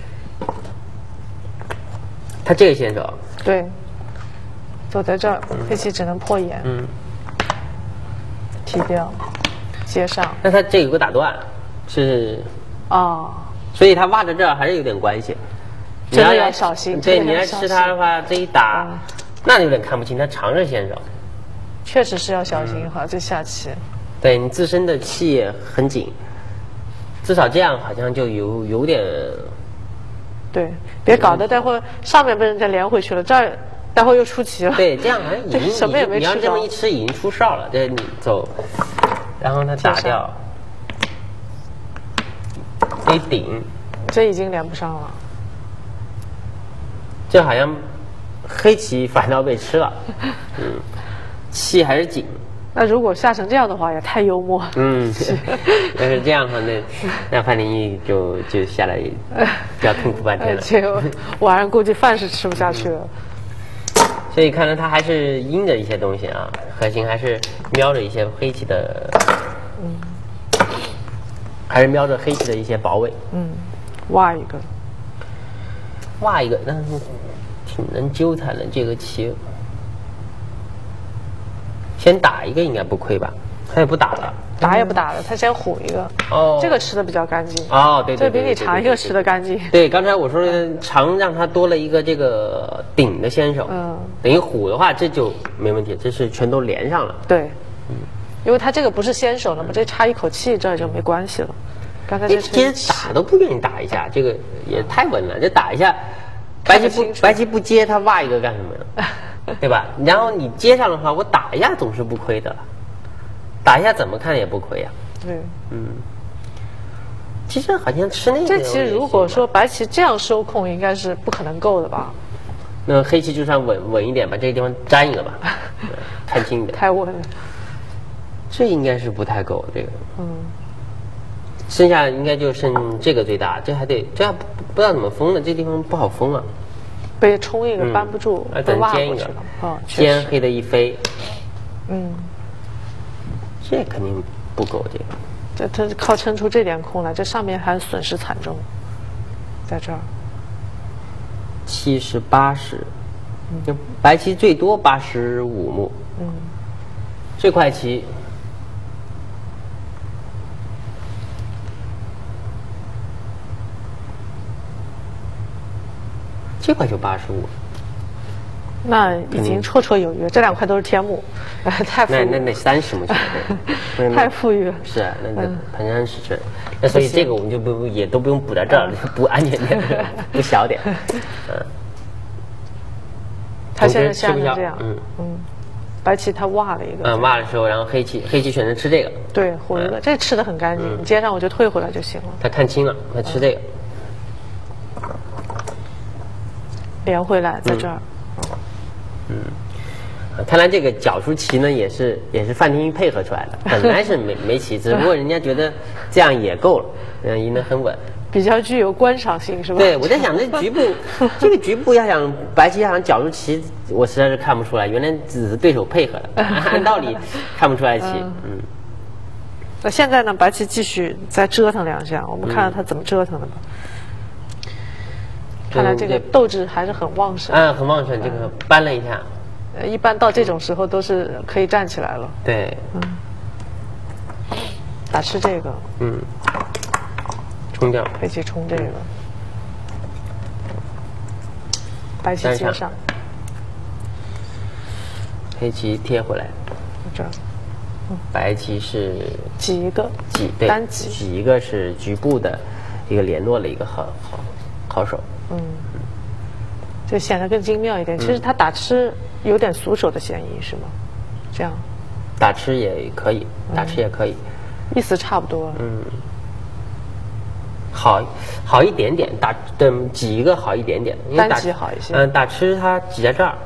他这个先手， 对，走在这儿，黑棋只能破眼，嗯，提掉，接上。 那他这个给打断，是哦， 所以他挖着这儿还是有点关系。 真的要小心。 对，你要吃它的话，这一打，嗯、那有点看不清，他长着先手。 确实是要小心哈，这下棋。 对你自身的气也很紧。至少这样好像就有有点， 对，别搞得待会儿上面被人家连回去了，这儿待会儿又出棋了。 对，这样好像已经什么也没吃着。 你要这么一吃，已经出哨了。这你走，然后他打掉，一顶， 这已经连不上了。 这好像黑棋反倒被吃了，嗯，气还是紧。 那如果下成这样的话，也太幽默。 嗯，要是这样的话，那那范廷玉就就下来要痛苦半天了。 这晚上估计饭是吃不下去了。 所以看来他还是阴着一些东西啊，核心还是瞄着一些黑棋的。嗯。 还是瞄着黑棋的一些堡垒。 嗯，挖一个， 挖一个，但是挺能纠缠的这个棋。先打一个应该不亏吧？他也不打了， 打也不打了，他先虎一个。 哦， 这个吃的比较干净。 哦，对对对， 这比你长一个吃的干净。 对，刚才我说的长让他多了一个这个顶的先手，嗯，等于虎的话这就没问题，这是全都连上了。 对，嗯，因为他这个不是先手了嘛，这差一口气这就没关系了。刚才这其实打都不愿意打一下，这个也太稳了，这打一下，白棋不白棋不接，他挖一个干什么呀？对吧？然后你接上的话，我打一下总是不亏的了，打一下怎么看也不亏呀。 对， 嗯。其实好像吃那个。 这其实如果说白棋这样收控，应该是不可能够的吧？ 那黑棋就算稳稳一点，把这个地方粘一个吧，看清一点。 太稳了。 这应该是不太够，这个。嗯。剩下应该就剩这个最大，这还得这还不不知道怎么封了，这地方不好封啊。 被冲一个扳不住， 嗯、再尖一个， 哦， 尖黑的一飞， 嗯， 这肯定不够这个。 这他靠撑出这点空来，这上面还损失惨重，在这儿。 七十八十，就白棋最多八十五目，嗯，这块棋。这块就八十五， 那已经绰绰有余。这两块都是天目，太富裕。 那那那三十目去了， 太富裕了。 是啊，那那盘山是这，那所以这个我们就不也都不用补到这儿了，补安全点，补小点。嗯。 他现在下成这样，嗯嗯，白棋他挖了一个。 嗯，挖的时候，然后黑棋黑棋选择吃这个。 对，虎一个，这吃的很干净，你接上我就退回来就行了。 他看清了，他吃这个。 连回来在这儿， 嗯，嗯，看来这个角出棋呢，也是也是范廷玉配合出来的，本来是没没棋，只不过人家觉得这样也够了，这样赢得很稳， 比较具有观赏性是吧？ 对，我在想这局部，这个局部要想白棋要想角出棋，我实在是看不出来，原来只是对手配合的，按道理看不出来棋，嗯。 那现在呢，白棋继续再折腾两下，我们看看他怎么折腾的吧。看来这个斗志还是很旺盛。 嗯，很旺盛。这个扳了一下。 呃，一般到这种时候都是可以站起来了。 对。嗯。 打吃这个。 嗯。冲掉。 黑棋冲这个。白棋接上。 黑棋贴回来。 这儿。 白棋是挤一个。 挤对。 单挤。 挤一个是局部的一个联络的一个好好好手。嗯， 就显得更精妙一点。其实他打吃有点俗手的嫌疑，是吗？这样， 打吃也可以，打吃也可以， 意思差不多。 嗯，好，好一点点，打等挤一个好一点点， 单挤好一些。 嗯，打吃它挤在这儿，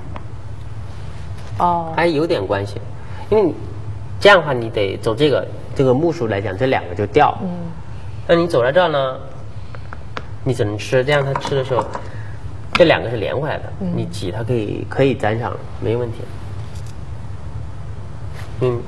哦， 还有点关系，因为你这样的话，你得走这个这个目数来讲，这两个就掉。嗯，那你走在这儿呢？你只能吃，这样它吃的时候，这两个是连回来的，嗯、你挤它可以可以粘上，没问题。嗯，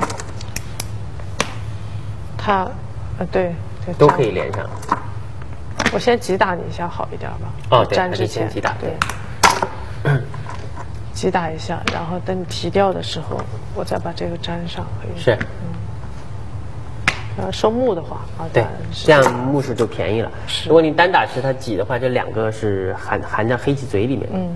它，呃，对对， 都可以连上。 我先击打你一下好一点吧。 哦，对， 粘之前击打， 对，击打一下，然后等你提掉的时候，我再把这个粘上，可以。 是。 呃，收目的话啊， 对，这样目数就便宜了。如果你单打吃它挤的话，这两个是含含在黑棋嘴里面。嗯。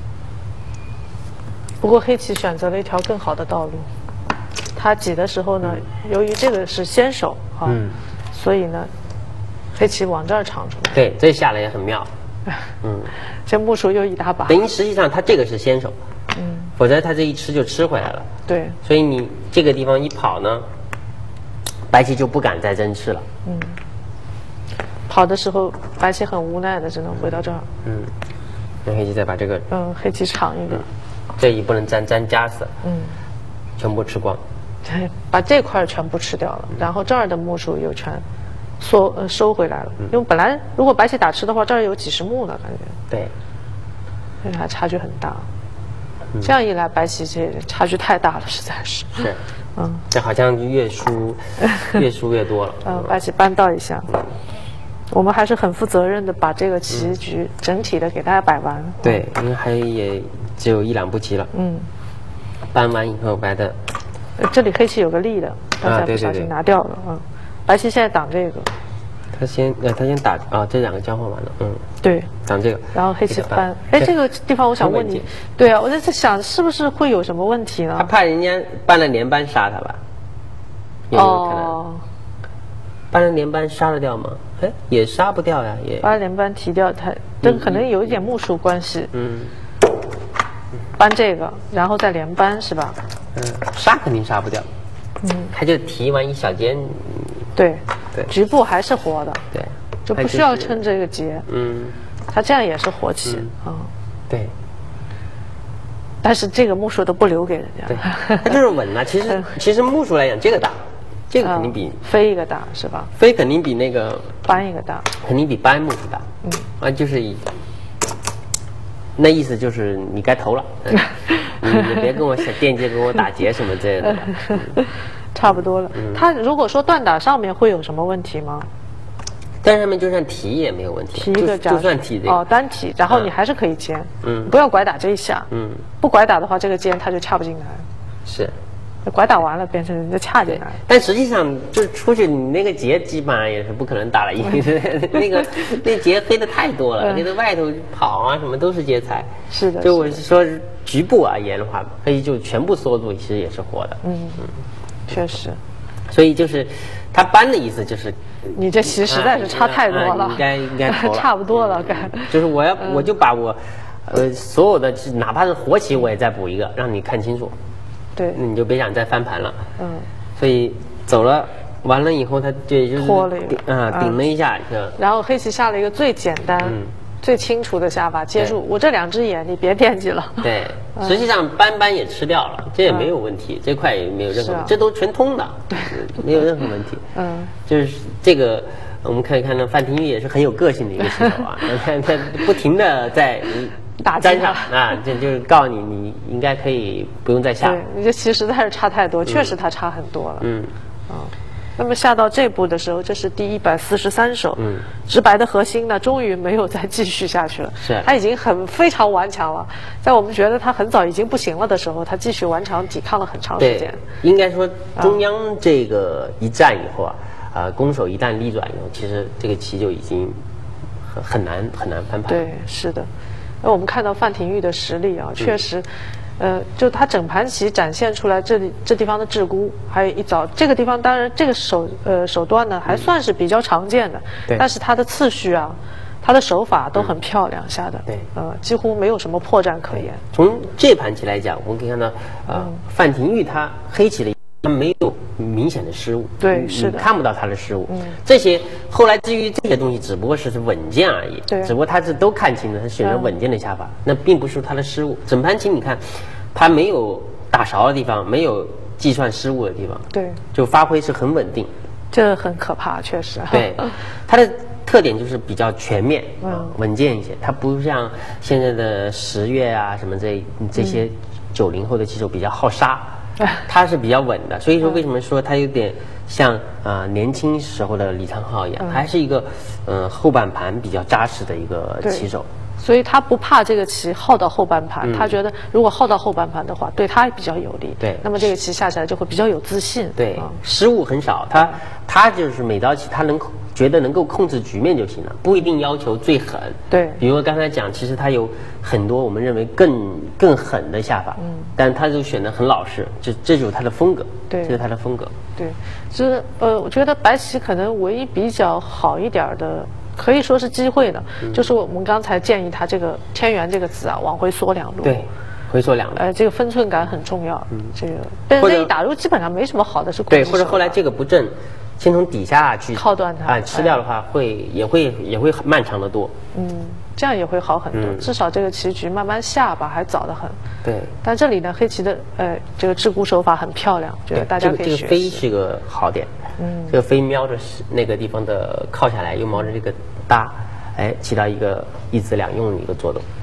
不过黑棋选择了一条更好的道路，他挤的时候呢，嗯、由于这个是先手啊，嗯、所以呢，黑棋往这儿长出来。 对，这下来也很妙。嗯。 这目数又一大把。 等于实际上他这个是先手，嗯，否则他这一吃就吃回来了。 对。 所以你这个地方一跑呢。白棋就不敢再争吃了。嗯， 跑的时候，白棋很无奈的，只能回到这儿。 嗯，那黑棋再把这个， 嗯，黑棋长一点， 嗯、这一不能粘粘夹死。嗯，全部吃光。 对，把这块全部吃掉了，嗯、然后这儿的目数又全收呃收回来了。嗯、因为本来如果白棋打吃的话，这儿有几十目呢，感觉。 对， 所以还差距很大。嗯、这样一来，白棋这差距太大了，实在是。 是。 嗯，这好像就越输越输越多了。 嗯，白棋扳倒一下。嗯，我们还是很负责任的把这个棋局整体的给大家摆完。嗯、 对，因为还也只有一两步棋了。嗯，扳完以后白的。 这里黑棋有个立的，刚才不小心拿掉了。啊、嗯，白棋现在挡这个。 他先呃，他先打啊，这两个交换完了，嗯， 对， 挡这个， 然后黑棋扳，哎，这个地方我想问你，对啊，我在想是不是会有什么问题呢？ 他怕人家搬了连扳杀他吧？有没有可能？哦、搬了连扳杀得掉吗？哎，也杀不掉呀，也。 搬了连扳提掉他，但可能有一点目数关系。嗯。扳这个，然后再连扳是吧？ 嗯，杀肯定杀不掉。嗯。他就提完一小尖。 对，对，局部还是活的， 对， 就不需要撑这个结，嗯，它这样也是活棋，嗯， 对。 但是这个目数都不留给人家， 对，它就是稳了。其实其实目数来讲，这个大，这个肯定比飞一个大是吧？ 飞肯定比那个扳一个大， 肯定比扳目数大，嗯，啊，就是以，那意思就是你该投了，你你别跟我惦记跟我打劫什么之类的。 差不多了。嗯、他如果说断打上面会有什么问题吗？ 但上面就算提也没有问题， 提一个就就算提这个哦，单提，然后你还是可以尖，嗯，不要拐打这一下，嗯，不拐打的话，这个尖它就掐不进来。 是， 拐打完了变成就掐进来。 但实际上就是出去，你那个劫基本上也是不可能打了赢，那个那劫黑的太多了，那个外头跑啊什么都是劫财。 是的， 就我是说局部而言的话，黑就全部缩住，其实也是活的。嗯嗯。 确实， 所以就是他扳的意思就是， 你这棋实在是差太多了， 应该应该差不多了，该就是我要我就把我，呃所有的哪怕是活棋我也再补一个，让你看清楚， 对， 那你就别想再翻盘了，嗯，所以走了完了以后他就就是拖了一个啊顶了一下， 然后黑棋下了一个最简单。最清楚的下法接住我这两只眼，你别惦记了。 对，实际上扳扳也吃掉了，这也没有问题，这块也没有任何，这都全通的，对，没有任何问题。嗯，就是这个，我们可以看到范廷钰也是很有个性的一个棋手啊，你看他不停的在打粘上啊，这就是告诉你，你应该可以不用再下。 对，你这棋实在是差太多，确实他差很多了。嗯，啊。那么下到这步的时候，这是第一百四十三手。嗯，直白的核心呢，终于没有再继续下去了。 是， 他已经很非常顽强了。在我们觉得他很早已经不行了的时候，他继续顽强抵抗了很长时间。 应该说，中央这个一战以后啊，啊、呃，攻守一旦逆转以后，其实这个棋就已经很很难很难翻盘。 对，是的。那我们看到范廷钰的实力啊，确实。嗯呃，就他整盘棋展现出来这里这地方的桎梏，还有一早这个地方，当然这个手呃手段呢还算是比较常见的， 对， 但是他的次序啊，他的手法都很漂亮下的， 对， 呃，几乎没有什么破绽可言。 从这盘棋来讲，我们可以看到，呃，嗯、范廷钰他黑棋的他没有明显的失误， 对，是的， 看不到他的失误。嗯，这些后来至于这些东西，只不过是稳健而已， 对， 只不过他是都看清了，他选择稳健的下法，那并不是他的失误。整盘棋你看，他没有打勺的地方，没有计算失误的地方， 对， 就发挥是很稳定， 这很可怕，确实。 对，他的特点就是比较全面，嗯，稳健一些。他不像现在的十月啊什么这这些九零后的棋手比较好杀。他是比较稳的，所以说为什么说他有点像啊、呃、年轻时候的李昌镐一样，嗯、还是一个嗯、呃、后半盘比较扎实的一个棋手。 所以他不怕这个棋耗到后半盘，嗯、他觉得如果耗到后半盘的话，对他比较有利。 对， 那么这个棋下起来就会比较有自信。 对，嗯、失误很少，他他就是每招棋他能觉得能够控制局面就行了，不一定要求最狠。 对， 比如刚才讲，其实他有很多我们认为更更狠的下法，嗯，但他就选得很老实，这这就是他的风格。 对， 这是他的风格。 对，就是呃，我觉得白棋可能唯一比较好一点的。可以说是机会的，嗯、就是我们刚才建议他这个天元这个子啊，往回缩两路。 对，回缩两路。 呃，这个分寸感很重要。嗯，这个但是这一打入基本上没什么好的是对，或者后来这个不正，先从底下去靠断它啊，吃掉的话会也会也会漫长的多。 嗯，这样也会好很多，嗯、至少这个棋局慢慢下吧，还早得很。 对。 但这里呢，黑棋的呃这个桎梏手法很漂亮，觉得大家可以学习。 这个飞是个好点。嗯，这个飞瞄着那个地方的靠下来，又瞄着这个搭，哎，起到一个一子两用的一个作用。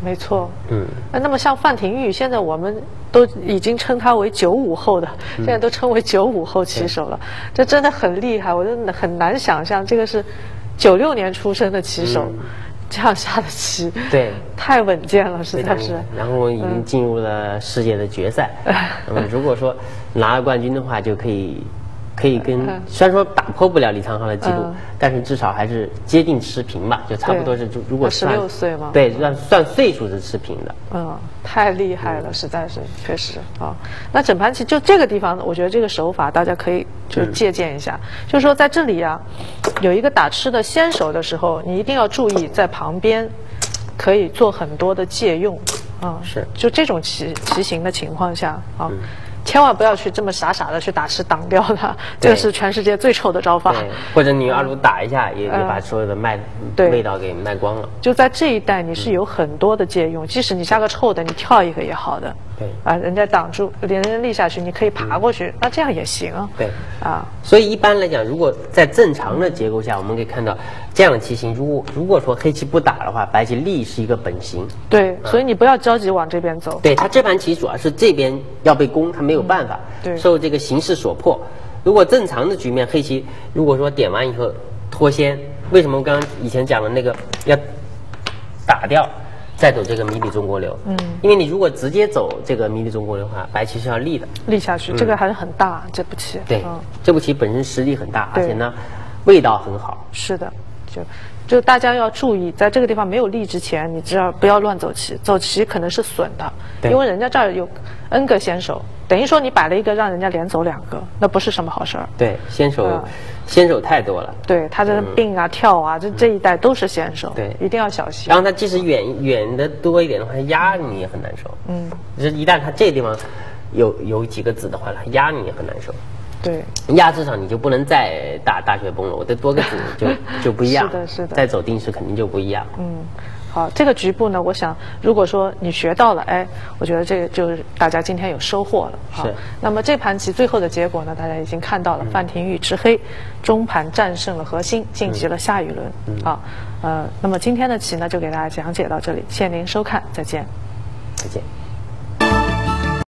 没错。 嗯。 那么像范廷钰，现在我们都已经称他为九五后的，现在都称为九五后棋手了，这真的很厉害，我真的很难想象这个是九六年出生的棋手。嗯，这样下的棋，对，太稳健了，实在是。 然后已经进入了世界的决赛。那么如果说拿了冠军的话，就可以，可以跟虽然说打破不了李昌镐的记录，但是至少还是接近持平吧，就差不多是如果十六岁嘛， 对，算算岁数是持平的。 嗯，太厉害了，实在是，确实啊。那整盘棋就这个地方，我觉得这个手法大家可以就是借鉴一下，就是说在这里啊。有一个打吃的先手的时候，你一定要注意在旁边可以做很多的借用啊。 是， 就这种棋棋形的情况下啊，嗯、千万不要去这么傻傻的去打吃挡掉它，这个是全世界最臭的招法。 或者你二路打一下，嗯、也也把所有的卖、嗯、味道给卖光了。 就在这一带，你是有很多的借用，嗯、即使你下个臭的，你跳一个也好的。 对啊，人家挡住，连人立下去，你可以爬过去，嗯、那这样也行。 对啊， 所以一般来讲，如果在正常的结构下，我们可以看到这样的棋形，如果如果说黑棋不打的话，白棋立是一个本形。 对，啊、所以你不要着急往这边走。 对，他这盘棋主要是这边要被攻，他没有办法， 嗯、对， 受这个形势所迫。如果正常的局面，黑棋如果说点完以后脱先，为什么我刚刚以前讲的那个要打掉？再走这个迷你中国流，嗯，因为你如果直接走这个迷你中国流的话，白棋是要立的， 立下去，嗯、这个还是很大，这步棋。 对，嗯、这步棋本身实力很大，而且呢，味道很好。 是的，就就大家要注意，在这个地方没有立之前，你只要不要乱走棋，走棋可能是损的，因为人家这儿有 N 个先手，等于说你摆了一个，让人家连走两个，那不是什么好事儿。 对，先手。嗯先手太多了， 对他这并啊、嗯、跳啊，这这一带都是先手， 对， 一定要小心。 然后他即使远远的多一点的话，压你也很难受。嗯，就是一旦他这地方有有几个子的话，他压你也很难受。 对， 压制上你就不能再打大雪崩了，我得多个子就就不一样。 是的，是的。 再走定式肯定就不一样。 嗯。好，这个局部呢，我想，如果说你学到了，哎，我觉得这个就是大家今天有收获了。好，那么这盘棋最后的结果呢，大家已经看到了，嗯、范廷钰吃黑，中盘战胜了何昕，晋级了下一轮。嗯、好，呃，那么今天的棋呢，就给大家讲解到这里，谢谢您收看，再见。 再见。